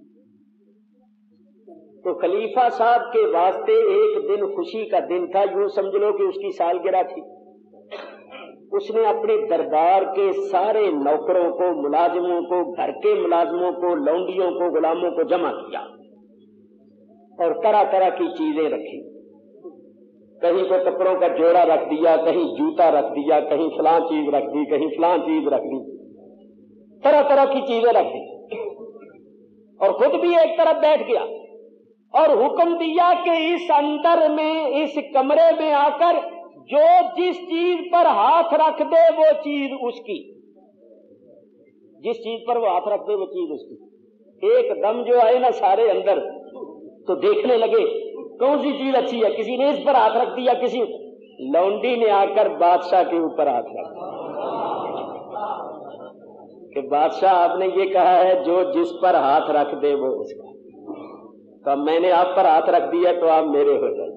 تو خلیفہ صاحب کے واسطے ایک دن خوشی کا دن تھا، یوں سمجھ لو کہ اس کی سالگرہ تھی۔ اس نے اپنے دربار کے سارے نوکروں کو، ملازموں کو، گھر کے ملازموں کو، لونڈیوں کو، غلاموں کو جمع کیا اور طرح طرح کی چیزیں رکھی۔ کہیں تو کپڑوں کا جوڑا رکھ دیا، کہیں جوتا رکھ دیا، کہیں فلاں چیز رکھ دی، کہیں فلاں چیز رکھ دی، طرح طرح کی چیزیں رکھ دی، اور خود بھی ایک طرف بیٹھ گیا اور حکم دیا کہ اس اندر میں، اس کمرے میں آ کر جو جس چیز پر ہاتھ رکھ دے وہ چیز اس کی، جس چیز پر وہ ہاتھ رکھ دے وہ چیز اس کی۔ ایک دم جو آئے نا سارے اندر، تو دیکھنے لگے کون سی چیز اچھی ہے، کسی نے اس پر ہاتھ رکھ دیا، کسی لونڈی نے آ کر بادشاہ کے اوپر ہاتھ رکھ دیا کہ بادشاہ آپ نے یہ کہا ہے جو جس پر ہاتھ رکھ دے وہ اس کا، تو میں نے آپ پر ہاتھ رکھ دیا تو آپ میرے ہو جائیں۔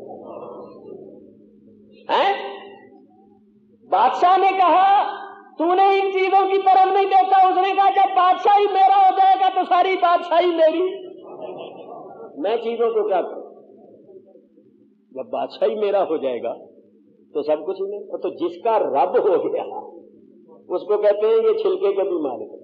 بادشاہ نے کہا تو نے ان چیزوں کی طرف نہیں دیکھا؟ اس نے کہا جب بادشاہ ہی میرا ہو جائے گا تو ساری بادشاہی میری، میں چیزوں کو کیا کروں؟ جب بادشاہ ہی میرا ہو جائے گا تو سب کچھ ہی نہیں۔ تو جس کا رب ہو گیا اس کو کہتے ہیں یہ چھلکے کے بھی مالک۔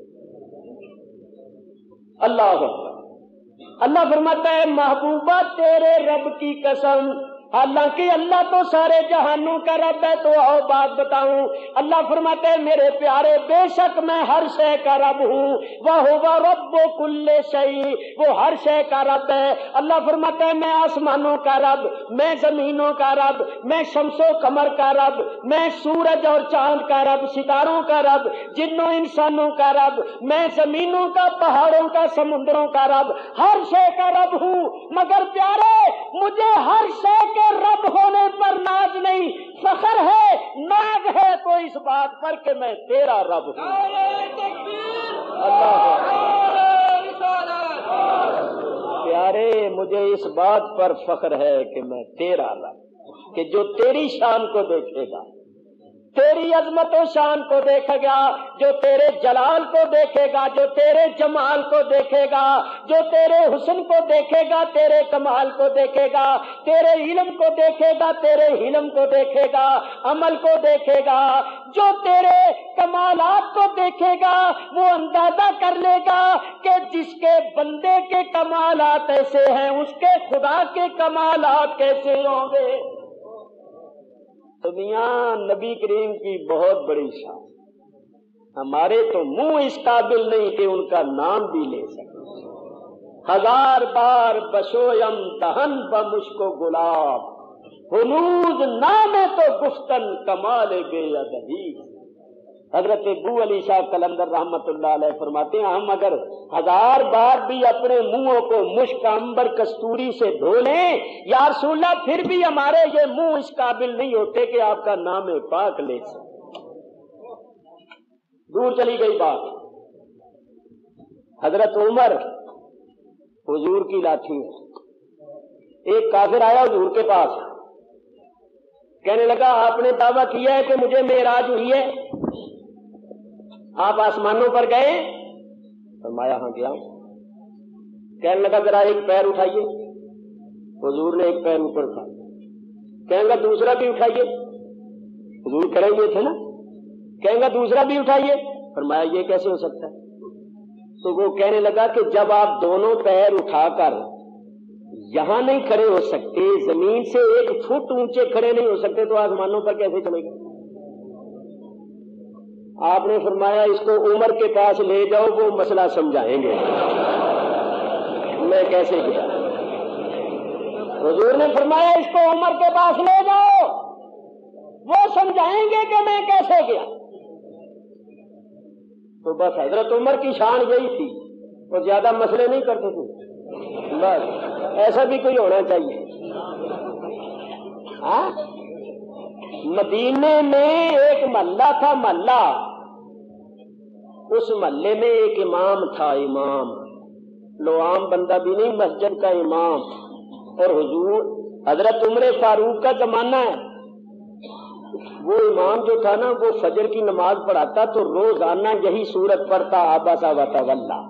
اللہ اکبر۔ اللہ فرماتا ہے محبوبہ تیرے رب کی قسم، حالانکہ اللہ تو سارے جہانوں کا رب ہے، تو آؤ بات بتاؤں۔ اللہ فرماتے ہیں میرے پیارے بے شک میں ہر شے کا رب ہوں، وَهُوَ رَبُّ كُلِّ شَيْءٍ، وہ ہر شے کا رب ہے۔ اللہ فرماتے ہیں میں آسمانوں کا رب، میں زمینوں کا رب، میں شمس و قمر کا رب، میں سورج اور چاند کا رب، ستاروں کا رب، جنوں انسانوں کا رب، میں زمینوں کا، پہاڑوں کا، سمندروں کا رب، ہر شے کا رب ہوں۔ مگر پیارے مجھے ہر شے کے رب ہونے پر ناز نہیں، فخر ہے، ناز ہے تو اس بات پر کہ میں تیرا رب ہوں۔ پیارے مجھے اس بات پر فخر ہے کہ میں تیرا رب، کہ جو تیری شان کو دیکھے گا، تیری عظمت و شان کو دیکھے گا، جو تیرے جلال کو دیکھے گا، جو تیرے جمال کو دیکھے گا، جو تیرے حسن کو دیکھے گا، تیرے کمال کو دیکھے گا، تیرے علم کو دیکھے گا، تیرے حلم کو دیکھے گا، عمل کو دیکھے گا، جو تیرے کمالات کو دیکھے گا وہ اندازہ کر لے گا کہ جس کے بندے کے کمالات ایسے ہیں اس کے خدا کے کمالات کیسے ہوں گے۔ دنیا نبی کریم کی بہت بڑی شان، ہمارے تو منہ اس قابل نہیں کہ ان کا نام بھی لے سکیں۔ ہزار بار بشویم دہن بمشک و گلاب، ہنوز نام تو گفتن کمال بے ادبی۔ حضرت ابو علی شاہ قلندر رحمت اللہ علیہ فرماتے ہیں ہم اگر ہزار بار بھی اپنے منہوں کو مشک، عنبر، کستوری سے دھو لیں یا رسول اللہ پھر بھی ہمارے یہ منہ اس قابل نہیں ہوتے کہ آپ کا نام پاک لے سکیں۔ دور چلی گئی بات، حضرت عمر حضور کی لاٹھی ہے، ایک کافر آیا حضور کے پاس، کہنے لگا آپ نے دعویٰ کیا ہے کہ مجھے معراج ہوئی ہے، آپ آسمانوں پر گئے؟ فرمایا ہاں گیا۔ کہنے لگا ذرا ایک پیر اٹھائیے، حضور نے ایک پیر اوپر اٹھایا، کہنے لگا دوسرا بھی اٹھائیے، حضور کھڑے ہوئے تھے نا، کہنے لگا دوسرا بھی اٹھائیے، فرمایا یہ کیسے ہو سکتا ہے؟ تو وہ کہنے لگا کہ جب آپ دونوں پیر اٹھا کر یہاں نہیں کھڑے ہو سکتے، زمین سے 1 فٹ اونچے کھڑے نہیں ہو سکتے تو آسمانوں پر کیسے چلے گا؟ آپ نے فرمایا اس کو عمر کے پاس لے جاؤ، وہ مسئلہ سمجھائیں گے۔ میں کیسے گیا؟ حضور نے فرمایا اس کو عمر کے پاس لے جاؤ، وہ سمجھائیں گے کہ میں کیسے گیا۔ تو بس حضرت عمر کی شان یہی تھی، وہ زیادہ مسئلے نہیں کرتے تھے، بس ایسا بھی کوئی ہونا چاہیے۔ ہاں، مدینے میں ایک محلہ تھا، محلہ، اس محلے میں ایک امام تھا، امام، لو عام بندہ بھی نہیں، مسجد کا امام، اور حضور حضرت عمر فاروق کا زمانہ ہے۔ وہ امام جو تھا نا، وہ فجر کی نماز پڑھاتا تو روزانہ یہی سورت پڑھتا، عبس وتولی۔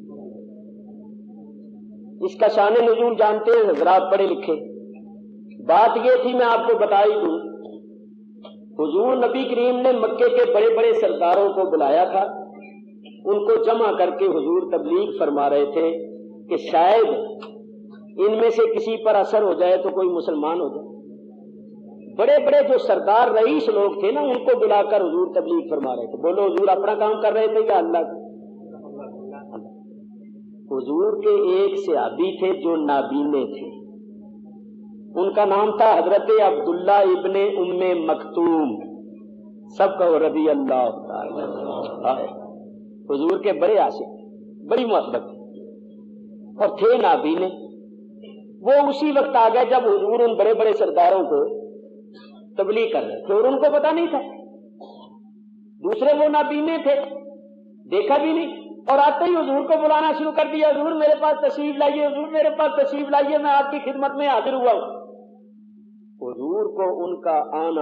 اس کا شان نزول جانتے ہیں حضرات پڑھے لکھے۔ بات یہ تھی، میں آپ کو بتا ہی دوں، حضور نبی کریم نے مکے کے بڑے بڑے سرداروں کو بلایا تھا، ان کو جمع کر کے حضور تبلیغ فرما رہے تھے کہ شاید ان میں سے کسی پر اثر ہو جائے تو کوئی مسلمان ہو جائے۔ بڑے بڑے جو سردار رئیس لوگ تھے نا، ان کو بلا کر حضور تبلیغ فرما رہے تھے۔ بولو، حضور اپنا کام کر رہے تھے یا اللہ کا؟ حضور کے ایک صحابی تھے جو نابینے تھے، ان کا نام تھا حضرت عبداللہ ابن ام مکتوم، سب کہو رضی اللہ تعالی۔ حضور کے بڑے عاشق، بڑی محبت، اور تھے نابینے۔ وہ اسی وقت آ گئے جب حضور ان بڑے بڑے سرداروں کو تبلیغ کر رہے تھے، اور ان کو پتا نہیں تھا، دوسرے وہ نابینے تھے، دیکھا بھی نہیں، اور آتے ہی حضور کو بلانا شروع کر دیا، حضور میرے پاس تشریف لائیے، حضور میرے پاس تشریف لائیے، میں آپ کی خدمت میں حاضر ہوا ہوں۔ حضور کو ان کا آنا،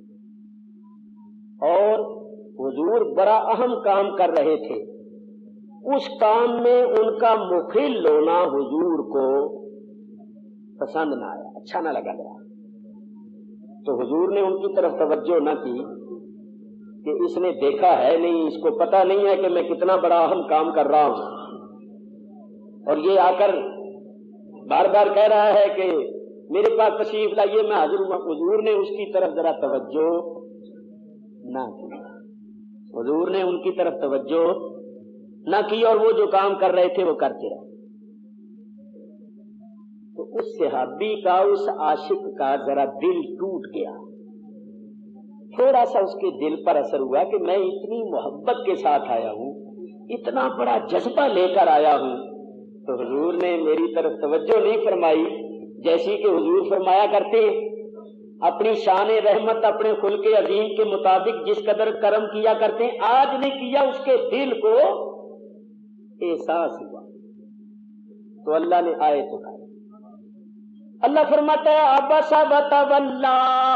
اور حضور بڑا اہم کام کر رہے تھے، اس کام میں ان کا مخل ہونا حضور کو پسند نہ آیا، اچھا نہ لگا۔ تو حضور نے ان کی طرف توجہ نہ کی کہ اس نے دیکھا ہے نہیں، اس کو پتہ نہیں ہے کہ میں کتنا بڑا اہم کام کر رہا ہوں، اور یہ آ کر بار بار کہہ رہا ہے کہ میرے پاس تشریف لائیے، میں حاضر ہوں۔ حضور نے اس کی طرف ذرا توجہ نہ کی، حضور نے ان کی طرف توجہ نہ کی، اور وہ جو کام کر رہے تھے وہ کرتے رہے۔ تو اس صحابی کا، اس عاشق کا ذرا دل ٹوٹ گیا، تھوڑا سا اس کے دل پر اثر ہوا کہ میں اتنی محبت کے ساتھ آیا ہوں، اتنا بڑا جذبہ لے کر آیا ہوں، تو حضور نے میری طرف توجہ نہیں فرمائی، جیسی کہ حضور فرمایا کرتے اپنی شان رحمت، اپنے خلق عظیم کے مطابق جس قدر کرم کیا کرتے ہیں، آج نہیں کیا، اس کے دل کو احساس ہوا، تو اللہ نے آیت اٹھائی۔ اللہ فرماتا ہے عبس وتولی،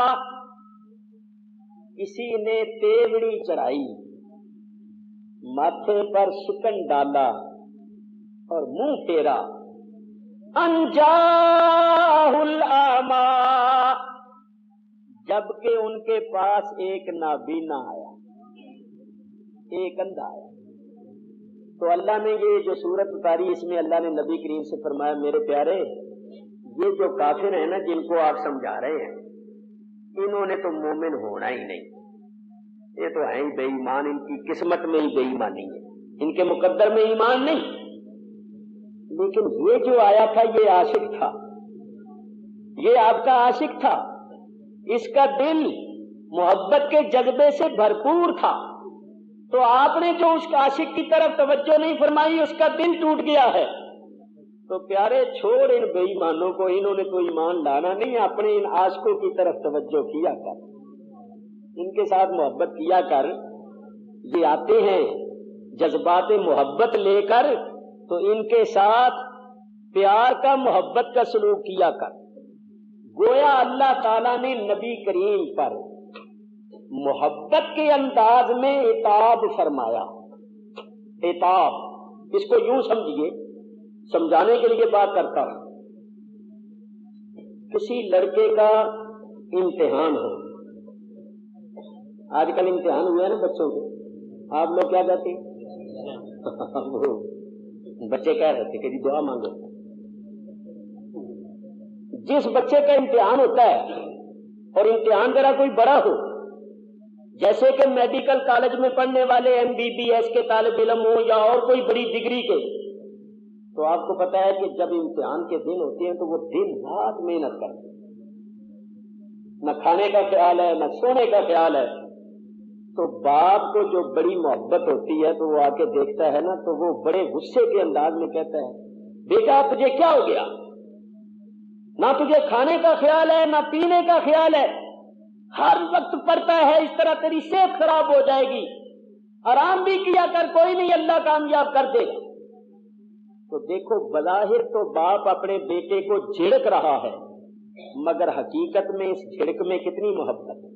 کسی نے تیوڑی چڑھائی، ماتھے پر شکن ڈالا اور منہ پھیرا، ان جاءہ الاعمی، جبکہ ان کے پاس ایک نابینا آیا، ایک اندھا آیا۔ تو اللہ نے یہ جو سورت اتاری، اس میں اللہ نے نبی کریم سے فرمایا، میرے پیارے، یہ جو کافر ہیں نا، جن کو آپ سمجھا رہے ہیں، انہوں نے تو مومن ہونا ہی نہیں، یہ تو ہیں ہی بے ایمان، ان کی قسمت میں ہی بے ایمانی ہے، ان کے مقدر میں ایمان نہیں۔ لیکن یہ جو آیا تھا، یہ عاشق تھا، یہ آپ کا عاشق تھا، اس کا دل محبت کے جذبے سے بھرپور تھا، تو آپ نے جو اس عاشق کی طرف توجہ نہیں فرمائی، اس کا دل ٹوٹ گیا ہے۔ تو پیارے، چھوڑ ان بے ایمانوں کو، انہوں نے تو ایمان لانا نہیں، اپنے ان عاشقوں کی طرف توجہ کیا کر، ان کے ساتھ محبت کیا کر۔ یہ آتے ہیں جذبات محبت لے کر، تو ان کے ساتھ پیار کا، محبت کا سلوک کیا کر۔ گویا اللہ تعالیٰ نے نبی کریم پر محبت کے انداز میں عتاب فرمایا۔ عتاب، اس کو یوں سمجھیے، سمجھانے کے لیے بات کرتا ہوں۔ کسی لڑکے کا امتحان ہو، آج کل امتحان ہوئے نا بچوں کے، آپ لوگ کیا کہتے ہیں؟ بچے کہہ رہے تھے کہ جی دعا مانگو۔ جس بچے کا امتحان ہوتا ہے، اور امتحان ذرا کوئی بڑا ہو، جیسے کہ میڈیکل کالج میں پڑھنے والے MBBS کے طالب علم ہوں یا اور کوئی بڑی ڈگری کے، تو آپ کو پتا ہے کہ جب امتحان کے دن ہوتے ہیں تو وہ دن رات محنت کرتے ہیں، نہ کھانے کا خیال ہے، نہ سونے کا خیال ہے، تو باپ کو جو بڑی محبت ہوتی ہے تو وہ آ کے دیکھتا ہے نا تو وہ بڑے غصے کے انداز میں کہتا ہے بیٹا تجھے کیا ہو گیا؟ نہ تجھے کھانے کا خیال ہے نہ پینے کا خیال ہے، ہر وقت پڑتا ہے، اس طرح تیری صحت خراب ہو جائے گی، آرام بھی کیا کر، کوئی نہیں اللہ کامیاب کر دے گا۔ تو دیکھو بظاہر تو باپ اپنے بیٹے کو جھڑک رہا ہے، مگر حقیقت میں اس جھڑک میں کتنی محبت ہے،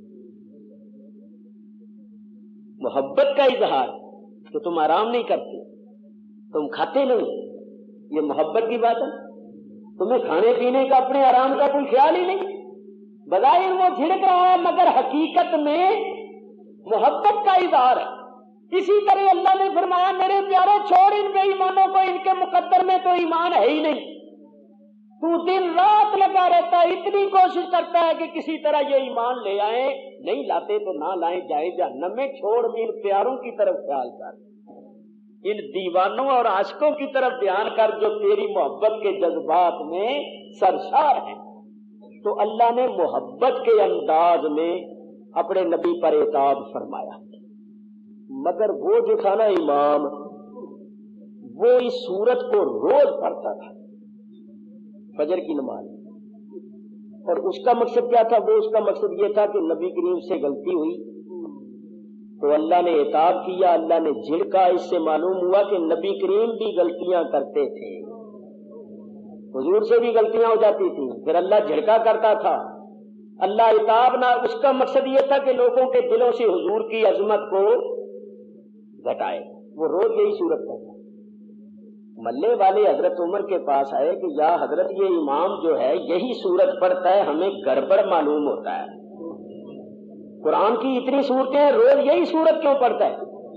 محبت کا اظہار کہ تم آرام نہیں کرتے، تم کھاتے نہیں، یہ محبت کی بات ہے۔ تمہیں کھانے پینے کا اپنے آرام کا کوئی خیال ہی نہیں، بظاہر وہ جھڑک رہا ہے مگر حقیقت میں محبت کا اظہار ہے۔ اسی طرح اللہ نے فرمایا میرے پیارے چھوڑ ان بے ایمانوں کو، ان کے مقدر میں تو ایمان ہے ہی نہیں، تو دن رات لگا رہتا ہے، اتنی کوشش کرتا ہے کہ کسی طرح یہ ایمان لے آئیں، نہیں لاتے تو نہ لائیں، جائے جہنم میں، چھوڑ ان پیاروں کی طرف خیال کر، ان دیوانوں اور عاشقوں کی طرف دھیان کر جو تیری محبت کے جذبات میں سرشار ہیں۔ تو اللہ نے محبت کے انداز میں اپنے نبی پر عتاب فرمایا، مگر وہ جو تھا نا امام، وہ اس سورت کو روز پڑھتا تھا فجر کی نماز، اور اس کا مقصد کیا تھا؟ وہ اس کا مقصد یہ تھا کہ نبی کریم سے غلطی ہوئی تو اللہ نے عتاب کیا، اللہ نے جھڑکا، اس سے معلوم ہوا کہ نبی کریم بھی غلطیاں کرتے تھے، حضور سے بھی غلطیاں ہو جاتی تھی، پھر اللہ جھڑکا کرتا تھا، اللہ عتاب نہ، اس کا مقصد یہ تھا کہ لوگوں کے دلوں سے حضور کی عظمت کو گھٹائے۔ وہ روز یہی صورت کرتا، ملے والے حضرت عمر کے پاس آئے کہ یا حضرت یہ امام جو ہے یہی صورت پڑھتا ہے، ہمیں گڑبڑ معلوم ہوتا ہے، قرآن کی اتنی صورتیں ہیں، روز یہی صورت کیوں پڑھتا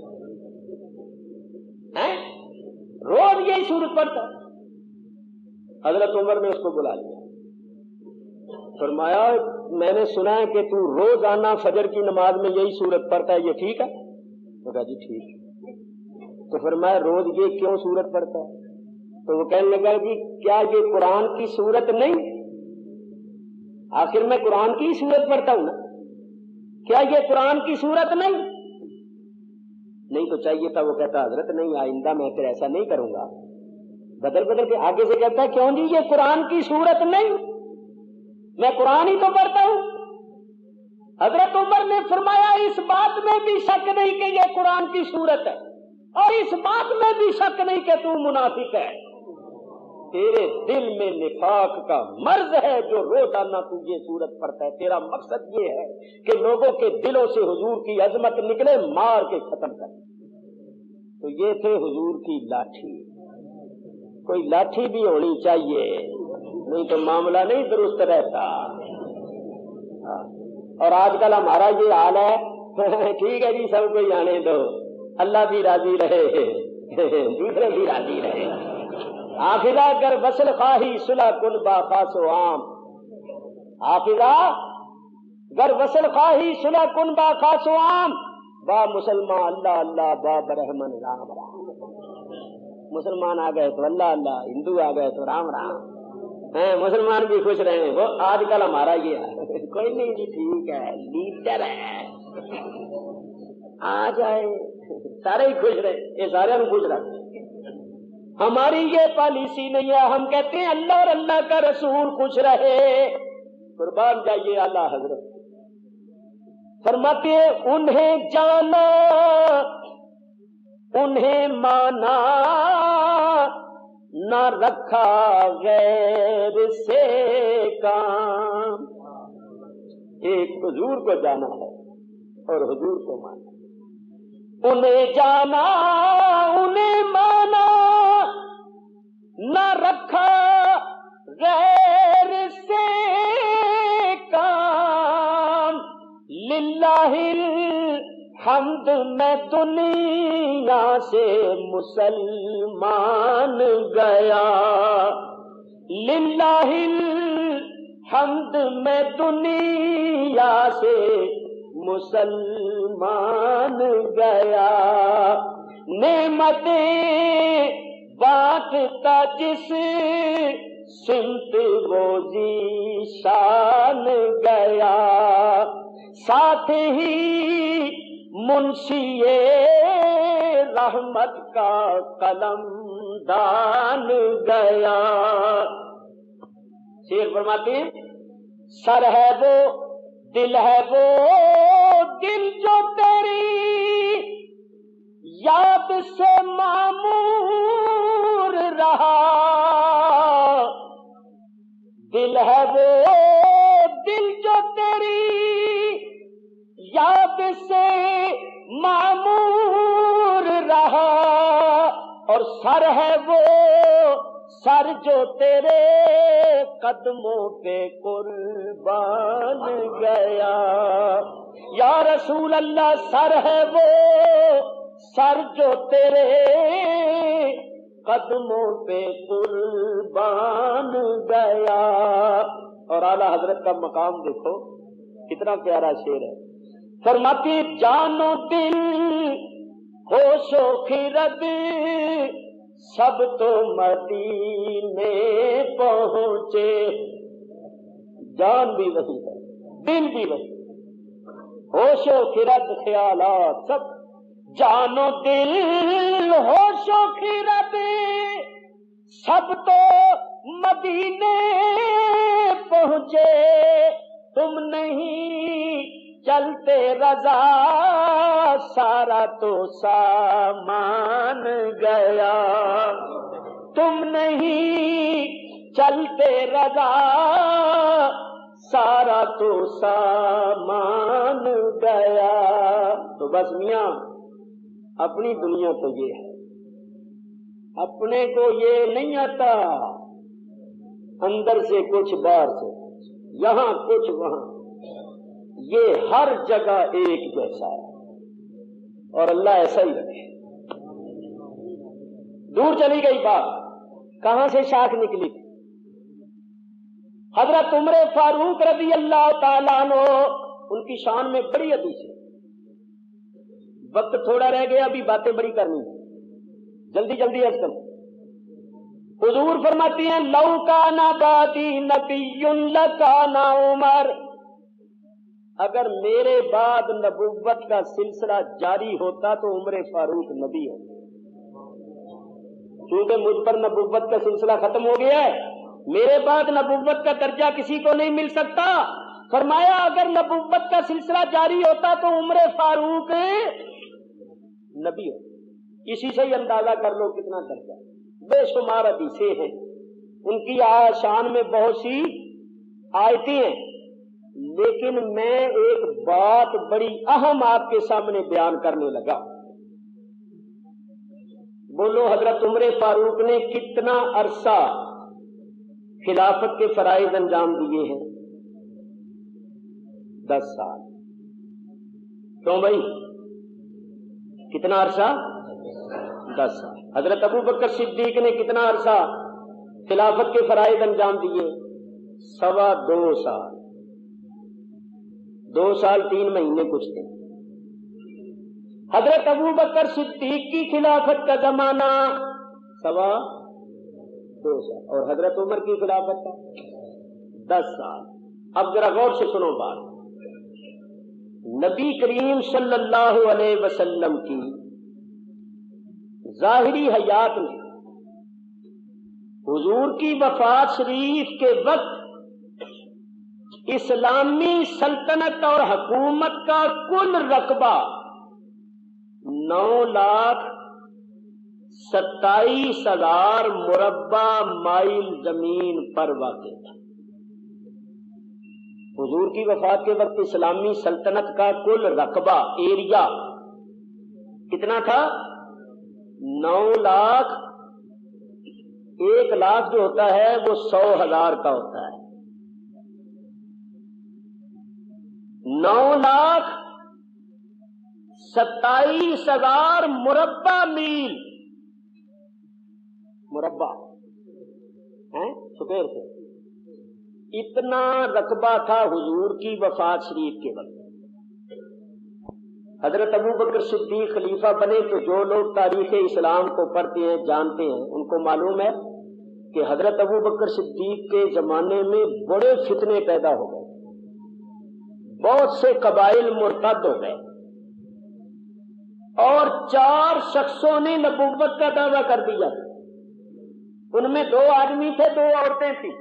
ہے؟ روز یہی صورت پڑھتا ہے۔ حضرت عمر نے اس کو بلا لیا، فرمایا میں نے سنا ہے کہ تو روزانہ فجر کی نماز میں یہی صورت پڑھتا ہے، یہ ٹھیک ہے؟ تو کہا جی ٹھیک ہے۔ تو فرمایا روز یہ کیوں صورت پڑھتا ہے؟ تو وہ کہنے لگا کہ کیا یہ قرآن کی صورت نہیں؟ آخر میں قرآن کی صورت پڑھتا ہوں نا، کیا یہ قرآن کی صورت نہیں؟ نہیں تو چاہیے تھا وہ کہتا حضرت نہیں، آئندہ میں پھر ایسا نہیں کروں گا، بدل بدل کے آگے سے کہتا ہے کیوں جی یہ قرآن کی صورت نہیں، میں قرآن ہی تو پڑھتا ہوں۔ حضرت عمر نے فرمایا اس بات میں بھی شک نہیں کہ یہ قرآن کی صورت ہے، اور اس بات میں بھی شک نہیں کہ تو منافق ہے، تیرے دل میں نفاق کا مرض ہے جو روزانہ تو یہ صورت پڑھتا ہے، تیرا مقصد یہ ہے کہ لوگوں کے دلوں سے حضور کی عظمت نکلے، مار کے ختم کر۔ تو یہ تھے حضور کی لاٹھی، کوئی لاٹھی بھی ہونی چاہیے، نہیں تو معاملہ نہیں درست رہتا۔ اور آج کل ہمارا یہ حال ہے، ٹھیک ہے جی سب کو جانے دو، اللہ بھی راضی رہے دوسرے بھی راضی رہے، حافظہ گر وصل خواہی صلح کن با خاص و عام، حافظہ گر وصل خواہی صلح کن با خاص و عام، با مسلمان اللہ اللہ با برحمن رام رام، مسلمان آ گئے تو اللہ اللہ، ہندو آ گئے تو رام رام، مسلمان بھی خوش رہے۔ وہ آج کل ہمارا یہ ہے، کوئی نہیں جی ٹھیک ہے لیڈر ہے آ جائے، سارے ہی خوش رہے، یہ سارے ہم خوش رہتے۔ ہماری یہ پالیسی نہیں ہے، ہم کہتے ہیں اللہ اور اللہ کا رسول خوش رہے، قربان جائیے اعلیٰ حضرت فرماتے انہیں جانا انہیں مانا نہ رکھا غیر سے کام، ایک حضور کو جانا ہے اور حضور کو مانا، انہیں جانا انہیں مانا نہ رکھا غیر سے کام، للہ الحمد میں دنیا سے مسلمان گیا، للہ الحمد میں دنیا سے مسلمان گیا، نعمتیں بانٹتا جس سمت وہ ذیشان گیا، ساتھ ہی منشی رحمت کا قلم دان گیا. شیر فرماتے ہیں سر ہے وہ دل ہے وہ دل جو تیری یاد سے معمور رہا. دل ہے وہ دل جو تیری یاد سے معمور رہا. اور سر ہے وہ سر جو تیرے قدموں پہ قربان گیا. یا رسول اللہ سر ہے وہ سر جو تیرے قدموں پہ قربان گیا. اور اعلیٰ حضرت کا مقام دیکھو کتنا پیارا شعر ہے. فرماتی جانو دل ہوش و خرد سب تو مدینے پہنچے. جان بھی وہی ہے دل بھی وہی ہوش و خرد خیالات سب. جانو دل ہوش و خرد سب تو مدینے پہنچے. تم نہیں چلتے رضا سارا تو سامان گیا. تم نہیں چلتے رضا سارا تو سامان گیا. تو بس میاں اپنی دنیا تو یہ ہے, اپنے کو یہ نہیں آتا, اندر سے کچھ باہر سے یہاں کچھ وہاں, یہ ہر جگہ ایک جیسا ہے. اور اللہ ایسا ہی رکھے. دور چلی گئی بات, کہاں سے شاخ نکلی تھی؟ حضرت عمر فاروق رضی اللہ تعالیٰ عنہ, ان کی شان میں بڑی حدیث ہے. وقت تھوڑا رہ گیا, ابھی باتیں بڑی کرنی ہیں, جلدی جلدی عرض کروں. حضور فرماتی ہیں لو کانا بعدی نبی لکانا عمر. اگر میرے بعد نبوت کا سلسلہ جاری ہوتا تو عمر فاروق نبی ہوتے. کیونکہ مجھ پر نبوت کا سلسلہ ختم ہو گیا ہے, میرے بعد نبوت کا درجہ کسی کو نہیں مل سکتا. فرمایا اگر نبوت کا سلسلہ جاری ہوتا تو عمر فاروق نبی ہوتے. اسی سے ہی اندازہ کر لو کتنا درجہ. بے شمار حدیثیں ہیں, ان کی شان میں بہت سی آیتیں ہیں, لیکن میں ایک بات بڑی اہم آپ کے سامنے بیان کرنے لگا. بولو حضرت عمر فاروق نے کتنا عرصہ خلافت کے فرائض انجام دیے ہیں؟ 10 سال. کیوں بھائی کتنا عرصہ؟ 10 سال. حضرت ابو بکر صدیق نے کتنا عرصہ خلافت کے فرائض انجام دیے؟ 2.25 سال. 2 سال 3 مہینے کچھ تھے. حضرت ابو بکر صدیق کی خلافت کا زمانہ 2.25 سال, اور حضرت عمر کی خلافت کا 10 سال. اب ذرا غور سے سنو بات. نبی کریم صلی اللہ علیہ وسلم کی ظاہری حیات میں حضور کی وفات شریف کے وقت اسلامی سلطنت اور حکومت کا کل رقبہ 9,27,000 مربع مائل زمین پر واقع تھا. حضور کی وفات کے وقت اسلامی سلطنت کا کل رقبہ ایریا کتنا تھا؟ 9 لاکھ. 1 لاکھ جو ہوتا ہے وہ 100,000 کا ہوتا ہے. 9,27,000 مربع میل مربع سکوئر سے اتنا رقبہ تھا حضور کی وفات شریف کے وقت. حضرت ابو بکر صدیق خلیفہ بنے تو جو لوگ تاریخ اسلام کو پڑھتے ہیں جانتے ہیں ان کو معلوم ہے کہ حضرت ابو بکر صدیق کے زمانے میں بڑے فتنے پیدا ہو گئے, بہت سے قبائل مرتد ہو گئے. اور 4 شخصوں نے نبوت کا دعویٰ کر دیا. ان میں 2 آدمی تھے، 2 عورتیں تھیں،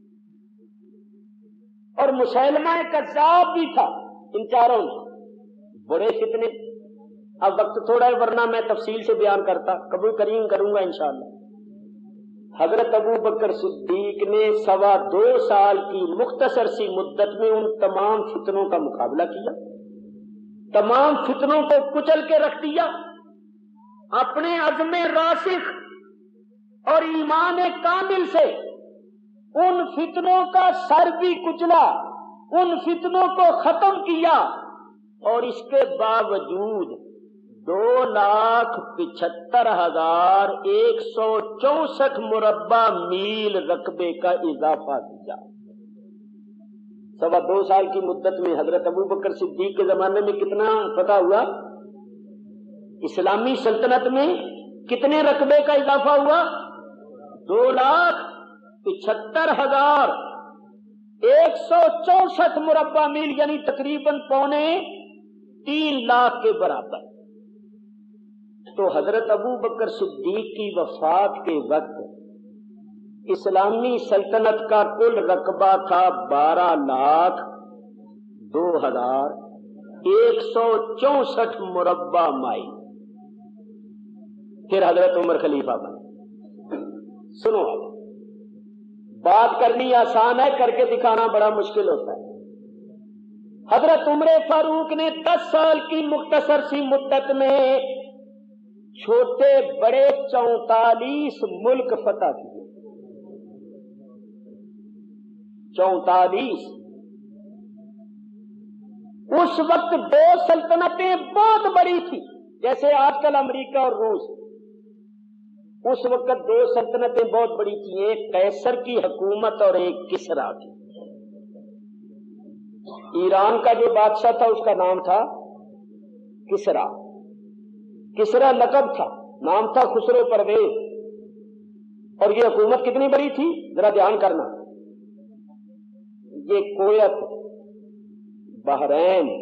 اور مسیلمہ کذاب بھی تھا. ان چاروں میں بڑے فتنے. اب وقت تھوڑا ہے ورنہ میں تفصیل سے بیان کرتا، قبول کروں گا انشاءاللہ. حضرت ابو بکر صدیق نے 2.25 سال کی مختصر سی مدت میں ان تمام فتنوں کا مقابلہ کیا، تمام فتنوں کو کچل کے رکھ دیا. اپنے عزم راسخ اور ایمان کامل سے ان فتنوں کا سر بھی کچلا، ان فتنوں کو ختم کیا. اور اس کے باوجود 2,75,164 مربع میل رقبے کا اضافہ کیا. 2.25 سال کی مدت میں حضرت ابو بکر صدیق کے زمانے میں کتنا فتح ہوا؟ اسلامی سلطنت میں کتنے رقبے کا اضافہ ہوا؟ 2,75,164 مربع میل، یعنی تقریباً 3 لاکھ کے برابر. تو حضرت ابو بکر صدیق کی وفات کے وقت اسلامی سلطنت کا کل رقبہ تھا 12,02,164 مربع مائل. پھر حضرت عمر خلیفہ بنے. سنو، بات کرنی آسان ہے، کر کے دکھانا بڑا مشکل ہوتا ہے. حضرت عمر فاروق نے 10 سال کی مختصر سی مدت میں چھوٹے بڑے 44 ملک فتح کیے. 44. اس وقت 2 سلطنتیں بہت بڑی تھی، جیسے آج کل امریکہ اور روس. اس وقت 2 سلطنتیں بہت بڑی تھیں، ایک قیصر کی حکومت اور ایک کسریٰ کی. ایران کا جو بادشاہ تھا اس کا نام تھا کسریٰ. کسریٰ لقب تھا، نام تھا خسرو پرویز. اور یہ حکومت کتنی بڑی تھی ذرا دھیان کرنا. یہ کویت، بحرین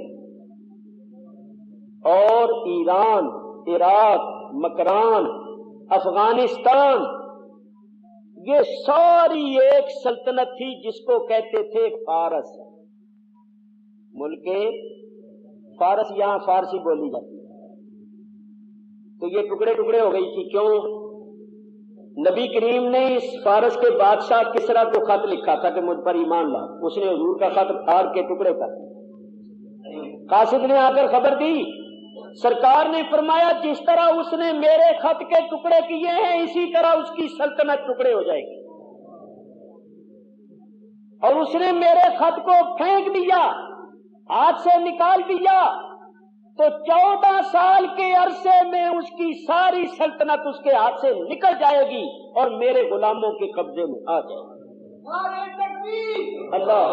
اور ایران، عراق، مکران، افغانستان، یہ ساری ایک سلطنت تھی جس کو کہتے تھے فارس. ملک فارس، یہاں فارسی بولی جاتی ہے. تو یہ ٹکڑے ٹکڑے ہو گئی تھی. کیوں؟ نبی کریم نے اس فارس کے بادشاہ کسریٰ کو خط لکھا تھا کہ مجھ پر ایمان لا. اس نے حضور کا خط پھاڑ کے ٹکڑے کر دیا. قاصد نے آ کر خبر دی، سرکار نے فرمایا جس طرح اس نے میرے خط کے ٹکڑے کیے ہیں اسی طرح اس کی سلطنت ٹکڑے ہو جائے گی. اور اس نے میرے خط کو پھینک دیا، ہاتھ سے نکال دیا، تو 14 سال کے عرصے میں اس کی ساری سلطنت اس کے ہاتھ سے نکل جائے گی اور میرے غلاموں کے قبضے میں آ جائے گی. اللہ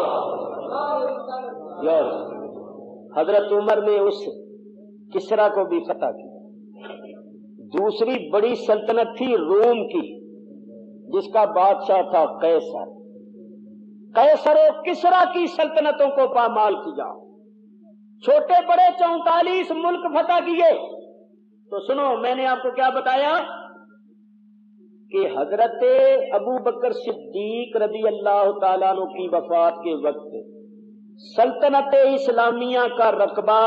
یار. حضرت عمر نے اس کسریٰ کو بھی فتح کیا. دوسری بڑی سلطنت تھی روم کی، جس کا بادشاہ تھا قیصر. قیصر و کسریٰ کی سلطنتوں کو پامال کیا. چھوٹے بڑے 44 ملک فتح کیے. تو سنو، میں نے آپ کو کیا بتایا کہ حضرت ابو بکر صدیق رضی اللہ تعالیٰ عنہ کی وفات کے وقت سلطنت اسلامیہ کا رقبہ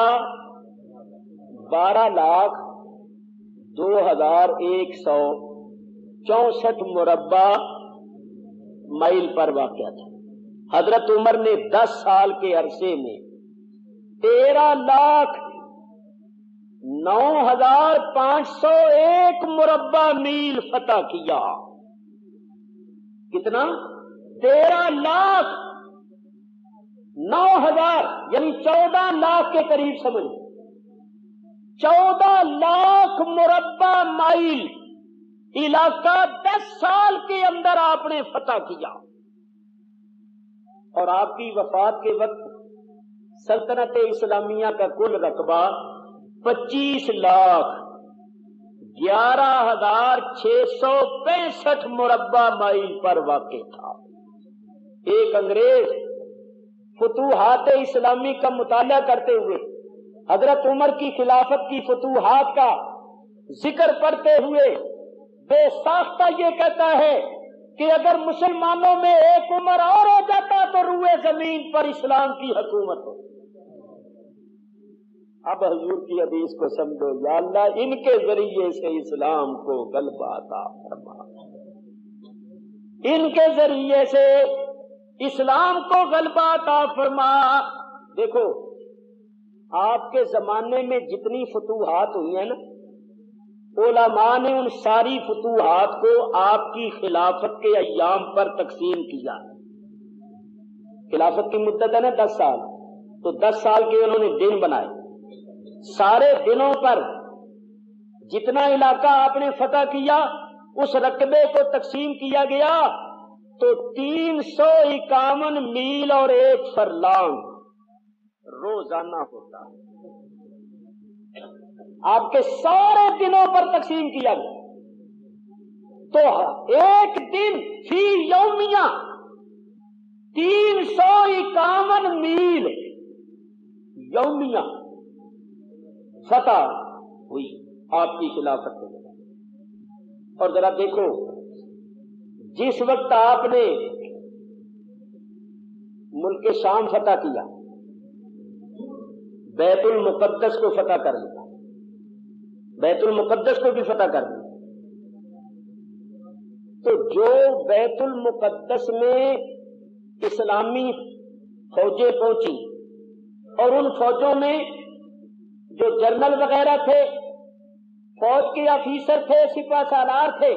12,02,164 مربع مائل پر واقع تھا. حضرت عمر نے 10 سال کے عرصے میں 13,09,501 مربع میل فتح کیا. کتنا؟ 13,09,000، یعنی 14 لاکھ کے قریب سمجھ. 14 لاکھ مربع مائل علاقہ 10 سال کے اندر آپ نے فتح کیا. اور آپ کی وفات کے وقت سلطنت اسلامیہ کا کل رقبہ 25,11,665 مربع مائل پر واقع تھا. ایک انگریز فتوحات اسلامی کا مطالعہ کرتے ہوئے حضرت عمر کی خلافت کی فتوحات کا ذکر کرتے ہوئے بے ساختہ یہ کہتا ہے کہ اگر مسلمانوں میں ایک عمر اور ہو جاتا تو روئے زمین پر اسلام کی حکومت ہو. اب حضور کی حدیث کو سمجھو. یا اللہ ان کے ذریعے سے اسلام کو غلبہ عطا فرما، ان کے ذریعے سے اسلام کو غلبہ عطا فرما. دیکھو آپ کے زمانے میں جتنی فتوحات ہوئی ہیں نا، علماء نے ان ساری فتوحات کو آپ کی خلافت کے ایام پر تقسیم کیا. خلافت کی مدت ہے نا 10 سال، تو 10 سال کے انہوں نے دن بنائے. سارے دنوں پر جتنا علاقہ آپ نے فتح کیا اس رقبے کو تقسیم کیا گیا تو 351 میل اور 1 فرلانگ روزانہ ہوتا. آپ کے سارے دنوں پر تقسیم کیا گیا تو ایک دن فی یومیہ 351 میل یومیہ فتح ہوئی آپ کی خلافت کے. اور ذرا دیکھو جس وقت آپ نے ملک شام فتح کیا، بیت المقدس کو فتح کر لیا، بیت المقدس کو بھی فتح کر دیا، تو جو بیت المقدس میں اسلامی فوجیں پہنچی اور ان فوجوں میں جو جنرل وغیرہ تھے، فوج کے آفیسر تھے، سپاہ سالار تھے،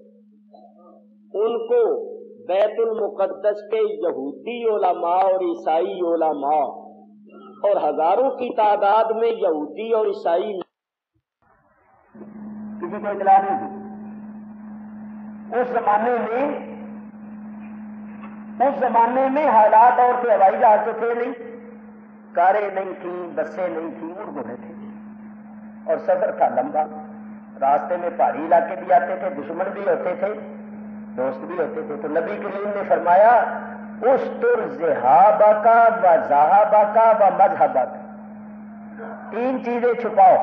ان کو بیت المقدس کے یہودی علماء اور عیسائی علماء اور ہزاروں کی تعداد میں یہودی اور عیسائی کسی کو اطلاع نہیں تھی. اس زمانے میں حالات اور تھے، ہوائی جہاز تو تھے نہیں، کاریں نہیں تھیں، بسیں نہیں تھیں، اڑ گھوڑے تھے اور سفر تھا لمبا. راستے میں پہاڑی علاقے بھی آتے تھے، دشمن بھی ہوتے تھے، دوست بھی ہوتے تھے. تو نبی کریم نے فرمایا استر ذہابک و ذہابک و مذہبک، 3 چیزیں چھپاؤ.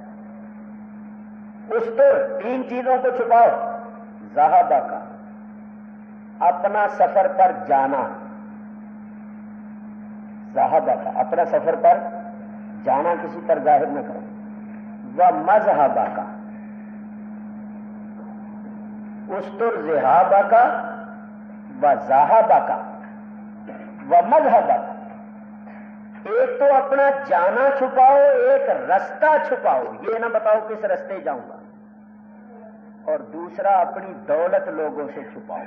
استر 3 چیزوں کو چھپاؤ. ذہابک اپنا سفر پر جانا، ذہابک اپنا سفر پر جانا کسی پر ظاہر نہ کرو. و مذہبک استر ذہابک و ذہابک و مذہبک. ایک تو اپنا جانا چھپاؤ، ایک رستہ چھپاؤ، یہ نہ بتاؤ کس رستے جاؤں گا، اور دوسرا اپنی دولت لوگوں سے چھپاؤ.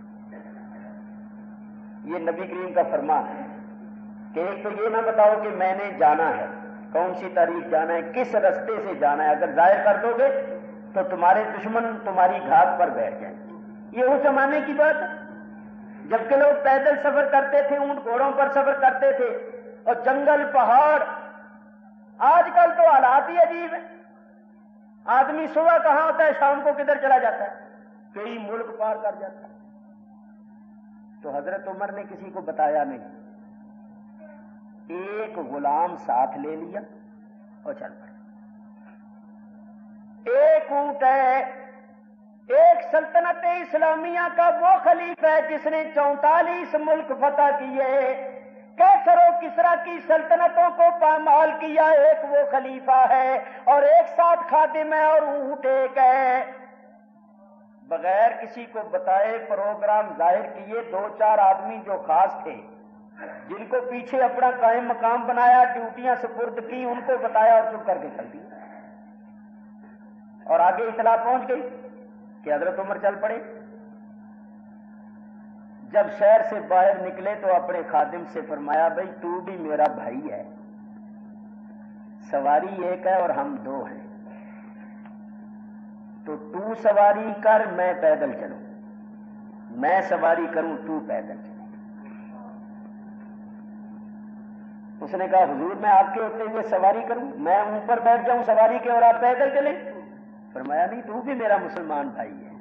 یہ نبی کریم کا فرمان ہے کہ ایک تو یہ نہ بتاؤ کہ میں نے جانا ہے، کون سی تاریخ جانا ہے، کس رستے سے جانا ہے. اگر ظاہر کر دو گے تو تمہارے دشمن تمہاری گھات پر بیٹھ جائیں. یہ اس زمانے کی بات ہے جبکہ لوگ پیدل سفر کرتے تھے، اونٹ گھوڑوں پر سفر کرتے تھے، اور جنگل پہاڑ. آج کل تو حالات ہی عجیب ہیں. آدمی صبح کہاں ہوتا ہے، شام کو کدھر چلا جاتا ہے، کئی ملک پار کر جاتا ہے. تو حضرت عمر نے کسی کو بتایا نہیں، ایک غلام ساتھ لے لیا اور چل پڑے. ایک اونٹ ہے. ایک سلطنت اسلامیہ کا وہ خلیفہ ہے جس نے 44 ملک فتح کیے، کیسر و کسرا کی سلطنتوں کو پامال کیا. ایک وہ خلیفہ ہے اور ایک ساتھ خادم ہے اور اونٹ ایک ہے. بغیر کسی کو بتائے پروگرام ظاہر کیے. 2-4 آدمی جو خاص تھے، جن کو پیچھے اپنا قائم مقام بنایا، ڈیوٹیاں سپرد کی، ان کو بتایا اور چپ کر کے چل دی. اور آگے اطلاع پہنچ گئی کہ حضرت عمر چل پڑے. جب شہر سے باہر نکلے تو اپنے خادم سے فرمایا بھائی تو بھی میرا بھائی ہے، سواری ایک ہے اور ہم 2 ہیں، تو تو سواری کر، میں پیدل چلوں، میں سواری کروں، تو پیدل چلے. اس نے کہا حضور میں آپ کے ہوتے ہوئے سواری کروں، میں اوپر بیٹھ جاؤں سواری کے اور آپ پیدل چلیں؟ فرمایا نہیں، تو بھی میرا مسلمان بھائی ہے،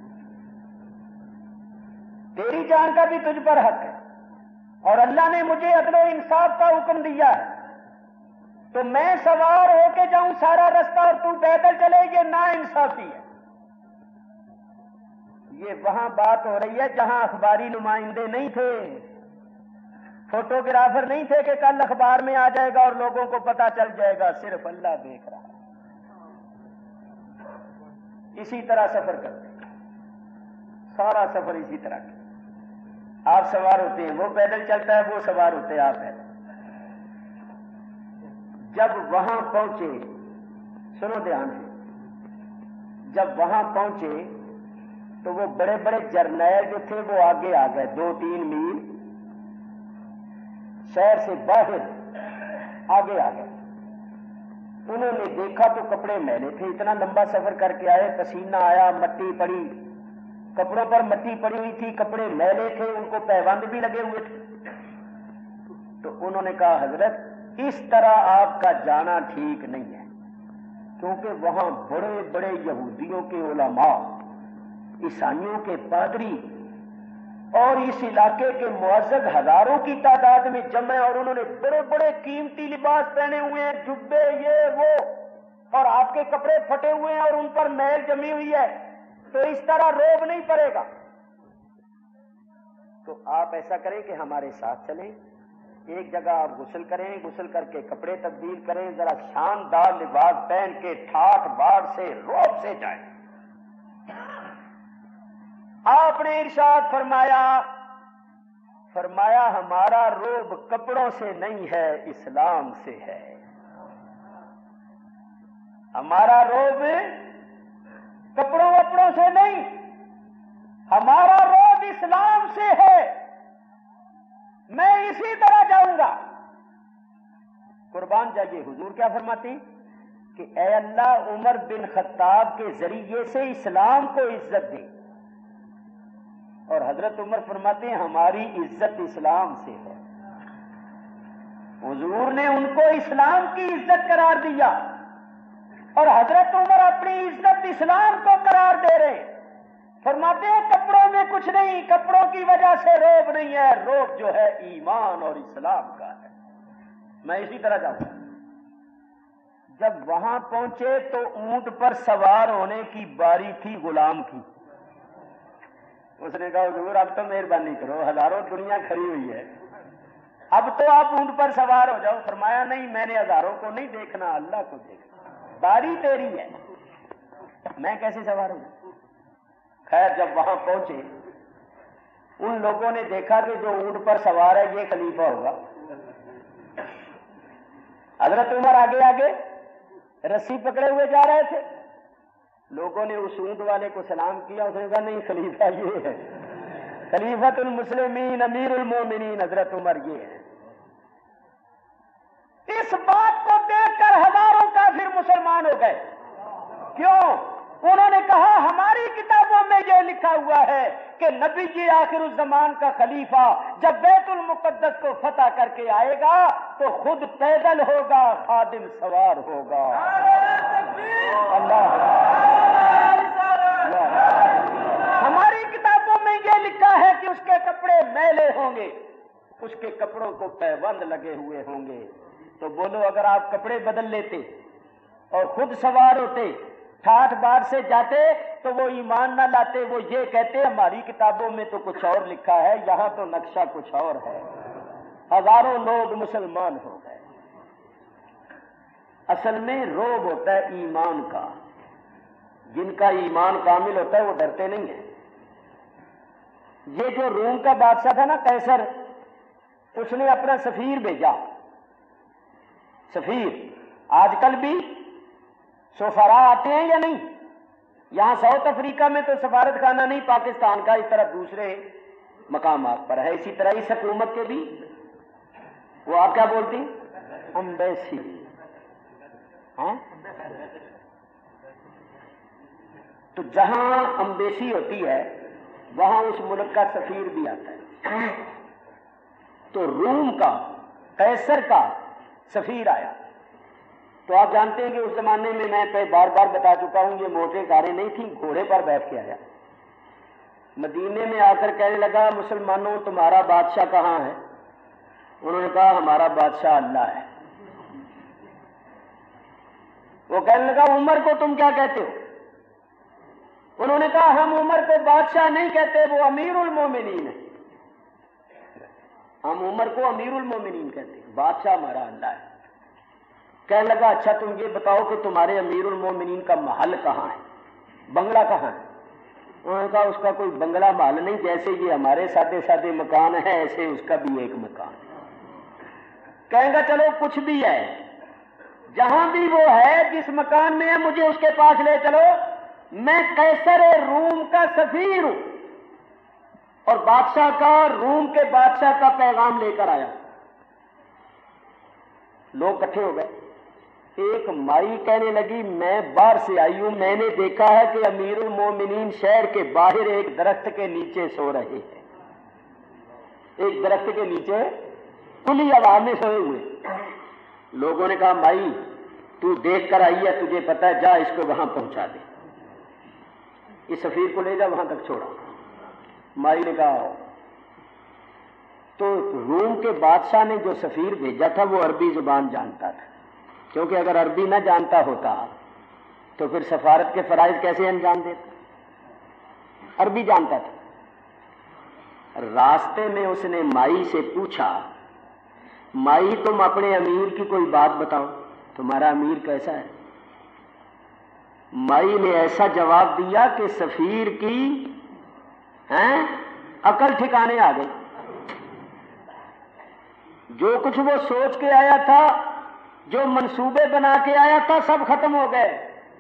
تیری جان کا بھی تجھ پر حق ہے، اور اللہ نے مجھے عدل و انصاف کا حکم دیا ہے تو میں سوار ہو کے جاؤں سارا رستہ اور تو پیدل چلے، یہ ناانصافی ہے۔ یہ وہاں بات ہو رہی ہے جہاں اخباری نمائندے نہیں تھے، فوٹوگرافر نہیں تھے کہ کل اخبار میں آ جائے گا اور لوگوں کو پتا چل جائے گا، صرف اللہ دیکھ رہا ہے۔ اسی طرح سفر کرتے ہیں، سارا سفر اسی طرح کا۔ آپ سوار ہوتے ہیں، وہ پیدل چلتا ہے، وہ سوار ہوتے ہیں، آپ پیدل۔ جب وہاں پہنچے، سنو دھیان سے، جب وہاں پہنچے تو وہ بڑے بڑے جرنیل جو تھے وہ آگے آ گئے، 2-3 میل شہر سے باہر آگے آ گئے۔ انہوں نے دیکھا تو کپڑے میلے تھے، اتنا لمبا سفر کر کے آئے، پسینہ آیا، مٹی پڑی، کپڑوں پر مٹی پڑی ہوئی تھی، کپڑے میلے تھے، ان کو پیبند بھی لگے ہوئے تھے۔ تو انہوں نے کہا حضرت اس طرح آپ کا جانا ٹھیک نہیں ہے، کیونکہ وہاں بڑے بڑے یہودیوں کے علماء، عیسائیوں کے پادری اور اس علاقے کے معزز ہزاروں کی تعداد میں جمع ہیں، اور انہوں نے بڑے بڑے قیمتی لباس پہنے ہوئے ہیں، جبے یہ وہ، اور آپ کے کپڑے پھٹے ہوئے ہیں اور ان پر میل جمی ہوئی ہے، تو اس طرح روب نہیں پڑے گا۔ تو آپ ایسا کریں کہ ہمارے ساتھ چلیں، ایک جگہ آپ غسل کریں، غسل کر کے کپڑے تبدیل کریں، ذرا شاندار لباس پہن کے ٹھاٹ باڑ سے روب سے جائیں۔ آپ نے ارشاد فرمایا ہمارا روب کپڑوں سے نہیں ہے، اسلام سے ہے۔ ہمارا روب کپڑوں وپڑوں سے نہیں، ہمارا روب اسلام سے ہے، میں اسی طرح جاؤں گا۔ قربان جائیے، حضور کیا فرماتی کہ اے اللہ عمر بن خطاب کے ذریعے سے اسلام کو عزت دے، اور حضرت عمر فرماتے ہیں ہماری عزت اسلام سے ہے۔ حضور نے ان کو اسلام کی عزت قرار دیا، اور حضرت عمر اپنی عزت اسلام کو قرار دے رہے، فرماتے ہیں کپڑوں میں کچھ نہیں، کپڑوں کی وجہ سے روب نہیں ہے، روب جو ہے ایمان اور اسلام کا ہے۔ میں اسی طرح جاؤں گا۔ جب وہاں پہنچے تو اونٹ پر سوار ہونے کی باری تھی غلام کی۔ اس نے کہا حضور اب تو مہربانی کرو، ہزاروں دنیا کھڑی ہوئی ہے، اب تو آپ اونٹ پر سوار ہو جاؤ۔ فرمایا نہیں، میں نے ہزاروں کو نہیں دیکھنا، اللہ کو دیکھنا، باری تیری ہے، میں کیسے سوار ہوں۔ خیر جب وہاں پہنچے ان لوگوں نے دیکھا کہ جو اونٹ پر سوار ہے یہ خلیفہ ہوگا۔ حضرت عمر آگے آگے رسی پکڑے ہوئے جا رہے تھے، لوگوں نے اس اونٹ والے کو سلام کیا، اس نے کہا نہیں خلیفہ یہ ہے، خلیفۃ المسلمین امیر المومنین حضرت عمر یہ ہے۔ اس بات کو دیکھ کر ہزاروں کافر مسلمان ہو گئے۔ کیوں؟ انہوں نے کہا ہماری کتابوں میں یہ لکھا ہوا ہے کہ نبی جی آخر الزمان کا خلیفہ جب بیت المقدس کو فتح کر کے آئے گا تو خود پیدل ہوگا، خادم سوار ہوگا۔ اللہ ہماری کتابوں میں یہ لکھا ہے کہ اس کے کپڑے میلے ہوں گے، اس کے کپڑوں کو پیبند لگے ہوئے ہوں گے۔ تو بولو اگر آپ کپڑے بدل لیتے اور خود سوار ہوتے، ٹھاٹ بار سے جاتے تو وہ ایمان نہ لاتے، وہ یہ کہتے ہماری کتابوں میں تو کچھ اور لکھا ہے، یہاں تو نقشہ کچھ اور ہے۔ ہزاروں لوگ مسلمان ہو گئے۔ اصل میں روب ہوتا ہے ایمان کا، جن کا ایمان کامل ہوتا ہے وہ ڈرتے نہیں ہیں۔ یہ جو روم کا بادشاہ تھا نا قیصر، اس نے اپنا سفیر بھیجا۔ سفیر آج کل بھی سفراء آتے ہیں یا نہیں؟ یہاں ساؤتھ افریقہ میں تو سفارت خانہ نہیں پاکستان کا، اس طرح دوسرے مقامات پر ہے۔ اسی طرح اس حکومت کے بھی وہ آپ کیا بولتی امبیسی، ہاں؟ تو جہاں امبیسی ہوتی ہے وہاں اس ملک کا سفیر بھی آتا ہے۔ تو روم کا قیصر کا سفیر آیا، تو آپ جانتے ہیں کہ اس زمانے میں بار بار بتا چکا ہوں، یہ موٹر کاریں نہیں تھیں، گھوڑے پر بیٹھ کے آیا۔ مدینے میں آ کر کہنے لگا مسلمانوں تمہارا بادشاہ کہاں ہے؟ انہوں نے کہا ہمارا بادشاہ اللہ ہے۔ وہ کہنے لگا عمر کو تم کیا کہتے ہو؟ انہوں نے کہا ہم عمر کو بادشاہ نہیں کہتے، وہ امیر المومنین ہے، ہم عمر کو امیر المومنین کہتے ہیں، بادشاہ ہمارا اللہ ہے۔ کہنے لگا اچھا تم یہ بتاؤ کہ تمہارے امیر المومنین کا محل کہاں ہے، بنگلہ کہاں ہے؟ انہوں نے کہا اس کا کوئی بنگلہ محل نہیں، جیسے یہ ہمارے سادے سادے مکان ہیں ایسے اس کا بھی ایک مکان ہے۔ کہیں گا چلو کچھ بھی ہے، جہاں بھی وہ ہے جس مکان میں ہے مجھے اس کے پاس لے چلو، میں قیصر روم کا سفیر ہوں اور بادشاہ کا، روم کے بادشاہ کا پیغام لے کر آیا۔ لوگ اکٹھے ہو گئے۔ ایک مائی کہنے لگی میں باہر سے آئی ہوں، میں نے دیکھا ہے کہ امیر المومنین شہر کے باہر ایک درخت کے نیچے سو رہے ہیں، ایک درخت کے نیچے کھلی ہوا میں سوئے ہوئے۔ لوگوں نے کہا مائی تو دیکھ کر آئی ہے، تجھے پتہ ہے، جا اس کو وہاں پہنچا دے، اس سفیر کو لے جا وہاں تک چھوڑا۔ مائی نے کہا تو روم کے بادشاہ نے جو سفیر بھیجا تھا وہ عربی زبان جانتا تھا، کیونکہ اگر عربی نہ جانتا ہوتا تو پھر سفارت کے فرائض کیسے انجام دیتا؟ عربی جانتا تھا۔ راستے میں اس نے مائی سے پوچھا مائی تم اپنے امیر کی کوئی بات بتاؤ، تمہارا امیر کیسا ہے؟ مائی نے ایسا جواب دیا کہ سفیر کی عقل ٹھکانے آ گئی، جو کچھ وہ سوچ کے آیا تھا، جو منصوبے بنا کے آیا تھا، سب ختم ہو گئے۔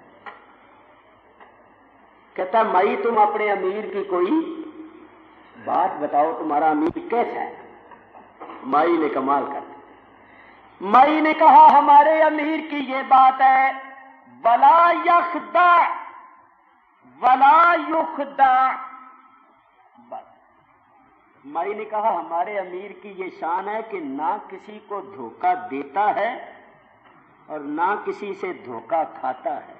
کہتا مائی تم اپنے امیر کی کوئی بات بتاؤ، تمہارا امیر کیسا ہے؟ مائی نے کمال کر دی۔ مائی نے کہا ہمارے امیر کی یہ بات ہے ولا یخدع ولا یخدع۔ مائی نے کہا ہمارے امیر کی یہ شان ہے کہ نہ کسی کو دھوکہ دیتا ہے اور نہ کسی سے دھوکہ کھاتا ہے۔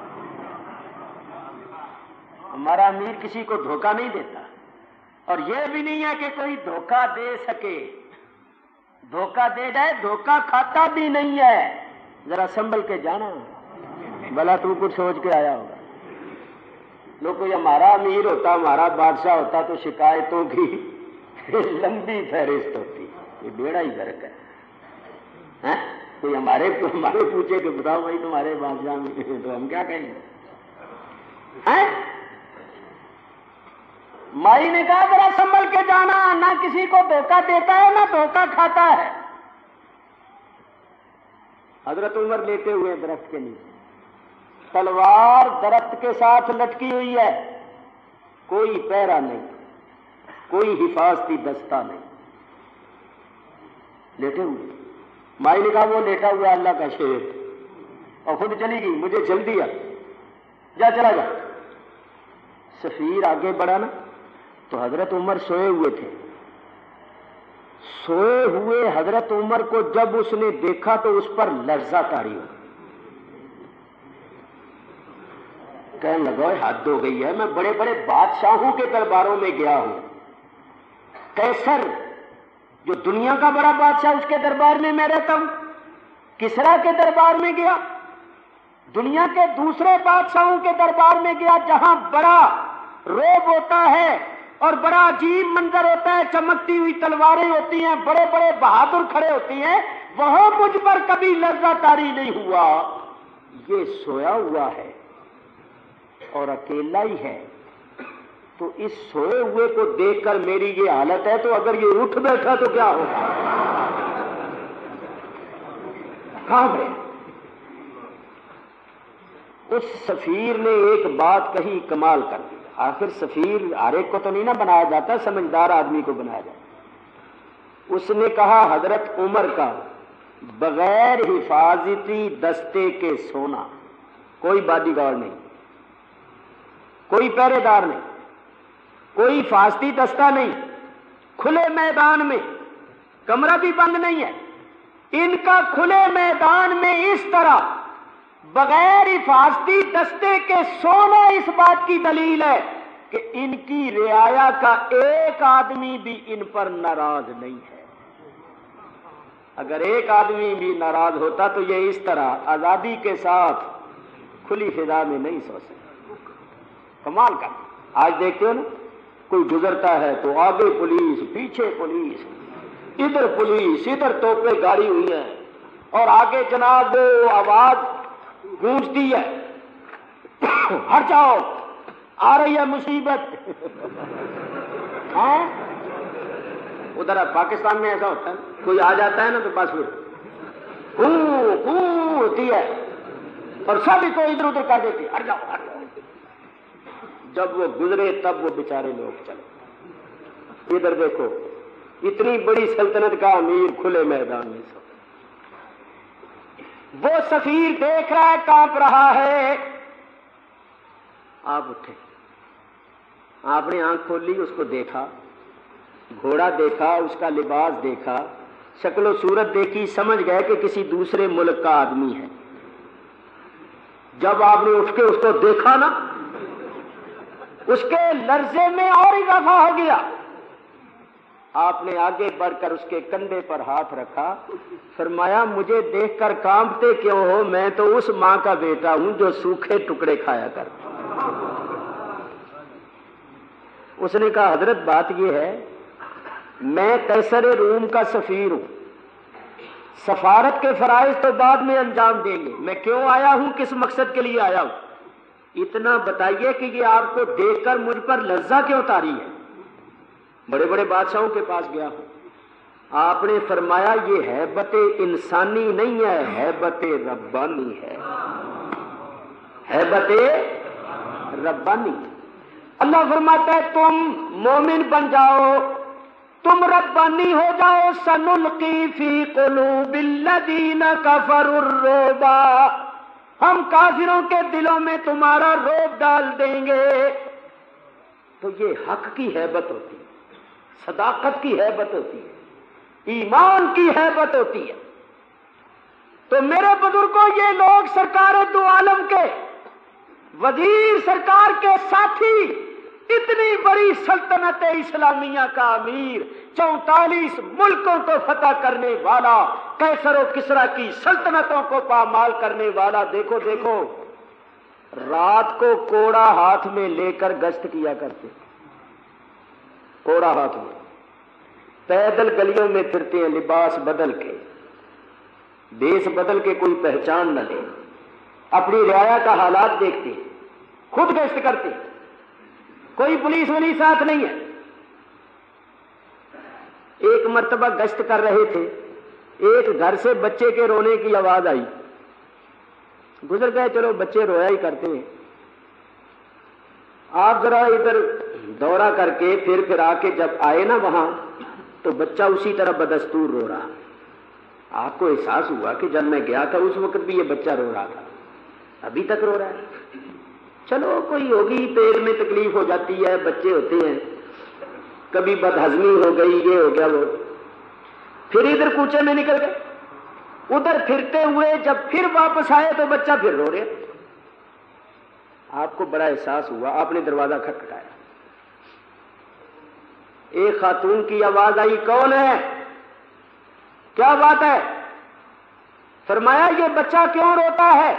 ہمارا امیر کسی کو دھوکہ نہیں دیتا، اور یہ بھی نہیں ہے کہ کوئی دھوکہ دے سکے، دھوکہ دے جائے دھوکہ کھاتا بھی نہیں ہے۔ ذرا سنبھل کے جانا، بھلا تو کچھ سوچ کے آیا ہوگا۔ لوگ کوئی ہمارا امیر ہوتا، ہمارا بادشاہ ہوتا تو شکایتوں کی لمبی فہرست ہوتی، یہ بیڑا ہی غرق ہے۔ کوئی ہمارے پوچھے کہ بتاؤ بھائی تمہارے بادشاہ میں، تو ہم کیا کہیں گے؟ مائی نے کہا ذرا سنبھل کے جانا، نہ کسی کو دھوکہ دیتا ہے نہ دھوکہ کھاتا ہے۔ حضرت عمر لیتے ہوئے درخت کے نیچے، تلوار درخت کے ساتھ لٹکی ہوئی ہے، کوئی پہرا نہیں، کوئی حفاظتی دستہ نہیں، لیٹے ہوئے۔ مائی نے کہا وہ لیٹا ہوا اللہ کا شیر، اور خود چلی گئی، مجھے جلدی ہے، جا چلا جا۔ سفیر آگے بڑھا نا تو حضرت عمر سوئے ہوئے تھے۔ سوئے ہوئے حضرت عمر کو جب اس نے دیکھا تو اس پر لرزہ طاری ہو، کہنے لگا حد ہو گئی ہے، میں بڑے بڑے بادشاہوں کے درباروں میں گیا ہوں، قیصر جو دنیا کا بڑا بادشاہ اس کے دربار میں میں رہتا ہوں، کسریٰ کے دربار میں گیا، دنیا کے دوسرے بادشاہوں کے دربار میں گیا جہاں بڑا روب ہوتا ہے اور بڑا عجیب منظر ہوتا ہے، چمکتی ہوئی تلواریں ہوتی ہیں، بڑے بڑے بہادر کھڑے ہوتی ہیں، وہاں مجھ پر کبھی لرزہ طاری نہیں ہوا۔ یہ سویا ہوا ہے اور اکیلا ہی ہے، تو اس سوئے ہوئے کو دیکھ کر میری یہ حالت ہے، تو اگر یہ اٹھ بیٹھا تو کیا ہوگا؟ کہاں گئے؟ اس سفیر نے ایک بات کہی، کمال کر دی۔ آخر سفیر ہر ایک کو تو نہیں نہ بنایا جاتا، سمجھدار آدمی کو بنایا جاتا۔ اس نے کہا حضرت عمر کا بغیر حفاظتی دستے کے سونا، کوئی باڈی گارڈ نہیں، کوئی پہرے دار نہیں، کوئی حفاظتی دستہ نہیں، کھلے میدان میں، کمرہ بھی بند نہیں ہے، ان کا کھلے میدان میں اس طرح بغیر حفاظتی دستے کے سونا اس بات کی دلیل ہے کہ ان کی رعایا کا ایک آدمی بھی ان پر ناراض نہیں ہے۔ اگر ایک آدمی بھی ناراض ہوتا تو یہ اس طرح آزادی کے ساتھ کھلی فضا میں نہیں سو سکتے. کمال کا. آج دیکھتے ہو نا کوئی گزرتا ہے تو آگے پولیس پیچھے پولیس, ادھر پولیس ادھر توپیں گاڑی ہوئی ہیں, اور آگے جناب وہ آواز گونجتی ہے ہٹ جاؤ آ رہی ہے مصیبت. ادھر اب پاکستان میں ایسا ہوتا ہے کوئی آ جاتا ہے نا تو بس پھر ہوتی ہے اور سب کو ادھر ادھر کر دیتی ہے ہٹ جاؤ ہٹ جاؤ. جب وہ گزرے تب وہ بیچارے لوگ چلے. ادھر دیکھو اتنی بڑی سلطنت کا امیر کھلے میدان میں سو. وہ سفیر دیکھ رہا ہے کانپ رہا ہے. آپ اٹھے, آپ نے آنکھ کھول لی, اس کو دیکھا, گھوڑا دیکھا, اس کا لباس دیکھا, شکل و صورت دیکھی, سمجھ گئے کہ کسی دوسرے ملک کا آدمی ہے. جب آپ نے اٹھ کے اس کو دیکھا نا اس کے لرزے میں اور اضافہ ہو گیا. آپ نے آگے بڑھ کر اس کے کندھے پر ہاتھ رکھا, فرمایا مجھے دیکھ کر کانپتے کیوں ہو؟ میں تو اس ماں کا بیٹا ہوں جو سوکھے ٹکڑے کھایا کرتا. اس نے کہا حضرت بات یہ ہے میں قیصر روم کا سفیر ہوں, سفارت کے فرائض تو بعد میں انجام دیں گے, میں کیوں آیا ہوں, کس مقصد کے لیے آیا ہوں, اتنا بتائیے کہ یہ آپ کو دیکھ کر مجھ پر لرزہ کیوں طاری ہے؟ بڑے بڑے بادشاہوں کے پاس گیا ہوں. آپ نے فرمایا یہ ہیبت انسانی نہیں ہے, ہیبت ربانی ہے, ہیبت ربانی. اللہ فرماتا ہے تم مومن بن جاؤ, تم ربانی ہو جاؤ. سنلقی فی قلوب الذین کفروا الرعب, ہم کافروں کے دلوں میں تمہارا رعب ڈال دیں گے. تو یہ حق کی ہیبت ہوتی ہے, صداقت کی ہیبت ہوتی ہے, ایمان کی ہیبت ہوتی ہے. تو میرے بزرگوں یہ لوگ سرکار دو عالم کے وزیر, سرکار کے ساتھی, اتنی بڑی سلطنت اسلامیہ کا امیر, 44 ملکوں کو فتح کرنے والا, قیصر و کسریٰ کی سلطنتوں کو پامال کرنے والا. دیکھو دیکھو رات کو کوڑا ہاتھ میں لے کر گشت کیا کرتے, کوڑا ہاتھ میں, پیدل گلیوں میں پھرتے ہیں لباس بدل کے, دیس بدل کے, کوئی پہچان نہ دے, اپنی رعایا کا حالات دیکھتے ہیں, خود گشت کرتے, کوئی پولیس والی ساتھ نہیں ہے. ایک مرتبہ گشت کر رہے تھے, ایک گھر سے بچے کے رونے کی آواز آئی, گزر گئے, چلو بچے رویا ہی کرتے ہیں. آپ ذرا ادھر دورہ کر کے پھر آ کے جب آئے نا وہاں تو بچہ اسی طرح بدستور رو رہا. آپ کو احساس ہوا کہ جب میں گیا تھا اس وقت بھی یہ بچہ رو رہا تھا, ابھی تک رو رہا ہے. چلو کوئی ہوگی, پیٹ میں تکلیف ہو جاتی ہے, بچے ہوتے ہیں, کبھی بدہضمی ہو گئی, یہ ہو گیا وہ. پھر ادھر کوچے میں نکل گئے, ادھر پھرتے ہوئے جب پھر واپس آئے تو بچہ پھر رو رہے. آپ کو بڑا احساس ہوا, آپ نے دروازہ کھٹکھٹایا. ایک خاتون کی آواز آئی, کون ہے, کیا بات ہے؟ فرمایا یہ بچہ کیوں روتا ہے؟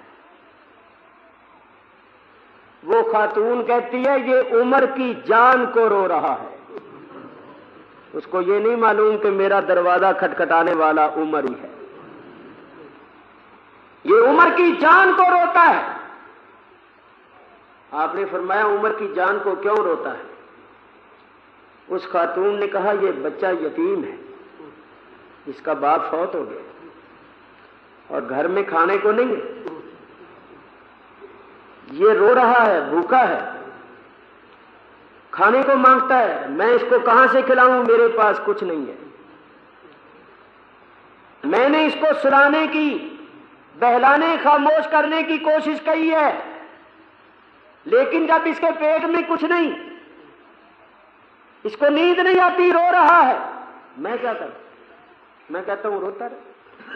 وہ خاتون کہتی ہے یہ عمر کی جان کو رو رہا ہے. اس کو یہ نہیں معلوم کہ میرا دروازہ کھٹکھٹانے والا عمر ہی ہے, یہ عمر کی جان کو روتا ہے. آپ نے فرمایا عمر کی جان کو کیوں روتا ہے؟ اس خاتون نے کہا یہ بچہ یتیم ہے, اس کا باپ فوت ہو گیا اور گھر میں کھانے کو نہیں ہے, یہ رو رہا ہے, بھوکا ہے, کھانے کو مانگتا ہے, میں اس کو کہاں سے کھلاؤں, میرے پاس کچھ نہیں ہے. میں نے اس کو سلانے کی, بہلانے, خاموش کرنے کی کوشش کی ہے, لیکن جب اس کے پیٹ میں کچھ نہیں, اس کو نیند نہیں آتی, رو رہا ہے, میں کیا کروں؟ میں کہتا ہوں روتا رہے.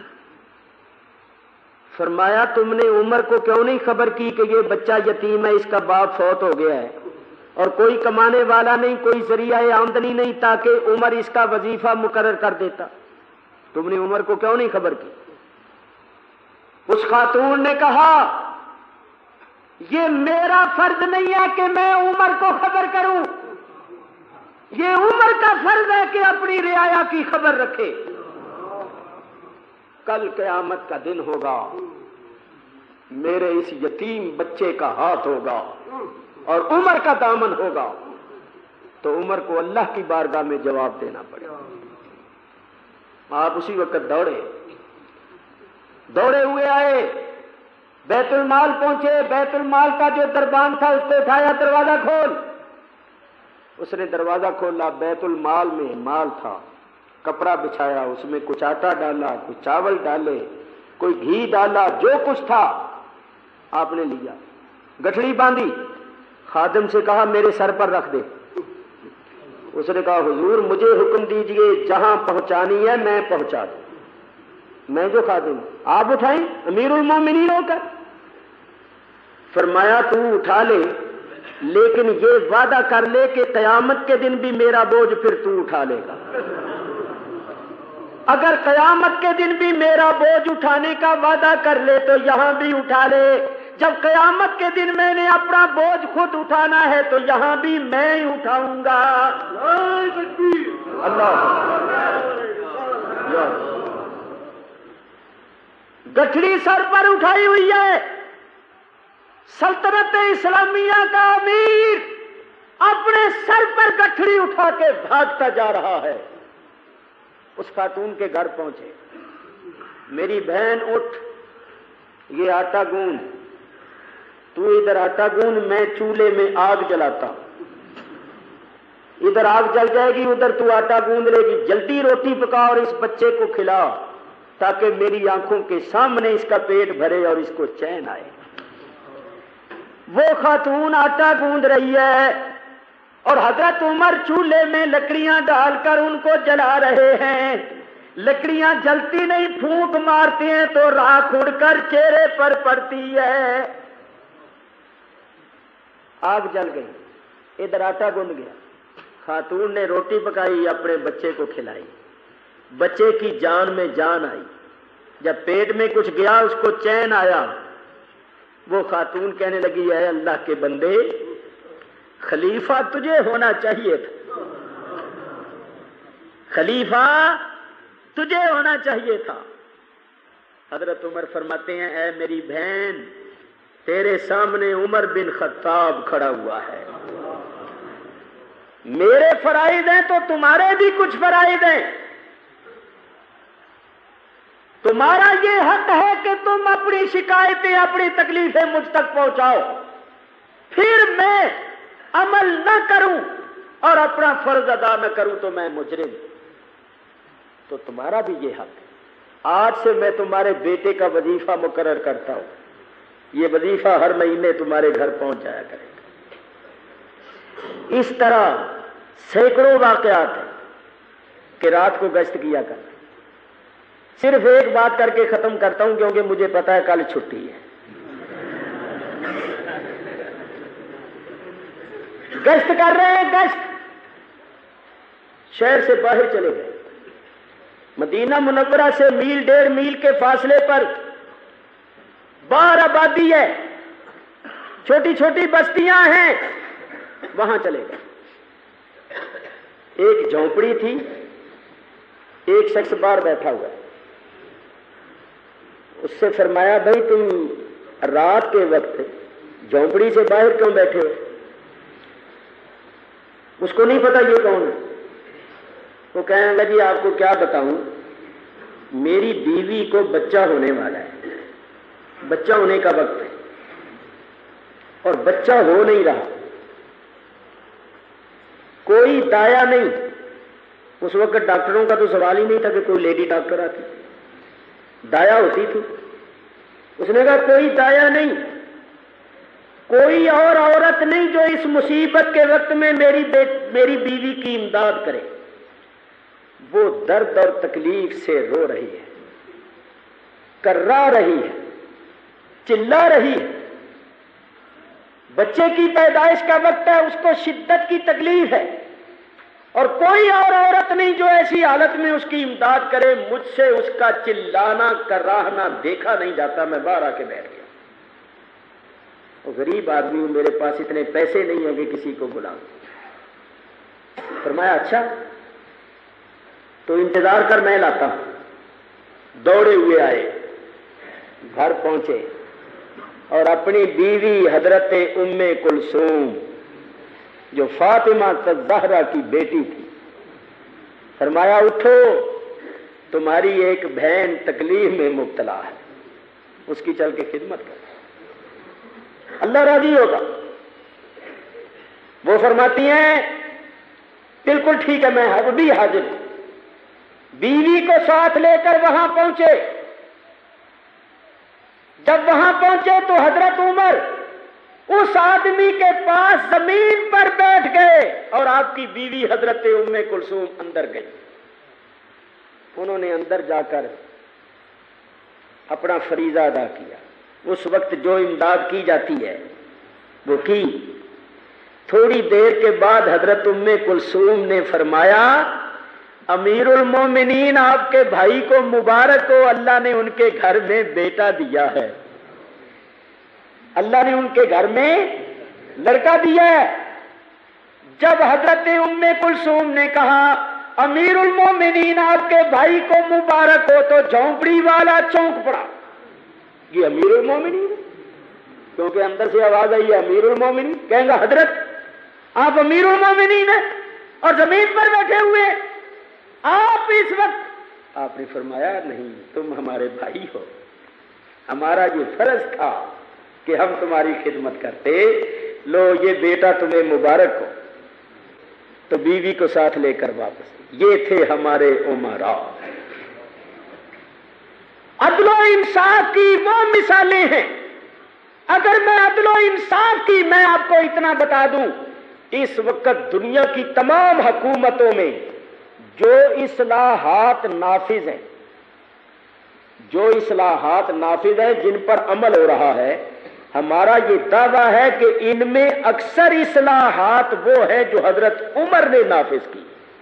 فرمایا تم نے عمر کو کیوں نہیں خبر کی کہ یہ بچہ یتیم ہے, اس کا باپ فوت ہو گیا ہے اور کوئی کمانے والا نہیں, کوئی ذریعہ آمدنی نہیں, تاکہ عمر اس کا وظیفہ مقرر کر دیتا. تم نے عمر کو کیوں نہیں خبر کی؟ اس خاتون نے کہا یہ میرا فرض نہیں ہے کہ میں عمر کو خبر کروں، یہ عمر کا فرض ہے کہ اپنی رعایا کی خبر رکھے۔ کل قیامت کا دن ہوگا، میرے اس یتیم بچے کا ہاتھ ہوگا اور عمر کا دامن ہوگا، تو عمر کو اللہ کی بارگاہ میں جواب دینا پڑے گا۔ آپ اسی وقت دوڑے ہوئے آئے، بیت المال پہنچے، بیت المال کا جو دربان تھا اس کو اٹھایا، دروازہ کھول۔ اس نے دروازہ کھولا، بیت المال میں مال تھا، کپڑا بچھایا، اس میں کچھ آٹا ڈالا، کچھ چاول ڈالے، کوئی گھی ڈالا، جو کچھ تھا آپ نے لیا، گٹھڑی باندھی، خادم سے کہا میرے سر پر رکھ دے۔ اس نے کہا حضور مجھے حکم دیجئے، جہاں پہنچانی ہے میں پہنچا دوں، میں جو خادم ہوں، آپ اٹھائیں امیر المومنین ہو کر۔ فرمایا تو اٹھا لے، لیکن یہ وعدہ کر لے کہ قیامت کے دن بھی میرا بوجھ پھر تو اٹھا لے گا۔ اگر قیامت کے دن بھی میرا بوجھ اٹھانے کا وعدہ کر لے تو یہاں بھی اٹھا لے، جب قیامت کے دن میں نے اپنا بوجھ خود اٹھانا ہے تو یہاں بھی میں ہی اٹھاؤں گا۔ اللہ گٹھڑی سر پر اٹھائی ہوئی ہے، سلطنت اسلامیہ کا امیر اپنے سر پر گٹھڑی اٹھا کے بھاگتا جا رہا ہے۔ اس خاتون کے گھر پہنچے، میری بہن اٹھ، یہ آٹا گوند، تو ادھر آٹا گوند، میں چولہے میں آگ جلاتا ہوں، ادھر آگ جل جائے گی، ادھر تو آٹا گوند لے گی، جلدی روٹی پکا اور اس بچے کو کھلا تاکہ میری آنکھوں کے سامنے اس کا پیٹ بھرے اور اس کو چین آئے۔ وہ خاتون آٹا گوند رہی ہے اور حضرت عمر چولہے میں لکڑیاں ڈال کر ان کو جلا رہے ہیں، لکڑیاں جلتی نہیں، پھونک مارتے ہیں تو راکھ اڑ کر چہرے پر پڑتی ہے۔ آگ جل گئی، ادھر آٹا گوند گیا، خاتون نے روٹی پکائی، اپنے بچے کو کھلائی، بچے کی جان میں جان آئی، جب پیٹ میں کچھ گیا اس کو چین آیا۔ وہ خاتون کہنے لگی اے اللہ کے بندے، خلیفہ تجھے ہونا چاہیے تھا، خلیفہ تجھے ہونا چاہیے تھا۔ حضرت عمر فرماتے ہیں اے میری بہن، تیرے سامنے عمر بن خطاب کھڑا ہوا ہے، میرے فرائض ہیں تو تمہارے بھی کچھ فرائض ہیں، تمہارا یہ حق ہے کہ تم اپنی شکایتیں، اپنی تکلیفیں مجھ تک پہنچاؤ، پھر میں عمل نہ کروں اور اپنا فرض ادا نہ کروں تو میں مجرم، تو تمہارا بھی یہ حق ہے۔ آج سے میں تمہارے بیٹے کا وظیفہ مقرر کرتا ہوں، یہ وظیفہ ہر مہینے تمہارے گھر پہنچ جایا کرے گا۔ اس طرح سینکڑوں واقعات ہیں کہ رات کو گشت کیا کرنا۔ صرف ایک بات کر کے ختم کرتا ہوں کیونکہ مجھے پتا ہے کل چھٹی ہے۔ گشت کر رہے ہیں، گشت شہر سے باہر چلے گئے، مدینہ منورہ سے میل 1.5 میل کے فاصلے پر باہر آبادی ہے، چھوٹی چھوٹی بستیاں ہیں، وہاں چلے گئے۔ ایک جھونپڑی تھی، ایک شخص باہر بیٹھا ہوا، اس سے فرمایا بھائی تم رات کے وقت جھونپڑی سے باہر کیوں بیٹھے ہو؟ اس کو نہیں پتا یہ کون ہے۔ وہ کہنے لگی آپ کو کیا بتاؤں، میری بیوی کو بچہ ہونے والا ہے، بچہ ہونے کا وقت ہے اور بچہ ہو نہیں رہا، کوئی دایا نہیں، اس وقت ڈاکٹروں کا تو سوال ہی نہیں تھا کہ کوئی لیڈی ڈاکٹر آتی، دایا ہوتی تھی۔ اس نے کہا کوئی دایا نہیں، کوئی اور عورت نہیں جو اس مصیبت کے وقت میں میری بیوی کی امداد کرے۔ وہ درد اور تکلیف سے رو رہی ہے، کرا رہی ہے، چلا رہی ہے، بچے کی پیدائش کا وقت ہے، اس کو شدت کی تکلیف ہے، اور کوئی اور عورت نہیں جو ایسی حالت میں اس کی امداد کرے۔ مجھ سے اس کا چلانا کراہنا دیکھا نہیں جاتا، میں باہر آ کے بیٹھ گیا۔ غریب آدمی ہوں، میرے پاس اتنے پیسے نہیں ہیں کہ کسی کو بلاؤں۔ فرمایا اچھا تو انتظار کر، میں لاتا ہوں۔ دوڑے ہوئے آئے، گھر پہنچے اور اپنی بیوی حضرت ام کلثوم جو فاطمہ الزہرا کی بیٹی تھی، فرمایا اٹھو، تمہاری ایک بہن تکلیف میں مبتلا ہے، اس کی چل کے خدمت کر، اللہ راضی ہوگا۔ وہ فرماتی ہیں بالکل ٹھیک ہے، میں ابھی حاضر ہوں۔ بیوی کو ساتھ لے کر وہاں پہنچے۔ جب وہاں پہنچے تو حضرت عمر اس آدمی کے پاس زمین پر بیٹھ گئے اور آپ کی بیوی حضرت ام کلثوم اندر گئی۔ انہوں نے اندر جا کر اپنا فریضہ ادا کیا۔ اس وقت جو امداد کی جاتی ہے وہ کی۔ تھوڑی دیر کے بعد حضرت ام کلثوم نے فرمایا امیر المومنین آپ کے بھائی کو مبارک ہو، اللہ نے ان کے گھر میں بیٹا دیا ہے، اللہ نے ان کے گھر میں لڑکا دیا ہے۔ جب حضرت ام کلثوم نے کہا امیر المومنین آپ کے بھائی کو مبارک ہو تو جھونپڑی والا چونک پڑا، یہ امیر المومنین، کیونکہ اندر سے آواز آئی ہے امیر المومنین، کہیں گا حضرت آپ امیر المومنین ہیں اور زمین پر بیٹھے ہوئے آپ اس وقت؟ آپ نے فرمایا نہیں، تم ہمارے بھائی ہو، ہمارا یہ فرض تھا کہ ہم تمہاری خدمت کرتے، لو یہ بیٹا تمہیں مبارک ہو۔ تو بیوی کو ساتھ لے کر واپس، یہ تھے ہمارے امراء۔ عدل و انصاف کی وہ مثالیں ہیں۔ اگر میں عدل و انصاف کی میں آپ کو اتنا بتا دوں، اس وقت دنیا کی تمام حکومتوں میں جو اصلاحات نافذ ہیں، جن پر عمل ہو رہا ہے، ہمارا یہ دعویٰ ہے کہ ان میں اکثر اصلاحات وہ ہیں جو حضرت عمر نے نافذ کی۔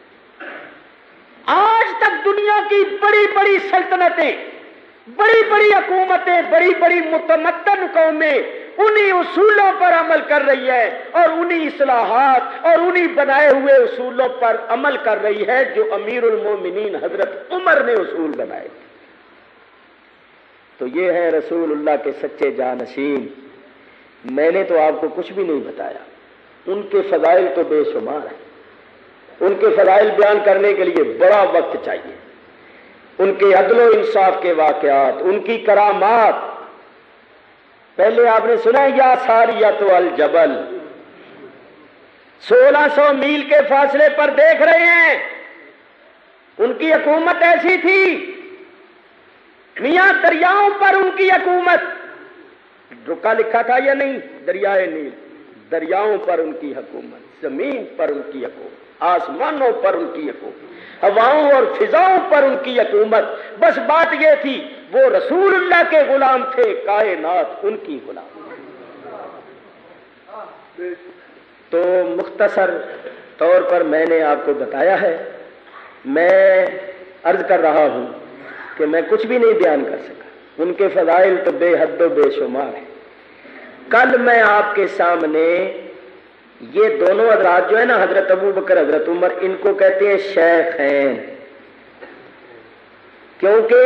آج تک دنیا کی بڑی بڑی سلطنتیں، بڑی بڑی حکومتیں، بڑی بڑی متمدن قومیں انہی اصولوں پر عمل کر رہی ہے اور انہی اصلاحات اور انہی بنائے ہوئے اصولوں پر عمل کر رہی ہے جو امیر المومنین حضرت عمر نے اصول بنائے۔ تو یہ ہے رسول اللہ کے سچے جانشین۔ میں نے تو آپ کو کچھ بھی نہیں بتایا، ان کے فضائل تو بے شمار ہیں۔ ان کے فضائل بیان کرنے کے لیے بڑا وقت چاہیے، ان کے عدل و انصاف کے واقعات، ان کی کرامات۔ پہلے آپ نے سنا یا ساریۃ الجبل، 1600 میل کے فاصلے پر دیکھ رہے ہیں، ان کی حکومت ایسی تھی، میاں دریاؤں پر ان کی حکومت، رکا لکھا تھا یا نہیں؟ دریائے نیل، دریاؤں پر ان کی حکومت، زمین پر ان کی حکومت، آسمانوں پر ان کی حکومت، ہواؤں اور فضاؤں پر ان کی حکومت۔ بس بات یہ تھی وہ رسول اللہ کے غلام تھے، کائنات ان کی غلام۔ تو مختصر طور پر میں نے آپ کو بتایا ہے۔ میں عرض کر رہا ہوں کہ میں کچھ بھی نہیں بیان کر سکا، ان کے فضائل تو بے حد و بے شمار ہیں۔ کل میں آپ کے سامنے یہ دونوں حضرات جو ہے نا، حضرت ابو بکر حضرت عمر، ان کو کہتے ہیں شیخین، کیونکہ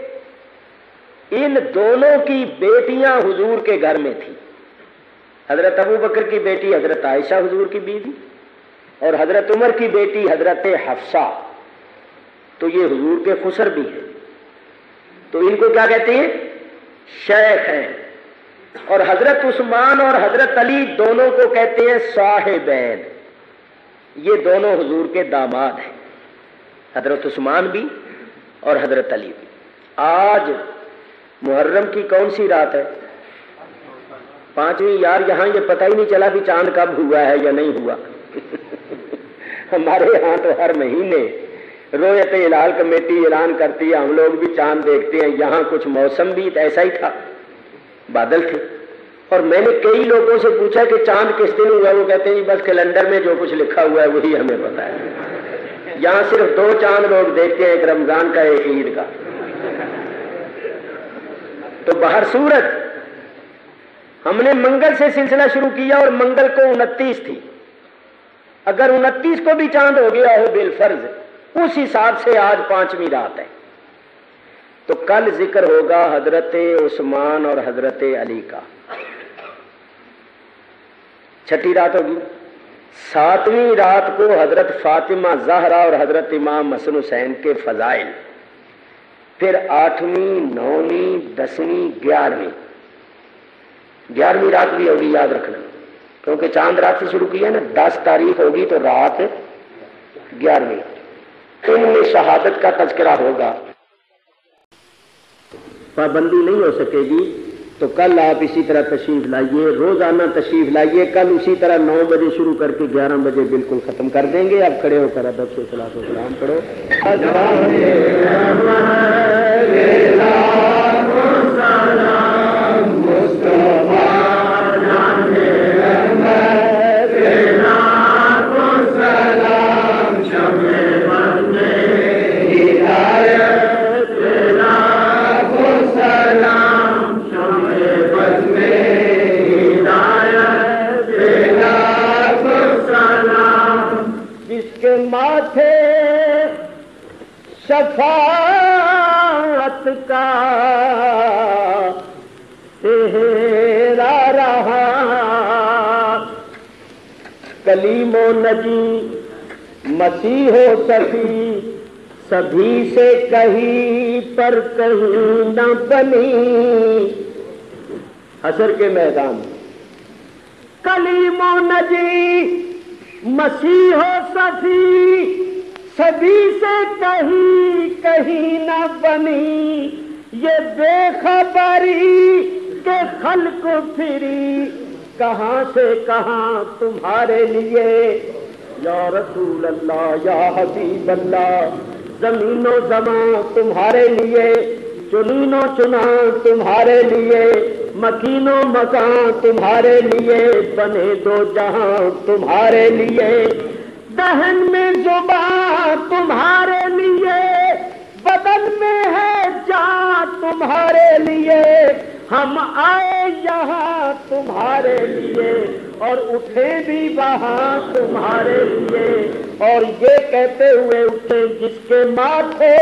ان دونوں کی بیٹیاں حضور کے گھر میں تھیں۔ حضرت ابو بکر کی بیٹی حضرت عائشہ حضور کی بیوی، اور حضرت عمر کی بیٹی حضرت حفصہ، تو یہ حضور کے خسر بھی ہیں، تو ان کو کیا کہتے ہیں؟ شیخ ہیں۔ اور حضرت عثمان اور حضرت علی دونوں کو کہتے ہیں صاحبین، یہ دونوں حضور کے داماد ہیں، حضرت عثمان بھی اور حضرت علی بھی۔ آج محرم کی کون سی رات ہے؟ 5ویں۔ یار یہاں یہ پتہ ہی نہیں چلا کہ چاند کب ہوا ہے یا نہیں ہوا۔ ہمارے یہاں تو ہر مہینے رویت ہلال کمیٹی اعلان کرتی ہے، ہم لوگ بھی چاند دیکھتے ہیں۔ یہاں کچھ موسم بھی ایسا ہی تھا، بادل تھے، اور میں نے کئی لوگوں سے پوچھا کہ چاند کس دن ہوا، وہ کہتے ہیں جی بس کیلنڈر میں جو کچھ لکھا ہوا ہے وہی ہمیں پتا ہے۔ یہاں صرف 2 چاند لوگ دیکھتے ہیں، ایک رمضان کا ایک عید کا۔ تو بہر صورت ہم نے منگل سے سلسلہ شروع کیا اور منگل کو 29 تھی. اگر 29 کو بھی چاند ہو گیا ہو بالفرض اس حساب سے آج 5ویں رات ہے. تو کل ذکر ہوگا حضرت عثمان اور حضرت علی کا. 6ٹھی رات ہوگی. 7ویں رات کو حضرت فاطمہ زہرا اور حضرت امام حسن حسین کے فضائل. پھر 8ویں 9ویں 10ویں 11ویں رات بھی ہوگی، یاد رکھنا، کیونکہ چاند رات سے شروع کی ہے نا. 10 تاریخ ہوگی تو رات 11ویں. ان میں شہادت کا تذکرہ ہوگا. پابندی نہیں ہو سکے گی تو کل آپ اسی طرح تشریف لائیے، روزانہ تشریف لائیے. کل اسی طرح 9 بجے شروع کر کے 11 بجے بالکل ختم کر دیں گے. اب کھڑے ہو کر ادب سے صلاۃ و سلام پڑھو. شفاعت کا تیرا رہا کلیم و نجی مسیح و صفی سبھی سے کہیں پر کہیں نہ بنی. حشر کے میدان کلیم و نجی مسیح و صفی سبھی سے کہیں نہ بنی. یہ بے خبری کے خلق پھری کہاں سے کہاں تمہارے لیے. یا رسول اللہ یا حبیب اللہ زمین و زمان تمہارے لیے، چنین و چنا تمہارے لیے، مکین و مکان تمہارے لیے، بنے دو جہاں تمہارے لیے. دہن میں زبان تمہارے لیے، بدن میں ہے جان تمہارے لیے. ہم آئے یہاں تمہارے لیے اور اٹھے بھی وہاں تمہارے لیے. اور یہ کہتے ہوئے اٹھے جس کے ماتھے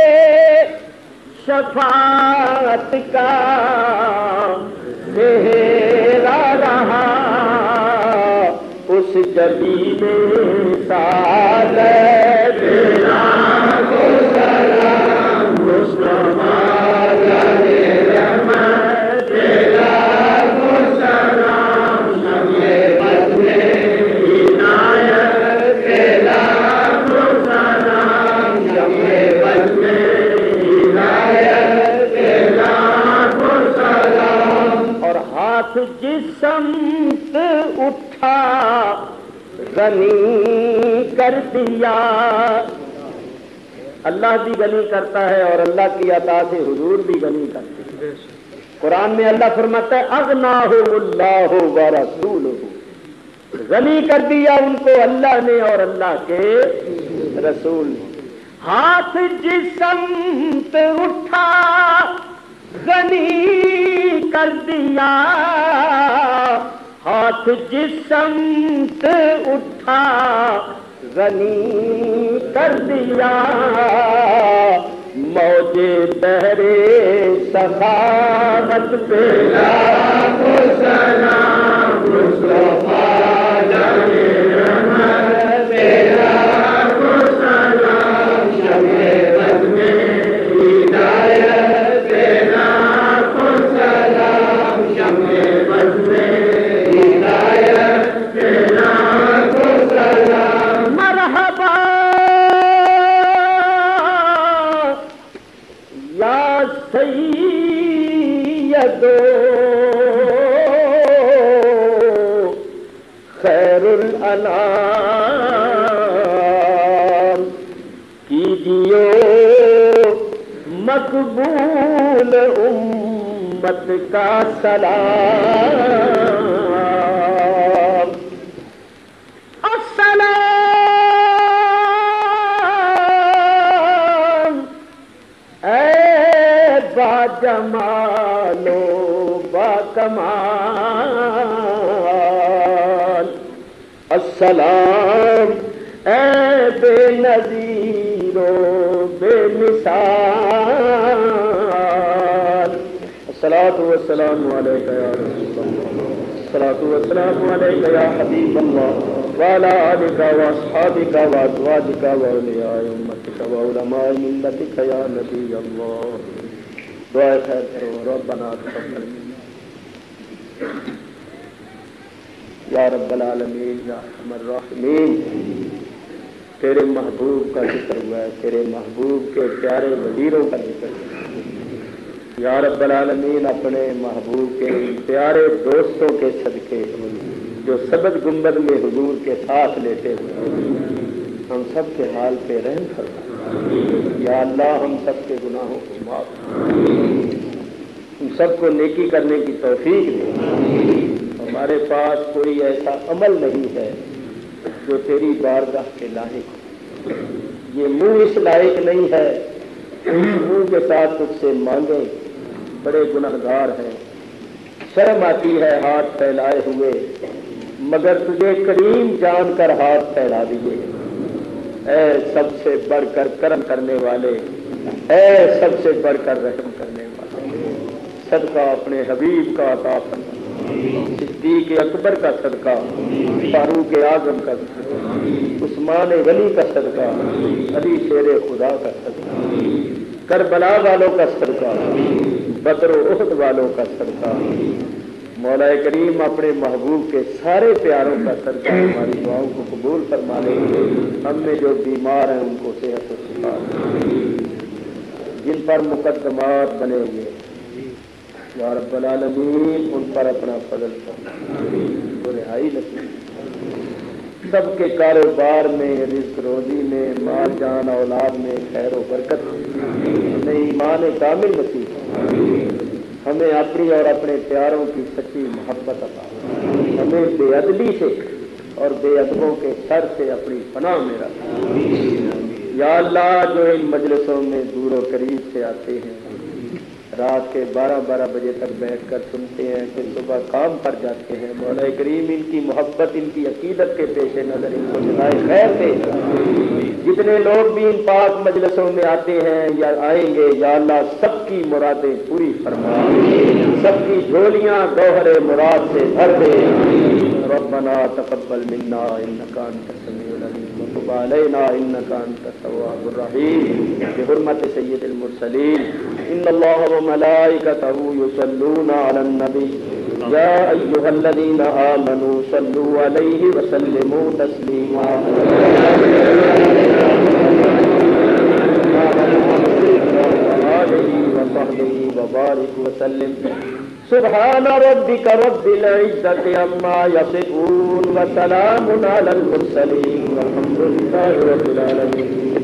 شفاعت کا سہرا رہا اس جبی میں سعادت تیرا کو سلام مصطفیٰ جانے رحمت تیرا کو سلام شمع بد میں عنایت تیرا کو سلام شمع بد میں عنایت تیرا کو سلام. اور ہاتھ جس سمت اٹھا غنی کر دیا. اللہ بھی غنی کرتا ہے اور اللہ کی عطا سے حضور بھی غنی کرتے ہیں. قرآن میں اللہ فرماتا ہے اغناہم اللہ ورسولہ، غنی کر دیا ان کو اللہ نے اور اللہ کے رسول نے. ہاتھ جس سمت اٹھا غنی کر دیا، ہاتھ جس سمت اٹھا غنی کر دیا. موج بحرے سخاوت پہ لاکھوں سلام مصطفیٰ جانے رحمت پہ لاکھوں سلام شمع بد میں ہدایت پہ لاکھوں سلام شمع بد میں ہدایت پہ لاکھوں سلام. مرحبا یا سیدو خیر الانام کیجیے مقبول امت کا سلام. السلام اے با جمالو با کمال السلام اے بے نظیر و بے مثال الصلاۃ والسلام علیک یا رسول اللہ الصلاۃ والسلام علیک یا حبیب اللہ وعلی آلک واصحابک وازواجک واولیاء امتک وعلماء ملتک یا نبی اللہ. دعا خیر کرو. ربنا تقبل منا یا رب العالمین یا ارحم الراحمین. تیرے محبوب کا ذکر ہوا ہے, تیرے محبوب کے پیارے وزیروں کا ذکر ہوا ہے. یا رب العالمین اپنے محبوب کے پیارے دوستوں کے صدقے جو سبز گنبد میں حضور کے ساتھ لیتے ہوئے ہم سب کے حال پہ رحم فرما. یا اللہ ہم سب کے گناہوں کو معاف ہم سب کو نیکی کرنے کی توفیق دے. ہمارے پاس کوئی ایسا عمل نہیں ہے جو تیری بارگاہ کے لائق ہو. یہ منہ اس لائق نہیں ہے منہ کے ساتھ تجھ سے مانگے. بڑے گنہگار ہیں, شرم آتی ہے ہاتھ پھیلائے ہوئے, مگر تجھے کریم جان کر ہاتھ پھیلا دیے. اے سب سے بڑھ کر کرم کرنے والے, اے سب سے بڑھ کر رحم کرنے والے, صدقہ اپنے حبیب کا عطا فرما. صدیق اکبر کا صدقہ, فاروق اعظم کا صدقہ, عثمان غنی کا صدقہ, علی شیر خدا کا صدقہ, کربلا والوں کا صدقہ, بدر و احد والوں کا صدقہ. مولا کریم اپنے محبوب کے سارے پیاروں کا صدقہ ہماری دعاؤں کو قبول فرما لے. ہم میں جو بیمار ہیں ان کو صحت و شفا, جن پر مقدمات بنے ہوئے یا رب العالمین ان پر اپنا فضل فرما, تو رہائی نصیب. سب کے کاروبار میں, رزق روزی میں, مال جان اولاد میں خیر و برکت, ہمیں ایمان کامل نصیب. ہمیں اپنی اور اپنے پیاروں کی سچی محبت عطا. ہمیں بے عدلی سے اور بے ادبوں کے سر سے اپنی پناہ میں رکھ. یا اللہ جو ان مجلسوں میں دور و قریب سے آتے ہیں, رات کے 12 بجے تک بیٹھ کر سنتے ہیں, پھر صبح کام پر جاتے ہیں, مولا کریم ان کی محبت, ان کی عقیدت کے پیش نظر ان کو جزائے خیر دے. جتنے لوگ بھی ان پاک مجلسوں میں آتے ہیں یا آئیں گے, یا اللہ سب کی مرادیں پوری فرما, سب کی جھولیاں گوہر مراد سے بھر دے. ربنا تقبل منا انک انت السمیع العلیم وتب علینا انک انت التواب الرحیم. بحرمت سید المرسلین ان اللہ وملائکتہ یصلون علی النبی یا ایھا الذین آمنوا صلوا علیہ وسلموا تسلیما. وبارك وسلم. سبحان ربك رب العزة عما يصفون وسلام على المرسلين والحمد لله رب العالمين.